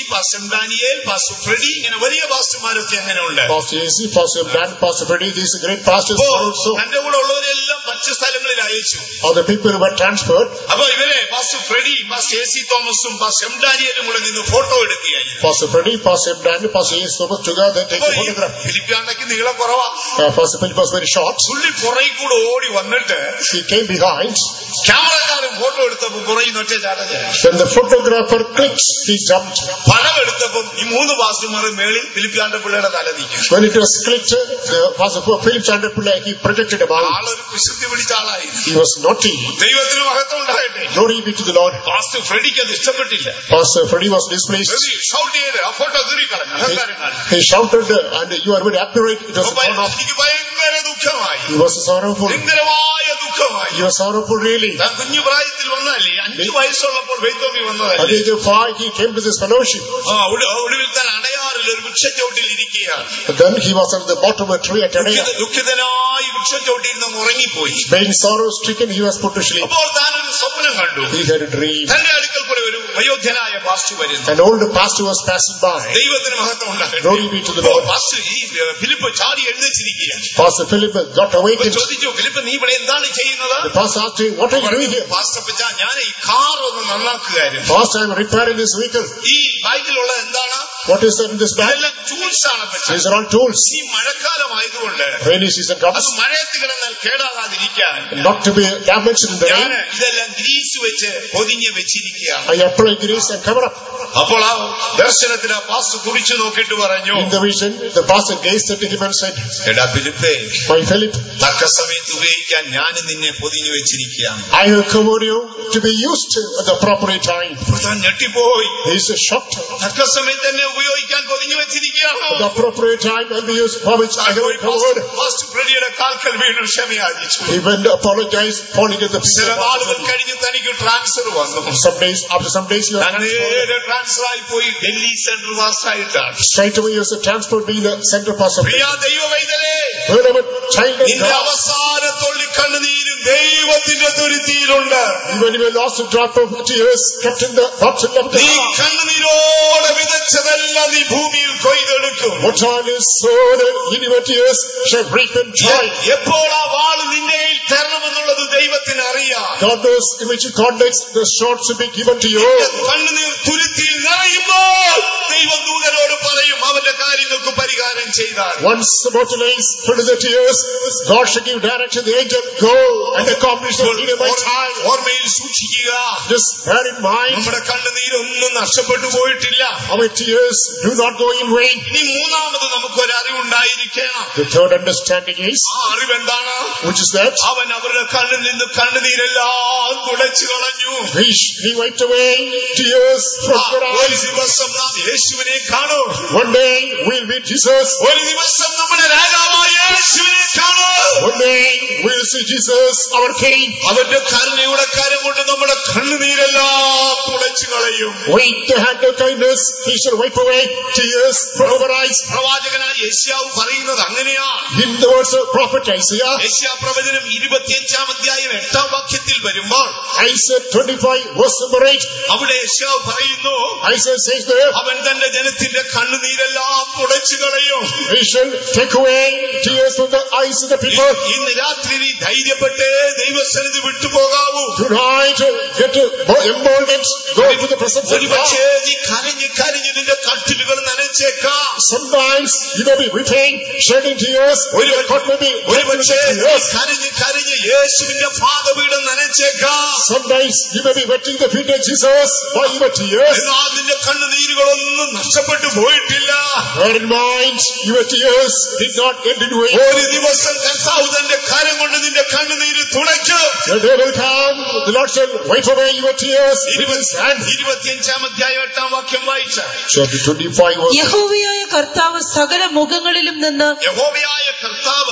pastor Daniel, pastor Freddy, ഇങ്ങനെ വലിയ പാസ്റ്റർമാരൊക്കെ അങ്ങനെ ഉണ്ട്. Pastor AC, Pastor Dan, Pastor Freddy, these are great pastors also. തന്റെ കൂടെ ഉള്ളവരെല്ലാം മറ്റു സ്ഥലങ്ങളിൽ അയച്ചു. All the people who were transferred. അപ്പൊ ഇവരെ പാസ്റ്റർ ഫ്രെഡി, പാസ്റ്റർ AC തോമസും പാസ്റ്റർ എം ഡാനിയേലും കൂടെ നിന്ന് ഫോട്ടോ എടുക്കുകയായിരുന്നു. Pastor Freddy, Pastor Dan, Pastor AC Thomas together take a photograph. ഫിലിപ്പിയാണ്ടയ്ക്ക് നീളം കുറവാ. Pastor Philip was very short. പുള്ളി പുറകിൽ കൂടെ ഓടി വന്നിട്ട് He came behind. ക്യാമറക്കാരൻ ഫോട്ടോ എടുത്തപ്പോ പുറകിൽ നൊറ്റ ചാട. When the photographer clicked, he jumped. പടം എടുത്തപ്പോ ഈ 3 പാസ്റ്റർമാരും മേളിൽ ഫിലിപ്പിയാണ്ട പിള്ളയുടെ തല നീക്കും. When it was clicked, Pastor Philip Chandapilla, he projected about. ആളൊരു കുശുദ്ധി പിടിച്ച ആളായി. He was naughty. ദൈവത്തിന് മഹത്വം ഉണ്ടാകട്ടെ. Glory be to the Lord. Pastor ഫ്രെഡിക്ക് അത് ഇഷ്ടപ്പെട്ടില്ല. Pastor Freddy was displeased. Shout ചെയ്ത് ആ ഫോട്ടോ കീറിക്കളഞ്ഞു. He shouted, and you are very accurate. It was എനിക്ക് ഭയങ്കര ദുഃഖമായി. He was sorrowful. ഭയങ്കരമായ ദുഃഖമായി. He was sorrowful really. കുഞ്ഞു പ്രായത്തിൽ വന്നല്ലേ, 5 വയസ്സുള്ളപ്പോൾ ബെയ്ത്തോമി വന്നതല്ലേ. At the age of 5, he came to this fellowship. ഒടുവിൽ താൻ അടയാറിൽ ഒരു വൃക്ഷച്ചോട്ടിൽ ഇരിക്കുകയാണ്. Then he was at the bottom of a tree at Adaya. ദുഃഖിതനായി വൃക്ഷച്ചോട്ടിൽ നിന്ന് ഉറങ്ങിപ്പോയി. Being sorrow-stricken, he was put to sleep. അപ്പോൾ താൻ ഒരു സ്വപ്നം കണ്ടു. He had a dream. തന്റെ അടുക്കൽ കൂടെ ഒരു വയോധ്യനായ പാസ്റ്റർ വരുന്നു. An old pastor was passing by. ദൈവത്തിന് മഹത്വം ഉണ്ടാകട്ടെ. Glory be to the Lord. Pastor ഈ ഫിലിപ്പ് ചാടി എഴുന്നേറ്റിരിക്കുകയാണ്. Pastor Philip got awakened. ചോദിച്ചു, ഫിലിപ്പ് നീ ഇവിടെ എന്താണ് ചെയ്യുന്നത്? The pastor asked him, what are you doing here? Pastor പച്ച, ഞാൻ ഈ കാർ ഒന്ന് നന്നാക്കുകയായിരുന്നു. Pastor, I am repairing this vehicle. ഈ ബാഗിലുള്ള എന്താണ്? What is that in this bag? ഇതെല്ലാം ടൂൾസ് ആണ് പച്ച. These are all tools. ഈ മഴക്കാലമായതുകൊണ്ട് Rainy season comes. അത് മഴയത്ത് കിടന്നാൽ കേടാകാതിരിക്കാൻ Not to be damaged in the ഞാൻ rain. ഇതെല്ലാം ഗ്രീസ് വെച്ച് പൊതിഞ്ഞ് വെച്ചിരിക്കുകയാണ്. I apply grease and cover up. അപ്പോൾ ആ ദർശനത്തിൽ ആ പാസ്റ്റർ കുറിച്ചു നോക്കിയിട്ട് പറഞ്ഞു, In the vision, the pastor gazed at him and said, എടാ ഫിലിപ്പേ, My Philip, തക്ക സമയത്ത് ഉപയോഗിക്കാൻ ഞാൻ നിന്നെ പൊതിഞ്ഞു വെച്ചിരിക്കുകയാണ്. I have covered you to be used at the appropriate time. അപ്പോൾ താൻ ഞെട്ടിപ്പോയി. He is shocked. തക്ക സമയത്ത് എന്നെ ഉപയോഗിക്കാൻ പൊതിഞ്ഞു വെച്ചിരിക്കുകയാണോ? At the appropriate time and be used for which I have covered. Pastor ഫ്രെഡിയുടെ കാൽക്കൽ വീണു ക്ഷമയാചിച്ചു. He went to apologize, falling at the feet ചില of നാളുകൾ Pastor. കഴിഞ്ഞ് തനിക്ക് ട്രാൻസ്ഫർ വന്നു. After some days, you are transferred. Transfer ആയി പോയി ഡൽഹി സെൻട്രൽ പാസ്റ്ററായിട്ടാണ്. Straight away, you are transferred being the center pastor. പ്രിയ ദൈവവൈതലേ, Wherever child of നിന്റെ God, അവസാനത്തുള്ളി കണ്ണുനീരും ദൈവത്തിന്റെ തുരുത്തിയിലുണ്ട്. even if you lost a drop of tears, kept in the bottle of the നീ heart. കണ്ണുനീരോടെ വിതച്ചതെല്ലാം നീ ഭൂമിയിൽ കൊയ്തെടുക്കും. What all is sown in your tears shall reap in joy. എപ്പോൾ ആ വാള് നിന്റെ കയ്യിൽ തരണമെന്നുള്ളത് ദൈവത്തിന് അറിയാം. God knows in which context the short should be given to you. കണ്ണുനീർ തുരുത്തിയിൽ നിറയുമ്പോൾ ദൈവം ദൂതനോട് പറയും, അവന്റെ കാര്യങ്ങൾക്ക് പരിഹാരം ചെയ്താൽ. Once the bottle is filled with the tears, God shall give direction to the angel, go and accomplish the need of my time. ഓർമ്മയിൽ സൂക്ഷിക്കുക, Just bear in mind, നമ്മുടെ കണ്ണുനീരൊന്നും നഷ്ടപ്പെട്ടു പോയിട്ടില്ല. our tears do not go in vain. ഇനി മൂന്നാമത് നമുക്കൊരു അറിവുണ്ടായിരിക്കണം. The third understanding is, ആ അറിവെന്താണ്? which is that, അവൻ അവരുടെ കണ്ണിൽ നിന്ന് കണ്ണുനീരെല്ലാം തുടച്ചു കളഞ്ഞു. he wiped away tears from your ഒരു eyes. ദിവസം നാം യേശുവിനെ കാണും. One day we'll meet Jesus. ഒരു ദിവസം നമ്മുടെ രാജാവായ യേശുവിനെ കാണും. One day we'll see Jesus, our King. അവന്റെ കരുണയുടെ കരം കൊണ്ട് നമ്മുടെ കണ്ണുനീരെല്ലാം തുടച്ചു കളയും. With the hand of kindness, he shall wipe away tears from our eyes. പ്രവാചകനായ യേശയ്യാവ് പറയുന്നത് അങ്ങനെയാണ്. In the words of prophet Isaiah, യേശയ്യാ പ്രവചനം 25-ാം അധ്യായം 8-ാം വാക്യത്തിൽ വരുമ്പോൾ Isaiah 25 verse number 8, അവിടെ യേശയ്യാവ് പറയുന്നു, Isaiah says there, അവൻ തന്റെ ജനത്തിന്റെ കണ്ണുനീരെല്ലാം തുടച്ചു കളയും. he shall take away tears from the eyes of the people. ഇന്ന് രാത്രി നീ ധൈര്യപ്പെട്ട് ദൈവസന്നിധി വിട്ടുപോകാവൂ. Tonight, get emboldened, go to the presence of God. ഒരുപക്ഷേ നീ കരഞ്ഞ് കരഞ്ഞ് നിന്റെ കട്ടിലുകൾ നനച്ചേക്കാം. Sometimes you may be weeping, shedding tears, or your coat may be wet with ഒരുപക്ഷേ നീ tears. കരഞ്ഞ് കരഞ്ഞ് യേശുവിന്റെ പാദപീഠം നനച്ചേക്കാം. Sometimes you may be wetting the feet of Jesus by your tears. എന്നാൽ നിന്റെ കണ്ണുനീരുകളൊന്നും നഷ്ടപ്പെട്ടു പോയിട്ടില്ല. Bear in mind, your tears did not end in vain. ഒരു ദിവസം കർത്താവ് തന്റെ കരം കൊണ്ട് നിന്റെ കണ്ണുനീര് തുടയ്ക്കും. The day will come, the Lord shall wipe away your tears with his hand. 25-ാം അധ്യായം 8-ാം വാക്യം വായിച്ച Chapter 25 verse. യഹോവയായ കർത്താവ് സകല മുഖങ്ങളിലും നിന്ന് യഹോവയായ കർത്താവ്,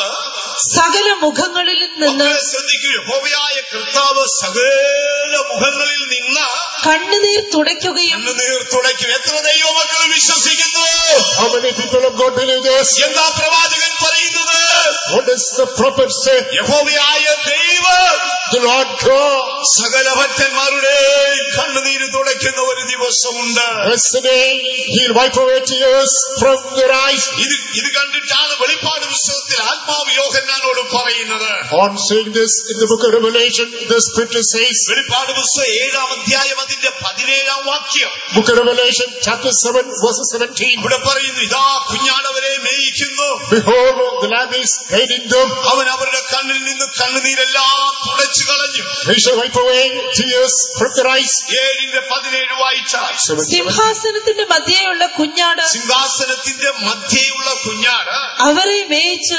സകല മുഖങ്ങളിലും നിന്ന് മക്കളെ ശ്രദ്ധിക്കൂ, യഹോവയായ കർത്താവ് സകല മുഖങ്ങളിൽ നിന്ന് കണ്ണുനീർ തുടയ്ക്കുകയും കണ്ണുനീർ തുടയ്ക്കും. എത്ര ദൈവമക്കൾ വിശ്വസിക്കുന്നു? How many people of don't believe this? എന്താ പ്രവാചകൻ പറയുന്നത്? What does the prophet say? യഹോവയായ ദൈവം The Lord God, സകല ഭക്തന്മാരുടെ കണ്ണുനീര് തുടയ്ക്കുന്ന ഒരു ദിവസമുണ്ട്. yesterday He'll wipe away tears from their eyes. ഇത് കണ്ടിട്ടാണ് വെളിപ്പാട് പുസ്തകത്തിൽ ആത്മാവ് യോഹന്നാനോട് പറയുന്നത്. On saying this in the book of Revelation, the scripture says, വെളിപ്പാട് പുസ്തകം 7-ാം അധ്യായം അതിന്റെ 17-ാം വാക്യം. book of Revelation chapter 7 verse 17. ഇവിടെ പറയുന്നു, ഇതാ കുഞ്ഞാടവരെ മേയിക്കുന്നു. Behold, the Lamb is guiding them. അവൻ അവരുടെ കണ്ണിൽ നിന്ന് കണ്ണുനീരെല്ലാം തുടച്ചു കളഞ്ഞു. He shall wipe away tears from their eyes. 7:17 വായിച്ചാൽ, സിംഹാസനത്തിന്റെ മധ്യേയുള്ള കുഞ്ഞാട്, സിംഹാസനത്തിന്റെ മധ്യേയുള്ള കുഞ്ഞാട് അവരെ മേയിച്ച്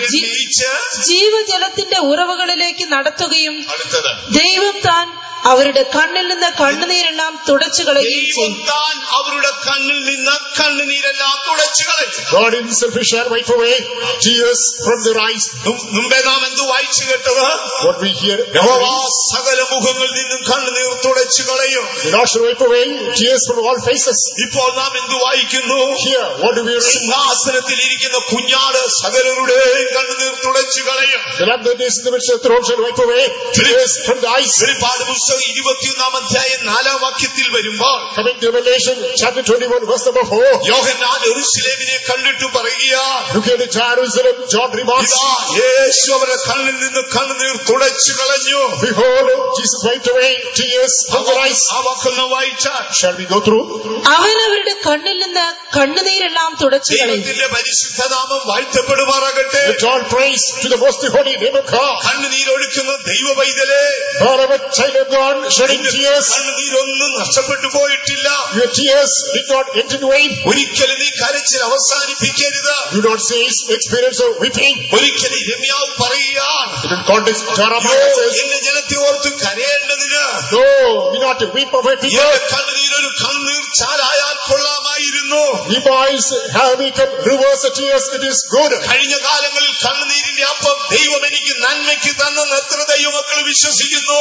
ജീവജലത്തിന്റെ ഉറവുകളിലേക്ക് നടത്തുകയും അടുത്തത് ദൈവം താൻ അവരുടെ കണ്ണിൽ നിന്ന് കണ്ണുനീരെല്ലാം തുടച്ചു കളയുകയും ചെയ്യും. അവരുടെ കണ്ണിൽ നിന്ന് കണ്ണുനീരെല്ലാം തുടച്ചു കളയും. God himself shall wipe away tears from their eyes. മുമ്പേ നാം എന്ത് വായിച്ചു കേട്ടത്? What we hear, സകല മുഖങ്ങളിൽ നിന്നും കണ്ണുനീർ തുടച്ചു കളയും. The Lord shall wipe away tears from all faces. ഇപ്പോൾ നാം എന്ത് വായിക്കുന്നു? Here, what do we read? സിംഹാസനത്തിൽ ഇരിക്കുന്ന കുഞ്ഞാട് സകലരുടെയും കണ്ണുനീർ തുടച്ചു കളയും. The Lamb that is in the midst of the throne shall wipe away tears from the eyes. വെളിപ്പാട് പുസ്തകം 21-ാം അധ്യായം 4-ാം വാക്യത്തിൽ വരുമ്പോൾ, coming to Revelation chapter 21 verse number 4, യോഹന്നാൻ യെരൂശലേമിനെ കണ്ടിട്ട് പറയുക, look at Jerusalem, John remarks, യേശു അവരുടെ കണ്ണിൽ നിന്ന് കണ്ണുനീർ തുടച്ചു കളഞ്ഞു. behold, Jesus wiped away tears from their eyes. ആ വാക്കൊന്ന് വായിച്ചാൽ, shall we go through? അവൻ അവരുടെ കണ്ണിൽ നിന്ന് കണ്ണുനീരെല്ലാം തുടച്ചു കളയും. ദൈവത്തിന്റെ പരിശുദ്ധനാമം വാഴ്ത്തപ്പെടുമാറാകട്ടെ. Let all praise to the most holy name of God. കണ്ണുനീരൊഴുക്കുന്ന ദൈവ പൈതലേ, Forever child of God, shedding tears. കണ്ണുനീരൊന്നും നഷ്ടപ്പെട്ടു പോയിട്ടില്ല. Your tears did not end in vain. ഒരിക്കലും നീ കരച്ചിൽ അവസാനിപ്പിക്കരുത്. Do not cease experience of weeping. ഒരിക്കലും രമ്യാവ് പറയുകയാണ്, In context, Jeremiah says, എന്റെ ജനത്തെ ഓർത്ത് കരയേണ്ടതിന് no, we not to weep of my people. കണ്ണുനീരൊരു കണ്ണുനീർ ചാലായാൽ കൊള്ളാമായിരുന്നു. If eyes have become rivers of tears, it is good. കഴിഞ്ഞ കാലങ്ങളിൽ കണ്ണുനീരിന്റെ അപ്പം ദൈവം എനിക്ക് നന്മയ്ക്ക് തന്നെന്ന് എത്ര ദൈവമക്കൾ വിശ്വസിക്കുന്നു?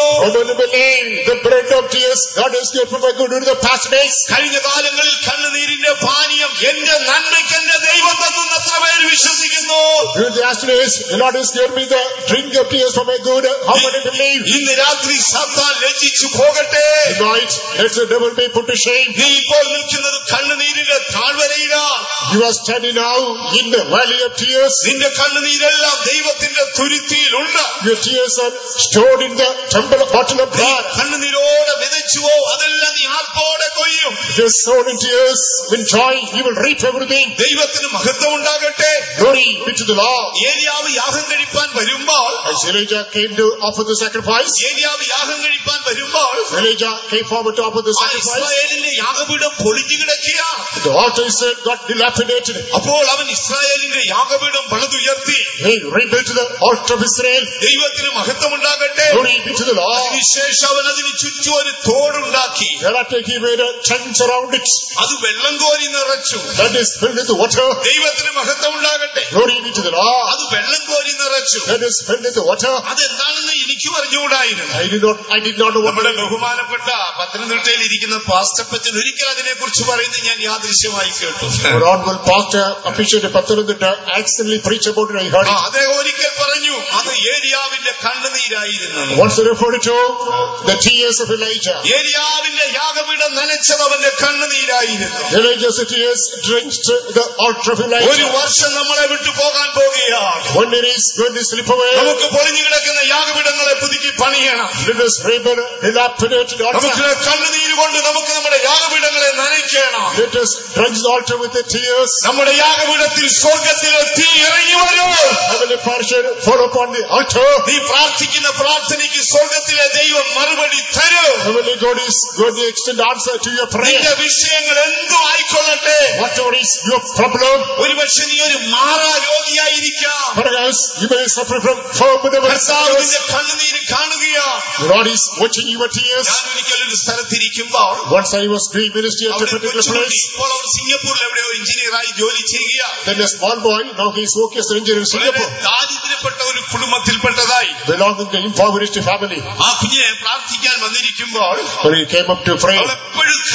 The bread of tears, God has given for my good in the past days. കഴിഞ്ഞ കാലങ്ങളിൽ കണ്ണുനീരിന്റെ പാനീയം എന്റെ നന്മയ്ക്ക് എന്റെ ദൈവം തന്നെന്ന് എത്ര പേര് വിശ്വസിക്കുന്നു? During the last days, the Lord has given me the drink of tears for my good. How many believe? ഇന്ന് രാത്രി സാത്താൻ ലജ്ജിച്ചു പോകട്ടെ. Tonight, let the devil be put to shame. നീ ഇപ്പോൾ നിൽക്കുന്നത് കണ്ണുനീരിന്റെ താഴ്വരയിലാണ്. You are standing now in the valley of tears. നിന്റെ കണ്ണുനീരെല്ലാം ദൈവത്തിന്റെ തുരുത്തിയിലുണ്ട്. Your tears are stored in the temple of bottle of God. കണ്ണുനീരോടെ വിതച്ചുവോ അതെല്ലാം നീ ആർപ്പോടെ കൊയ്യും. If you are sown in tears, in joy, you will reap everything. ദൈവത്തിന് മഹത്വം ഉണ്ടാകട്ടെ. Glory be to the Lord. ഏലിയാവ് യാഗം കഴിപ്പാൻ വരുമ്പോൾ, As Elijah came to offer the sacrifice, ഏലിയാവ് യാഗം കഴിപ്പാൻ വരുമ്പോൾ Elijah came forward to offer the sacrifice. ഇസ്രായേലിന്റെ യാഗപീഠം പൊളിഞ്ഞു കിടക്കുകയാണ്. The altar is got dilapidated. അപ്പോൾ അവൻ ഇസ്രായേലിന്റെ യാഗപീഠം പണിതുയർത്തി. He rebuilt the altar of Israel. ദൈവത്തിന് മഹത്വം ഉണ്ടാകട്ടെ. Glory be to the Lord. അതിനുശേഷം അവൻ അതിന് ചുറ്റും ഒരു തോടുണ്ടാക്കി. Thereafter he made a trench around it. അത് വെള്ളം കോരി നിറച്ചു. That is filled with water. ദൈവത്തിന് മഹത്വം ഉണ്ടാകട്ടെ. Glory be to the Lord. അത് വെള്ളം കോരി നിറച്ചു. That is filled with water. അതെന്താണെന്ന് എനിക്ക് പറഞ്ഞുകൂടായിരുന്നു. I did not know what നമ്മുടെ ബഹുമാനപ്പെട്ട പത്തനംതിട്ടയിൽ ഇരിക്കുന്ന പാസ്റ്റപ്പച്ചൻ ഒരിക്കൽ അതിനെ കുറിച്ച് പറയുന്നത് ഞാൻ യാദൃശ്യമായി കേട്ടു. our honorable pastor officiate Pathanamthitta accidentally preached about it. I heard it. അദ്ദേഹം ഒരിക്കൽ പറഞ്ഞു അത് ഏലിയാവിന്റെ കണ്ണുനീരായിരുന്നു. Once referred to the tears of Elijah. ഏലിയാവിന്റെ യാഗപീഠം നനച്ചത് അവന്റെ കണ്ണുനീരായിരുന്നു. Elijah's tears drenched the altar of Elijah. ഒരു വർഷം നമ്മളെ വിട്ടു പോകാൻ പോകുകയാണ്. One day is going to slip away. നമുക്ക് പൊളിഞ്ഞു കിടക്കുന്ന യാഗപീഠങ്ങളെ പുതുക്കി പണിയണം. Let us rebuild dilapidated altar. നമുക്ക് കണ്ണുനീര് കൊണ്ട് നമുക്ക് നമ്മുടെ യാഗപീഠങ്ങളെ നനയ്ക്കണം. Let us drench the altar with the tears. നമ്മുടെ യാഗപീഠത്തിൽ സ്വർഗ്ഗത്തിലെ തീ ഇറങ്ങി വരും. Heavenly Father shall fall upon the altar. നീ പ്രാർത്ഥിക്കുന്ന പ്രാർത്ഥനയ്ക്ക് സ്വർഗ്ഗത്തിലെ ദൈവം മറുപടി തരും. Heavenly God is going to extend answer to your prayer. നിന്റെ വിഷയങ്ങൾ എന്തും ആയിക്കൊള്ളട്ടെ. Whatever is your problem. ഒരുപക്ഷെ നീ ഒരു മാറാ രോഗിയായിരിക്കാം. Perhaps you may suffer from formidable കർത്താവിന്റെ sickness. കണ്ണുനീര് കാണുകയാണ്. The Lord is watching your tears. ഞാൻ ഒരിക്കലൊരു സ്ഥലത്തിരിക്കുമ്പോൾ Once I was doing ministry at a particular place. ഇപ്പോൾ അവർ സിംഗപ്പൂരിൽ എവിടെയോ എഞ്ചിനീയറായി ജോലി ചെയ്യുകയാണ്. Then a small boy, now he is working as an engineer in Singapore. ദാരിദ്ര്യപ്പെട്ട ഒരു കുടുംബത്തിൽപ്പെട്ടതായി. Belonging to impoverished family. ആ കുഞ്ഞിനെ പ്രാർത്ഥിക്കാൻ വന്നിരിക്കുമ്പോൾ When he came up to pray, അവൾ എപ്പോഴും കരഞ്ഞുകൊണ്ട്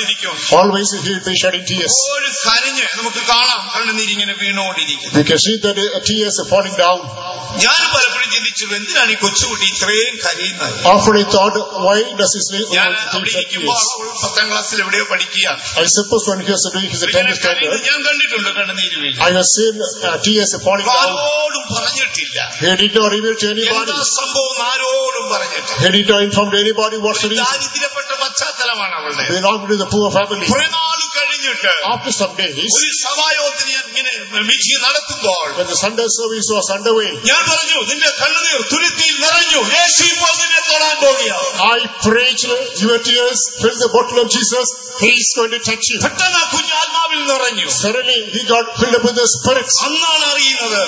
കരഞ്ഞുകൊണ്ടിരിക്കും. Always he will be shedding tears. ഒരു കരഞ്ഞ് നമുക്ക് കാണാം കണ്ണുനീരിങ്ങനെ വീണുകൊണ്ടിരിക്കും. We can see that tears are falling down. ഞാൻ പലപ്പോഴും ചിന്തിച്ചു എന്തിനാണ് ഈ കൊച്ചുകുട്ടി ഇത്രയും കരയുന്നത്. Often I thought, why does he sleep? ഞാൻ അവിടെ ഇരിക്കുമ്പോൾ 10th ക്ലാസ്സിൽ എവിടെയോ പഠിക്കുകയാണ്. I suppose when he was doing his 10th standard, ഞാൻ കണ്ടിട്ടുണ്ട് കണ്ണുനീര് വീഴും. I have seen tears falling down. ആരോടും പറഞ്ഞിട്ടില്ല. He did not reveal to anybody. എന്താ സംഭവം ആരോടും പറഞ്ഞിട്ടില്ല. He did not inform anybody what's the reason. ദാരിദ്ര്യപ്പെട്ട പശ്ചാത്തലമാണ് അവളുടെ. Belonged to the poor family. കുറെ നാൾ കഴിഞ്ഞിട്ട് after some days, ഒരു സഭായോഗത്തിന് ഞാൻ ഇങ്ങനെ മീറ്റിംഗ് നടത്തുമ്പോൾ when the Sunday service was underway, ഞാൻ പറഞ്ഞു നിന്റെ കണ്ണുനീർ തുരുത്തിയിൽ നിറഞ്ഞു, യേശു ഇപ്പോൾ നിന്നെ തൊടാൻ പോകുകയാണ്. I preached, your tears fill the bottle of Jesus, he is going to touch you. പെട്ടെന്ന് കുഞ്ഞ് ആത്മാവിൽ നിറഞ്ഞു. Suddenly he got filled up with the Spirit. അന്നാണ് അറിയുന്നത്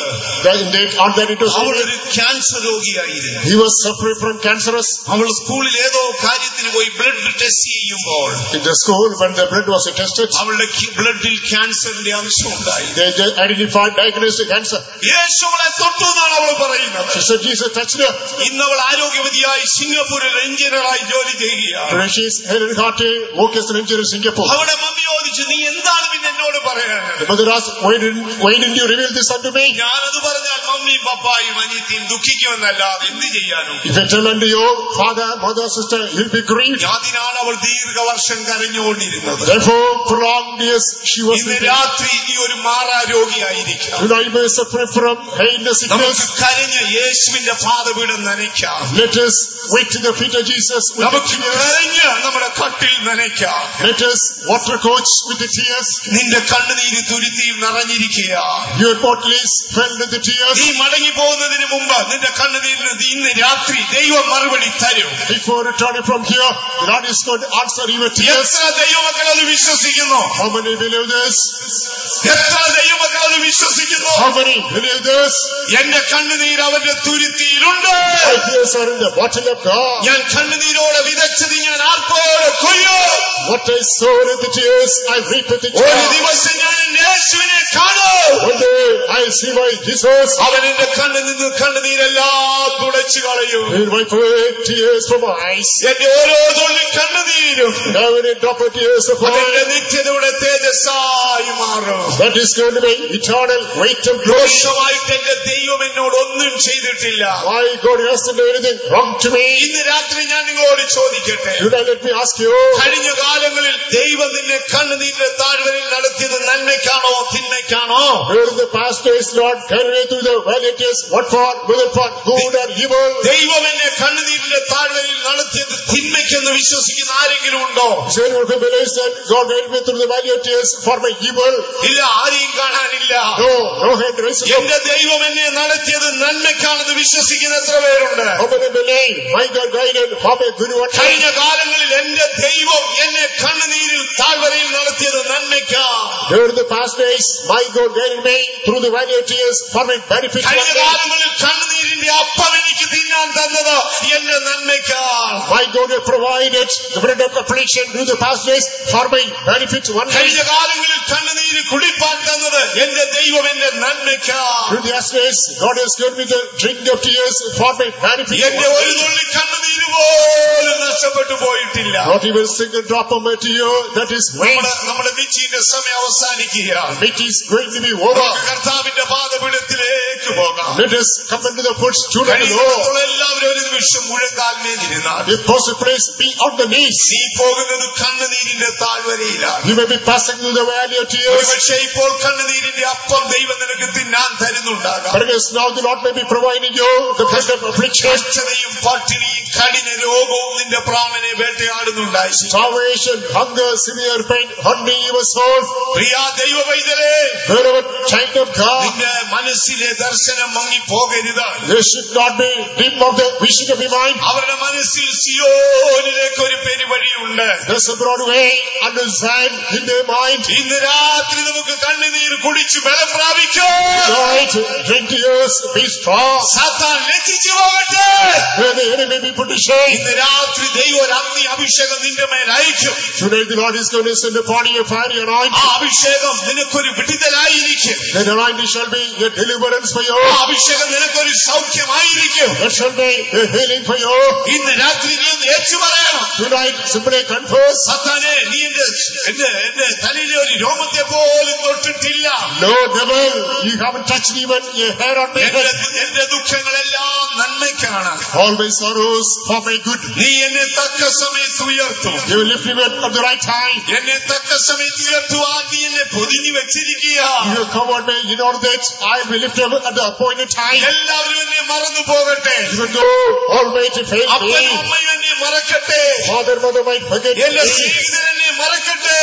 അവളൊരു ക്യാൻസർ രോഗിയായിരുന്നു. He was suffering from cancerous. അവൾ സ്കൂളിൽ ഏതോ കാര്യത്തിന് പോയി ബ്ലഡ് ടെസ്റ്റ് ചെയ്യുമ്പോൾ in the school when the blood was tested, അവളുടെ ബ്ലഡിൽ ക്യാൻസറിന്റെ അംശം ഉണ്ടായി. They identified diagnosed cancer. യേശുവിനെ തൊട്ടു എന്നാണ് അവൾ പറയുന്നത്. She said Jesus touched her. ഇന്ന് അവൾ ആരോഗ്യവതിയായി സിംഗപ്പൂരിൽ എഞ്ചിനീയറായി ജോലി ചെയ്യുകയാണ്. She is healthy, works as an engineer in Singapore. അവളുടെ മമ്മി ചോദിച്ചു നീ എന്താണ് പിന്നെ എന്നോട് പറയാനുള്ളത്? The mother asked, why didn't you reveal this unto me? ഞാനത് പറഞ്ഞാൽ മമ്മിയും പപ്പായും അനിയത്തിയും ദുഃഖിക്കുമെന്നല്ലാതെ എന്ത് ചെയ്യാനും. If I tell unto your father, mother, sister, he'll be grieved. അതിനാണ് അവൾ ദീർഘവർഷം കരഞ്ഞുകൊണ്ടിരുന്നത്. Therefore, for long years she was. ഇന്ന് രാത്രി നീ ഒരു മാറാ രോഗിയായിരിക്കാം. Tonight may suffer from painless sickness. നമുക്ക് കരഞ്ഞ് യേശുവിന്റെ പാദപീഠം നനയ്ക്കാം. Let us wait to the feet of Jesus with the നമുക്ക് tears. കരഞ്ഞ് നമ്മുടെ കട്ടിൽ നനയ്ക്കാം. Let us water coach with the tears. നിന്റെ കണ്ണുനീര് തുരുത്തിയും നിറഞ്ഞിരിക്കുക. Your bottle is filled with the tears. നീ മടങ്ങി പോകുന്നതിന് മുമ്പ് നിന്റെ കണ്ണുനീരിന് ഇന്ന് രാത്രി ദൈവം മറുപടി തരും. Before returning from here, the Lord is going to answer your tears. എത്ര ദൈവമക്കൾ അത് വിശ്വസിക്കുന്നു? How many believe this? എത്ര ദൈവമക്കൾ അത് വിശ്വസിക്കുന്നു? How many believe this? എന്റെ കണ്ണുനീർ അവന്റെ തുരുത്തിയിലുണ്ട്. My tears are in the bottle of God. ഞാൻ കണ്ണുനീരോടെ വിതച്ചത് ഞാൻ ആർപ്പോടെ കൊയ്യും. What I sowed in the tears, I reap with the joy. ഒരു ദിവസം ഞാൻ യേശുവിനെ കാണും. One day I see my Jesus. അവൻ എന്റെ കണ്ണിൽ നിന്ന് കണ്ണുനീരെല്ലാം തുടച്ചു കളയും. He will wipe away tears from my eyes. എന്റെ ഓരോ തുള്ളി കണ്ണുനീരും Every drop of tears of അതെന്റെ mine, നിത്യതയുടെ തേജസ്സായി മാറും. that is going to be eternal weight of glory. ദോഷമായിട്ട് എന്റെ ദൈവം എന്നോട് ഒന്നും ചെയ്തിട്ടില്ല. My God hasn't done anything wrong to me. ഇന്ന് രാത്രി ഞാൻ നിങ്ങളോട് ചോദിക്കട്ടെ, Tonight let me ask you, കഴിഞ്ഞ കാലങ്ങളിൽ ദൈവം നിന്നെ കണ്ണുനീരിന്റെ താഴ്വരയിൽ നടത്തിയത് നന്മയ്ക്കാണോ തിന്മയ്ക്കാണോ? during the past days, Lord, carry me through the valley of tears, what for, whether for good or evil. ദൈവം എന്നെ കണ്ണുനീരിന്റെ താഴ്വരയിൽ നടത്തിയത് തിന്മയ്ക്കെന്ന് വിശ്വസിക്കുന്ന ആരെങ്കിലും ഉണ്ടോ? Is anyone who believes that God carried me through the valley of tears for my evil? ഇല്ല, ആരെയും കാണാനില്ല. No hand raised up. എന്റെ ദൈവം എന്നെ നടത്തിയത് നന്മയ്ക്കാണെന്ന് വിശ്വസിക്കുന്ന എത്ര പേരുണ്ട്? How many believe my God guided for my good work? കഴിഞ്ഞ കാലങ്ങളിൽ എന്റെ ദൈവം എന്നെ കണ്ണുനീരിൽ താഴ്വരയിൽ നടത്തിയത് നന്മയ്ക്കാ. During the past days, my God guided me through the valley of tears for my benefit. കഴിഞ്ഞ കാലങ്ങളിൽ കണ്ണുനീരിന്റെ അപ്പം എനിക്ക് തിന്നാൻ തന്നത് എന്റെ നന്മയ്ക്കാ. My God has provided the bread of affliction through the past days for my benefit one day. കഴിഞ്ഞ കാലങ്ങളിൽ കണ്ണുനീര് കുടിപ്പാൻ തന്നത് എന്റെ ദൈവം എന്റെ നന്മയ്ക്കാ. Through the past days, God has given me the drink of tears for my benefit. എന്റെ ഒരു തുള്ളി കണ്ണുനീര് പോലും നഷ്ടപ്പെട്ടു പോയിട്ടില്ല. Not even a single drop of my tear that is waste. നമ്മുടെ മീറ്റിംഗിന്റെ സമയം അവസാനിക്കുകയാണ്. It is going to be over. കർത്താവിന്റെ പാദപീഠത്തിലേക്ക് പോകാം. Let us come into the footstool of the Lord. എല്ലാവരും ഒരു നിമിഷം മുഴങ്കാലിലേക്കിരുന്നാൽ If possible, please be on the knees. നീ പോകുന്നത് കണ്ണുനീരിന്റെ താഴ്വരയിലാണ്. You may be passing through the valley of tears. ഒരുപക്ഷെ ഇപ്പോൾ കണ്ണുനീരിന്റെ അപ്പം ദൈവം നിനക്ക് തിന്നാൻ തരുന്നുണ്ടാകാം. But yes, now the Lord may be providing you the bread of affliction. കഷ്ടതയും പട്ടിണിയും കഠിന രോഗവും നിന്റെ പ്രാണനെ വേട്ടയാടുന്നുണ്ടായി. Starvation, hunger, severe pain, haunting your soul. പ്രിയ ദൈവ പൈതലേ, Wherever child of God, നിന്റെ മനസ്സിലെ ദർശനം മങ്ങി പോകരുത്. there should not be dim of the vision of your mind. അവരുടെ മനസ്സിൽ സിയോനിലേക്ക് ഒരു പെരുവഴിയുണ്ട്. There's a broad way under Zion in their mind. ഇന്ന് രാത്രി നമുക്ക് കണ്ണുനീർ കുടിച്ച് ബലം പ്രാപിക്കും. Tonight, drink tears, be strong. സാത്താൻ ലജ്ജിച്ചു പോകട്ടെ. Where the enemy be put to shame. ഇന്ന് രാത്രി ദൈവം ഒരു അഗ്നി അഭിഷേകം നിന്റെ മേൽ അയക്കും. Tonight the Lord is going to send upon you a fiery anointing. ആ അഭിഷേകം നിനക്കൊരു വിടുതലായിരിക്കും. That anointing shall be a deliverance for you. അഭിഷേകം നിനക്കൊരു സൗഖ്യമായിരിക്കും. That shall be a healing for you. ഇന്ന് രാത്രി നീ ഒന്ന് ഏറ്റു പറയണം. Tonight simply confess. സാത്താനെ, നീ എന്റെ തലയിലെ ഒരു രോമത്തെ പോലും തൊട്ടിട്ടില്ല. No devil, you haven't touched even a hair on my head. എന്റെ ദുഃഖങ്ങളെല്ലാം നന്മയ്ക്കാണ്. All my sorrows for my good. നീ എന്നെ തക്ക സമയത്ത് ഉയർത്തും. You will lift me up at the right time. എന്നെ തക്ക സമയത്ത് ഉയർത്തുവാൻ നീ എന്നെ പൊതിഞ്ഞു വെച്ചിരിക്കുക. You have covered me in order that I will lift up at the appointed time. എല്ലാവരും എന്നെ മറന്നു പോകട്ടെ. Even though Almighty failed me. അപ്പനും അമ്മയും എന്നെ മറക്കട്ടെ. Father, mother might forget me. എന്റെ സ്നേഹിതൻ എന്നെ മറക്കട്ടെ.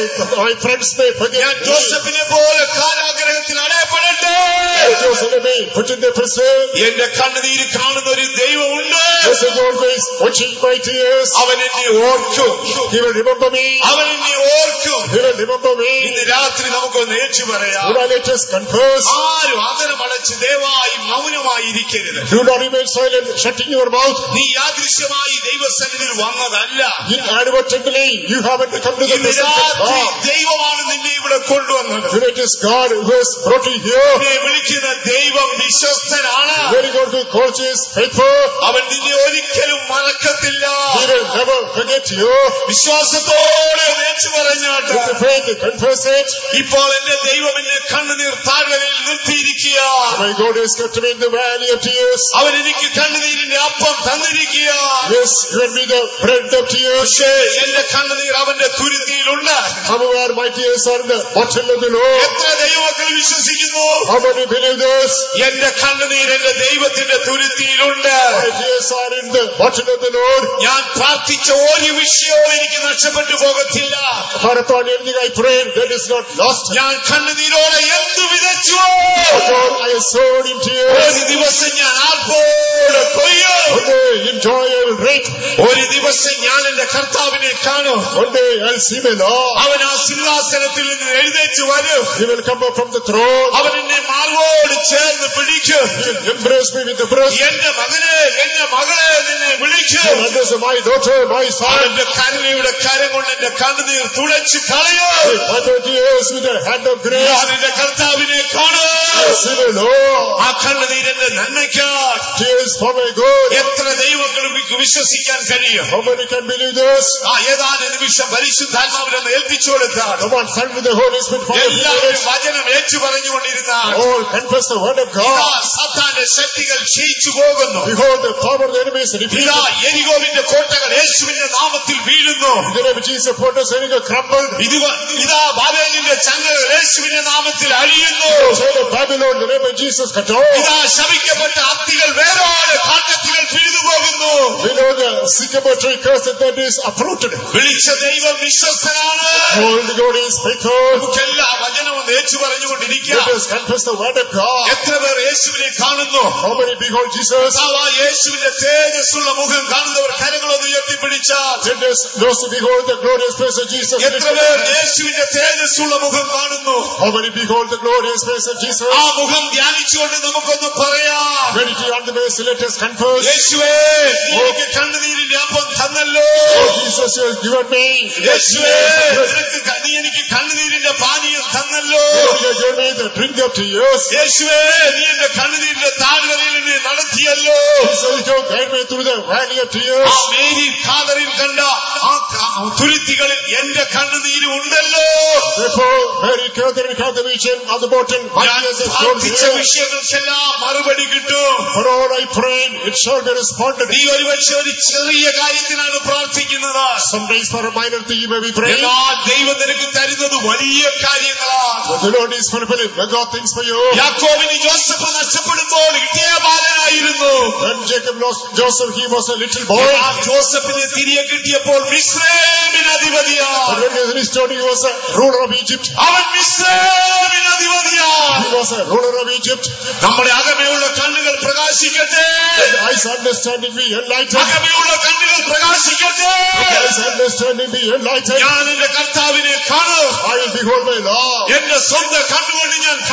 My friends may forget ഞാൻ me. ജോസഫിനെ പോലെ കാരാഗ്രഹത്തിൽ അടയപ്പെടട്ടെ. Joseph may put in the prison. എന്റെ കണ്ണുനീര് കാണുന്ന ഒരു ദൈവമുണ്ട്. Joseph always watching my tears. അവൻ എന്നെ ഓർക്കും. He will remember me. അവൻ എന്നെ ഓർക്കും. He will remember me. ഇന്ന് രാത്രി നമുക്കൊന്ന് ഏറ്റു പറയാം. Let us confess. ആരും അകലമടച്ച് ദയവായി മൗനമായി ഇരിക്കരുത്. Do not remain silent, shutting your mouth. നീ യാദൃശ്യമായി ദൈവസന്നിധിയിൽ വന്നതല്ല. Inadvertently, you haven't come to the presence of God. ദൈവമാണ് നിന്നെ ഇവിടെ കൊണ്ടുവന്നത്. It is God who has brought you here. നിന്നെ വിളിക്കുന്ന ദൈവം വിശ്വസ്തനാണ്. Very God who calls you is faithful. അവൻ നിന്നെ ഒരിക്കലും മറക്കത്തില്ല. He will never forget you. വിശ്വാസത്തോടെ ഏറ്റു പറഞ്ഞാട്ട് With the faith, confess it. ഇപ്പോൾ എന്റെ ദൈവം എന്നെ കണ്ണുനീർ താഴ്വരയിൽ നിർത്തിയിരിക്കുക. My God has kept me in the valley of tears. അവൻ എനിക്ക് കണ്ണുനീരിന്റെ അപ്പം തന്നിരിക്കുക. Yes, given me the bread of tears. പക്ഷേ എന്റെ കണ്ണുനീർ അവന്റെ തുരുത്തിയിലുണ്ട്. However, my tears are in the bottle of the Lord. എത്ര ദൈവമക്കൾ വിശ്വസിക്കുന്നു? How many believe this? എന്റെ കണ്ണുനീർ എന്റെ ദൈവത്തിന്റെ തുരുത്തിയിലുണ്ട്. My tears are in the bottle of the Lord. ഞാൻ പ്രാർത്ഥിച്ച ഒരു വിഷയവും എനിക്ക് നഷ്ടപ്പെട്ടു പോകത്തില്ല. For upon anything I prayed, that is not lost. ഞാൻ കണ്ണുനീരോടെ എന്ത് വിതച്ചുവോ God, I have sown in tears. ഒരു ദിവസം ഞാൻ ആർപ്പോടെ കൊയ്യും. One day in joy I will reap. ഒരു ദിവസം ഞാൻ എന്റെ കർത്താവിനെ കാണും. One day I'll see my Lord. അവൻ ആ സിംഹാസനത്തിൽ നിന്ന് എഴുന്നേറ്റ് വരും. He will come up from the throne. അവൻ എന്നെ മാർവോട് ചേർന്ന് പിടിക്കും. He will embrace me with the breast. എന്റെ മകനെ, എന്റെ മകളെ നിന്നെ വിളിക്കും. He will address my daughter, my son. അവന്റെ കരുണയുടെ കരം കൊണ്ട് എന്റെ കണ്ണുനീർ തുടച്ചു കളയും. My tears with the hand of grace. ഞാൻ എന്റെ കർത്താവിനെ കാണും. I see my Lord. ആ കണ്ണുനീരെന്റെ നന്മയ്ക്കാൻ Tears for my good. എത്ര ദൈവങ്ങൾക്ക് വിശ്വസിക്കാൻ കഴിയും? How many can believe this? ആ ഏതാനും നിമിഷം പരിശുദ്ധാത്മാവിനെ ഏൽപ്പിച്ചു കൊടുത്താൽ Come on, stand with the Holy Spirit for a few എല്ലാവരും minutes. വചനം ഏറ്റു പറഞ്ഞുകൊണ്ടിരുന്നാൽ All confess the word of God. സാത്താന്റെ ശക്തികൾ ക്ഷയിച്ചു പോകുന്നു. Behold, the power of the enemy is defeated. ഇതാ എരികോവിന്റെ കോട്ടകൾ യേശുവിന്റെ നാമത്തിൽ വീഴുന്നു. In the name of Jesus, fortress Jericho crumbled. ഇതാ ബാബേലിന്റെ ചങ്ങലകൾ യേശുവിന്റെ നാമത്തിൽ അഴിയുന്നു. Child of Babylon, in the name of Jesus, cut off. ഇതാ ശപിക്കപ്പെട്ട അത്തികൾ വേരോടെ കാട്ടത്തികൾ പിഴുതു പോകുന്നു. We know the sycamore tree curse that is uprooted. വിളിച്ച ദൈവം വിശ്വസ്തനാണ്. Holy God is faithful. എല്ലാ വചനവും ഏറ്റു പറഞ്ഞുകൊണ്ടിരിക്കുക. Let us confess the word of God. എത്ര പേർ യേശുവിനെ കാണുന്നു? How many behold Jesus? യേശുവിന്റെ തേജസ്സുള്ള മുഖം കാണുന്നവർ കരങ്ങളൊന്ന് ഉയർത്തിപ്പിടിച്ചാൽ Let us those who behold the glorious face of Jesus. എത്ര പേർ യേശുവിന്റെ തേജസ്സുള്ള മുഖം കാണുന്നു? How many behold the glorious face of Jesus? ആ മുഖം ധ്യാനിച്ചുകൊണ്ട് നമുക്കൊന്ന് പറയാം. Meditate on the face, let us confess. യേശുവേ, നീ എനിക്ക് കണ്ണുനീരിന്റെ അപ്പം തന്നല്ലോ. Oh Jesus, you have given me. യേശുവേ, നീ എനിക്ക് കണ്ണുനീരിന്റെ പാനീയം തന്നല്ലോ. You have given me the drink of tears. യേശുവേ, നീ എന്റെ കണ്ണുനീരിന്റെ താഴ്വരയിൽ എന്നെ നടത്തിയല്ലോ. Jesus, you have guided me through the valley of ആ tears. മേരി ഖാദറിൽ കണ്ട ആ തുരുത്തികളിൽ എന്റെ കണ്ണുനീര് ഉണ്ടല്ലോ. Therefore, Mary Catherine had the vision of the bottle. ഞാൻ പ്രാർത്ഥിച്ച വിഷയങ്ങൾക്കെല്ലാം മറുപടി കിട്ടും. For all I prayed, it shall be responded. നീ ഒരുപക്ഷെ ഒരു ചെറിയ കാര്യത്തിനാണ് പ്രാർത്ഥിക്കുന്നത്. Sometimes for a minor thing you may be praying. എന്നാൽ ദൈവം നിനക്ക് തരുന്നത് വലിയ കാര്യങ്ങളാണ്. But the Lord is fulfilling mega things for you. യാക്കോബിന് ജോസഫ് നഷ്ടപ്പെടുമ്പോൾ ഇട്ടിയ ബാലനായിരുന്നു. When Jacob lost Joseph, he was a little boy. ആ ജോസഫിനെ തിരികെ കിട്ടിയപ്പോൾ മിസ്രൈമിന് അധിപതിയാണ്. But when he was restored, he was a ruler of Egypt. അവൻ മിസ്രൈമിന് അധിപതിയാണ്. He was a ruler of Egypt. നമ്മുടെ അകമയുള്ള കണ്ണുകൾ പ്രകാശിക്കട്ടെ. And eyes understanding be enlightened. അകമയുള്ള കണ്ണുകൾ പ്രകാശിക്കട്ടെ. Eyes understanding be enlightened. ഞാൻ എന്റെ കർത്താവിനെ കാണും. I will behold my Lord. എന്റെ സ്വന്തം കണ്ണുകൊണ്ട് ഞാൻ കാണും.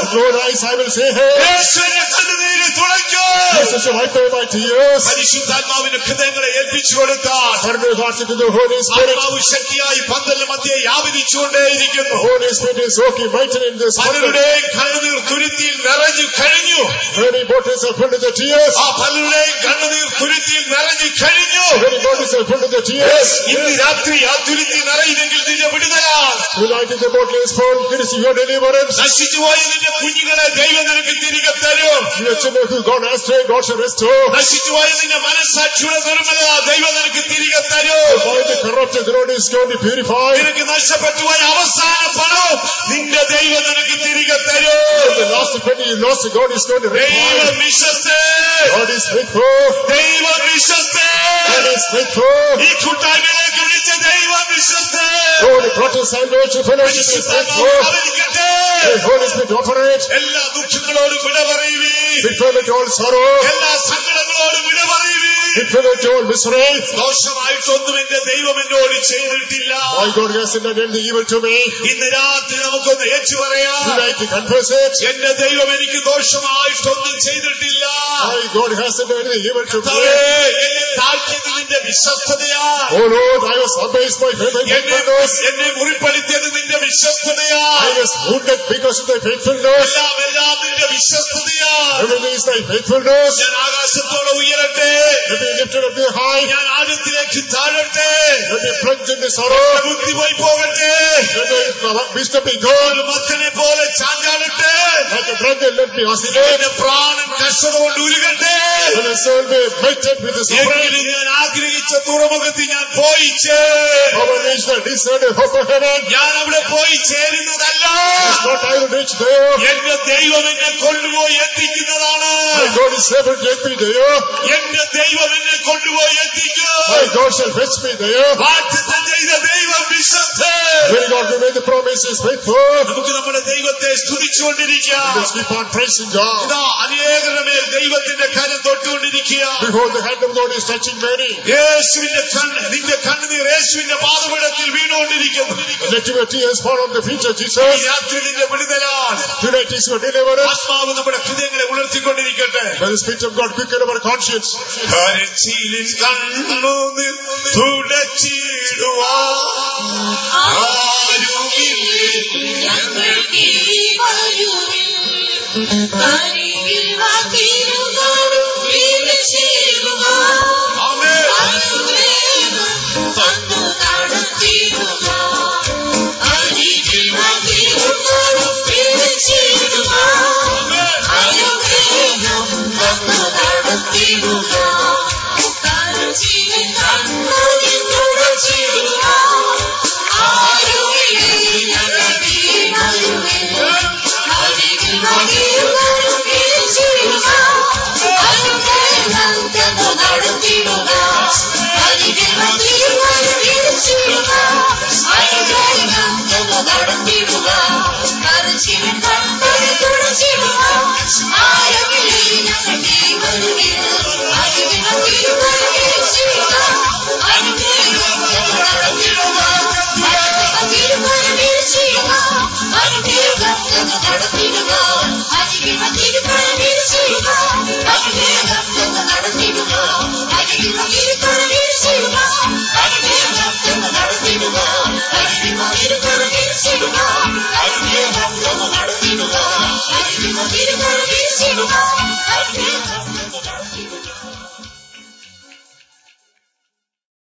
Lord, I will say, hey, യേശുവിന്റെ കണ്ണുനീര് തുടയ്ക്കൂ. Jesus, wipe away my tears. പരിശുദ്ധാത്മാവിന്റെ ഹൃദയങ്ങളെ ഏൽപ്പിച്ചു കൊടുത്താൽ Turn your hearts into the Holy Spirit. ആത്മാവ് ശക്തിയായി പന്തലിന് മധ്യേ വ്യാപരിച്ചുകൊണ്ടേയിരിക്കുന്നു. Holy Spirit is working mightily in this moment. പലരുടെയും കണ്ണുനീർ തുരുത്തിയിൽ നിറഞ്ഞു കഴിഞ്ഞു. Many bottles are filled with the tears. ആ പലരുടെയും കണ്ണുനീർ തുരുത്തിയിൽ നിറഞ്ഞു കഴിഞ്ഞു. Many bottles are filled with the tears. ഇന്ന് രാത്രി ആ തുരുത്തി നിറയില്ലെങ്കിൽ നിന്റെ വിടുതലാണ്. Tonight if the bottle is full, it is your deliverance. നശിച്ചുപോയ നിന്റെ കുഞ്ഞുങ്ങളെ ദൈവം നിനക്ക് തിരികെ തരും. Your children who gone astray, God shall restore. നശിച്ചുപോയ നിന്റെ മനസ്സാക്ഷിയുടെ നിർമ്മലത ദൈവം നിനക്ക് തിരികെ തരും. The mind is corrupted, the Lord is going to purify. നിനക്ക് നഷ്ടപ്പെട്ടുപോയ അവസാന പണം നിന്റെ ദൈവം നിനക്ക് തിരികെ തരും. The last penny you lost, God is going to ദൈവം revive. വിശ്വസ്തൻ. God is faithful. ദൈവം വിശ്വസ്തൻ. God is faithful. ഈ കൂട്ടായ്മയിലേക്ക് വിളിച്ച ദൈവം വിശ്വസ്തൻ. Lord, brought us salvation fellowship is faithful. അവനിക്കട്ടെ. The Holy Spirit operate. എല്ലാ ദുഃഖങ്ങളോടും വിട പറയുവീ. With all sorrow. എല്ലാ സങ്കടങ്ങളോടും വിട പറയുവീ. With all misery. ദോഷമായിട്ടൊന്നും എന്റെ ദൈവം എന്നോട് ചെയ്തിട്ടില്ല. My God has done any evil to me. ഇന്ന് രാത്രി നമുക്കൊന്ന് ഏറ്റു പറയാം. Tonight to confess it. എന്റെ ദൈവം എനിക്ക് ദോഷമായിട്ടൊന്നും ചെയ്തിട്ടില്ല. My God has done any evil to me. എന്നെ താഴ്ത്തിയത് നിന്റെ വിശ്വസ്തതയാണ്. Oh Lord, I was amazed by faithfulness. എന്നെ മുറിപ്പെടുത്തിയത് നിന്റെ വിശ്വസ്തതയാണ്. I was wounded because of thy faithfulness. എല്ലാം നിന്റെ വിശ്വസ്തതയാണ്. Everything is thy faithfulness. ഞാൻ ആകാശത്തോടെ ഉയരട്ടെ. Let me lifted up the high. ഞാൻ ആഴത്തിലേക്ക് താഴട്ടെ. Let me plunge in the sorrow. ബുദ്ധി പോയി പോകട്ടെ. Let my wisdom be gone. മക്കനെ പോലെ ചാഞ്ചാടട്ടെ. Like a brother, let me oscillate. എന്റെ പ്രാണൻ കഷ്ടത കൊണ്ട് ഉരുകട്ടെ. And the soul be melted with the suffering. എങ്കിലും ഞാൻ ആഗ്രഹിച്ച തുറമുഖത്തിൽ ഞാൻ പോയി Our reach the descent of heaven. ഞാൻ അവിടെ പോയി ചേരുന്നതല്ല. It's not I will reach there. എന്റെ ദൈവം എന്നെ കൊണ്ടുപോയി എത്തിക്കുന്നതാണ്. My God is able to get me there. എന്റെ ദൈവം എന്നെ കൊണ്ടുപോയി എത്തിക്കും. My God shall fetch me there. വാഗ്ദത്തം ചെയ്ത ദൈവം വിശ്വസ്തൻ. When God who made the promise is faithful. നമുക്ക് നമ്മുടെ ദൈവത്തെ സ്തുതിച്ചുകൊണ്ടിരിക്കാം. Let's keep on praising God. ഇതാ അനേകരുടെ മേൽ ദൈവത്തിന്റെ കരം തൊട്ടുകൊണ്ടിരിക്കുക. Behold, the hand of the Lord is touching many. നിന്റെ കണ്ണുനീർ യേശുവിന്റെ പാദപീഠത്തിൽ വീണുകൊണ്ടിരിക്കുന്നു. Let your tears fall on the feet of ഈ Jesus. രാത്രി നിന്റെ വിടുതലാണ്. Tonight is your deliverance. ആത്മാവ് നമ്മുടെ ഹൃദയങ്ങളെ ഉണർത്തിക്കൊണ്ടിരിക്കട്ടെ. By the Spirit of God, quicken our conscience. കരച്ചിലിൻ കണ്ണുനീർ തുടച്ചിടുവാൻ ആരുമില്ലേ ഞങ്ങൾക്ക് വരുവിൻ. അരികിൽ വന്നിരുന്നാലും വിളിച്ചിടുക. ആമേൻ. അനുഗ്രഹം തന്നു നടത്തിടുക. അരികിൽ വന്നിരുന്നാലും വിളിച്ചിടുക. അനുഗ്രഹം തന്നു നടത്തിടുക. കരച്ചിലിൻ കണ്ണുനീർ തുടച്ചിടുക. ആരുമില്ലേ ഞങ്ങൾക്ക് വരുവിൻ. അരികിൽ വന്നിരുന്നാലും വിളിച്ചിടുക. അനുഗ്രഹം തന്നു നടത്തിടുക. അരികിൽ വന്നിരുന്നാലും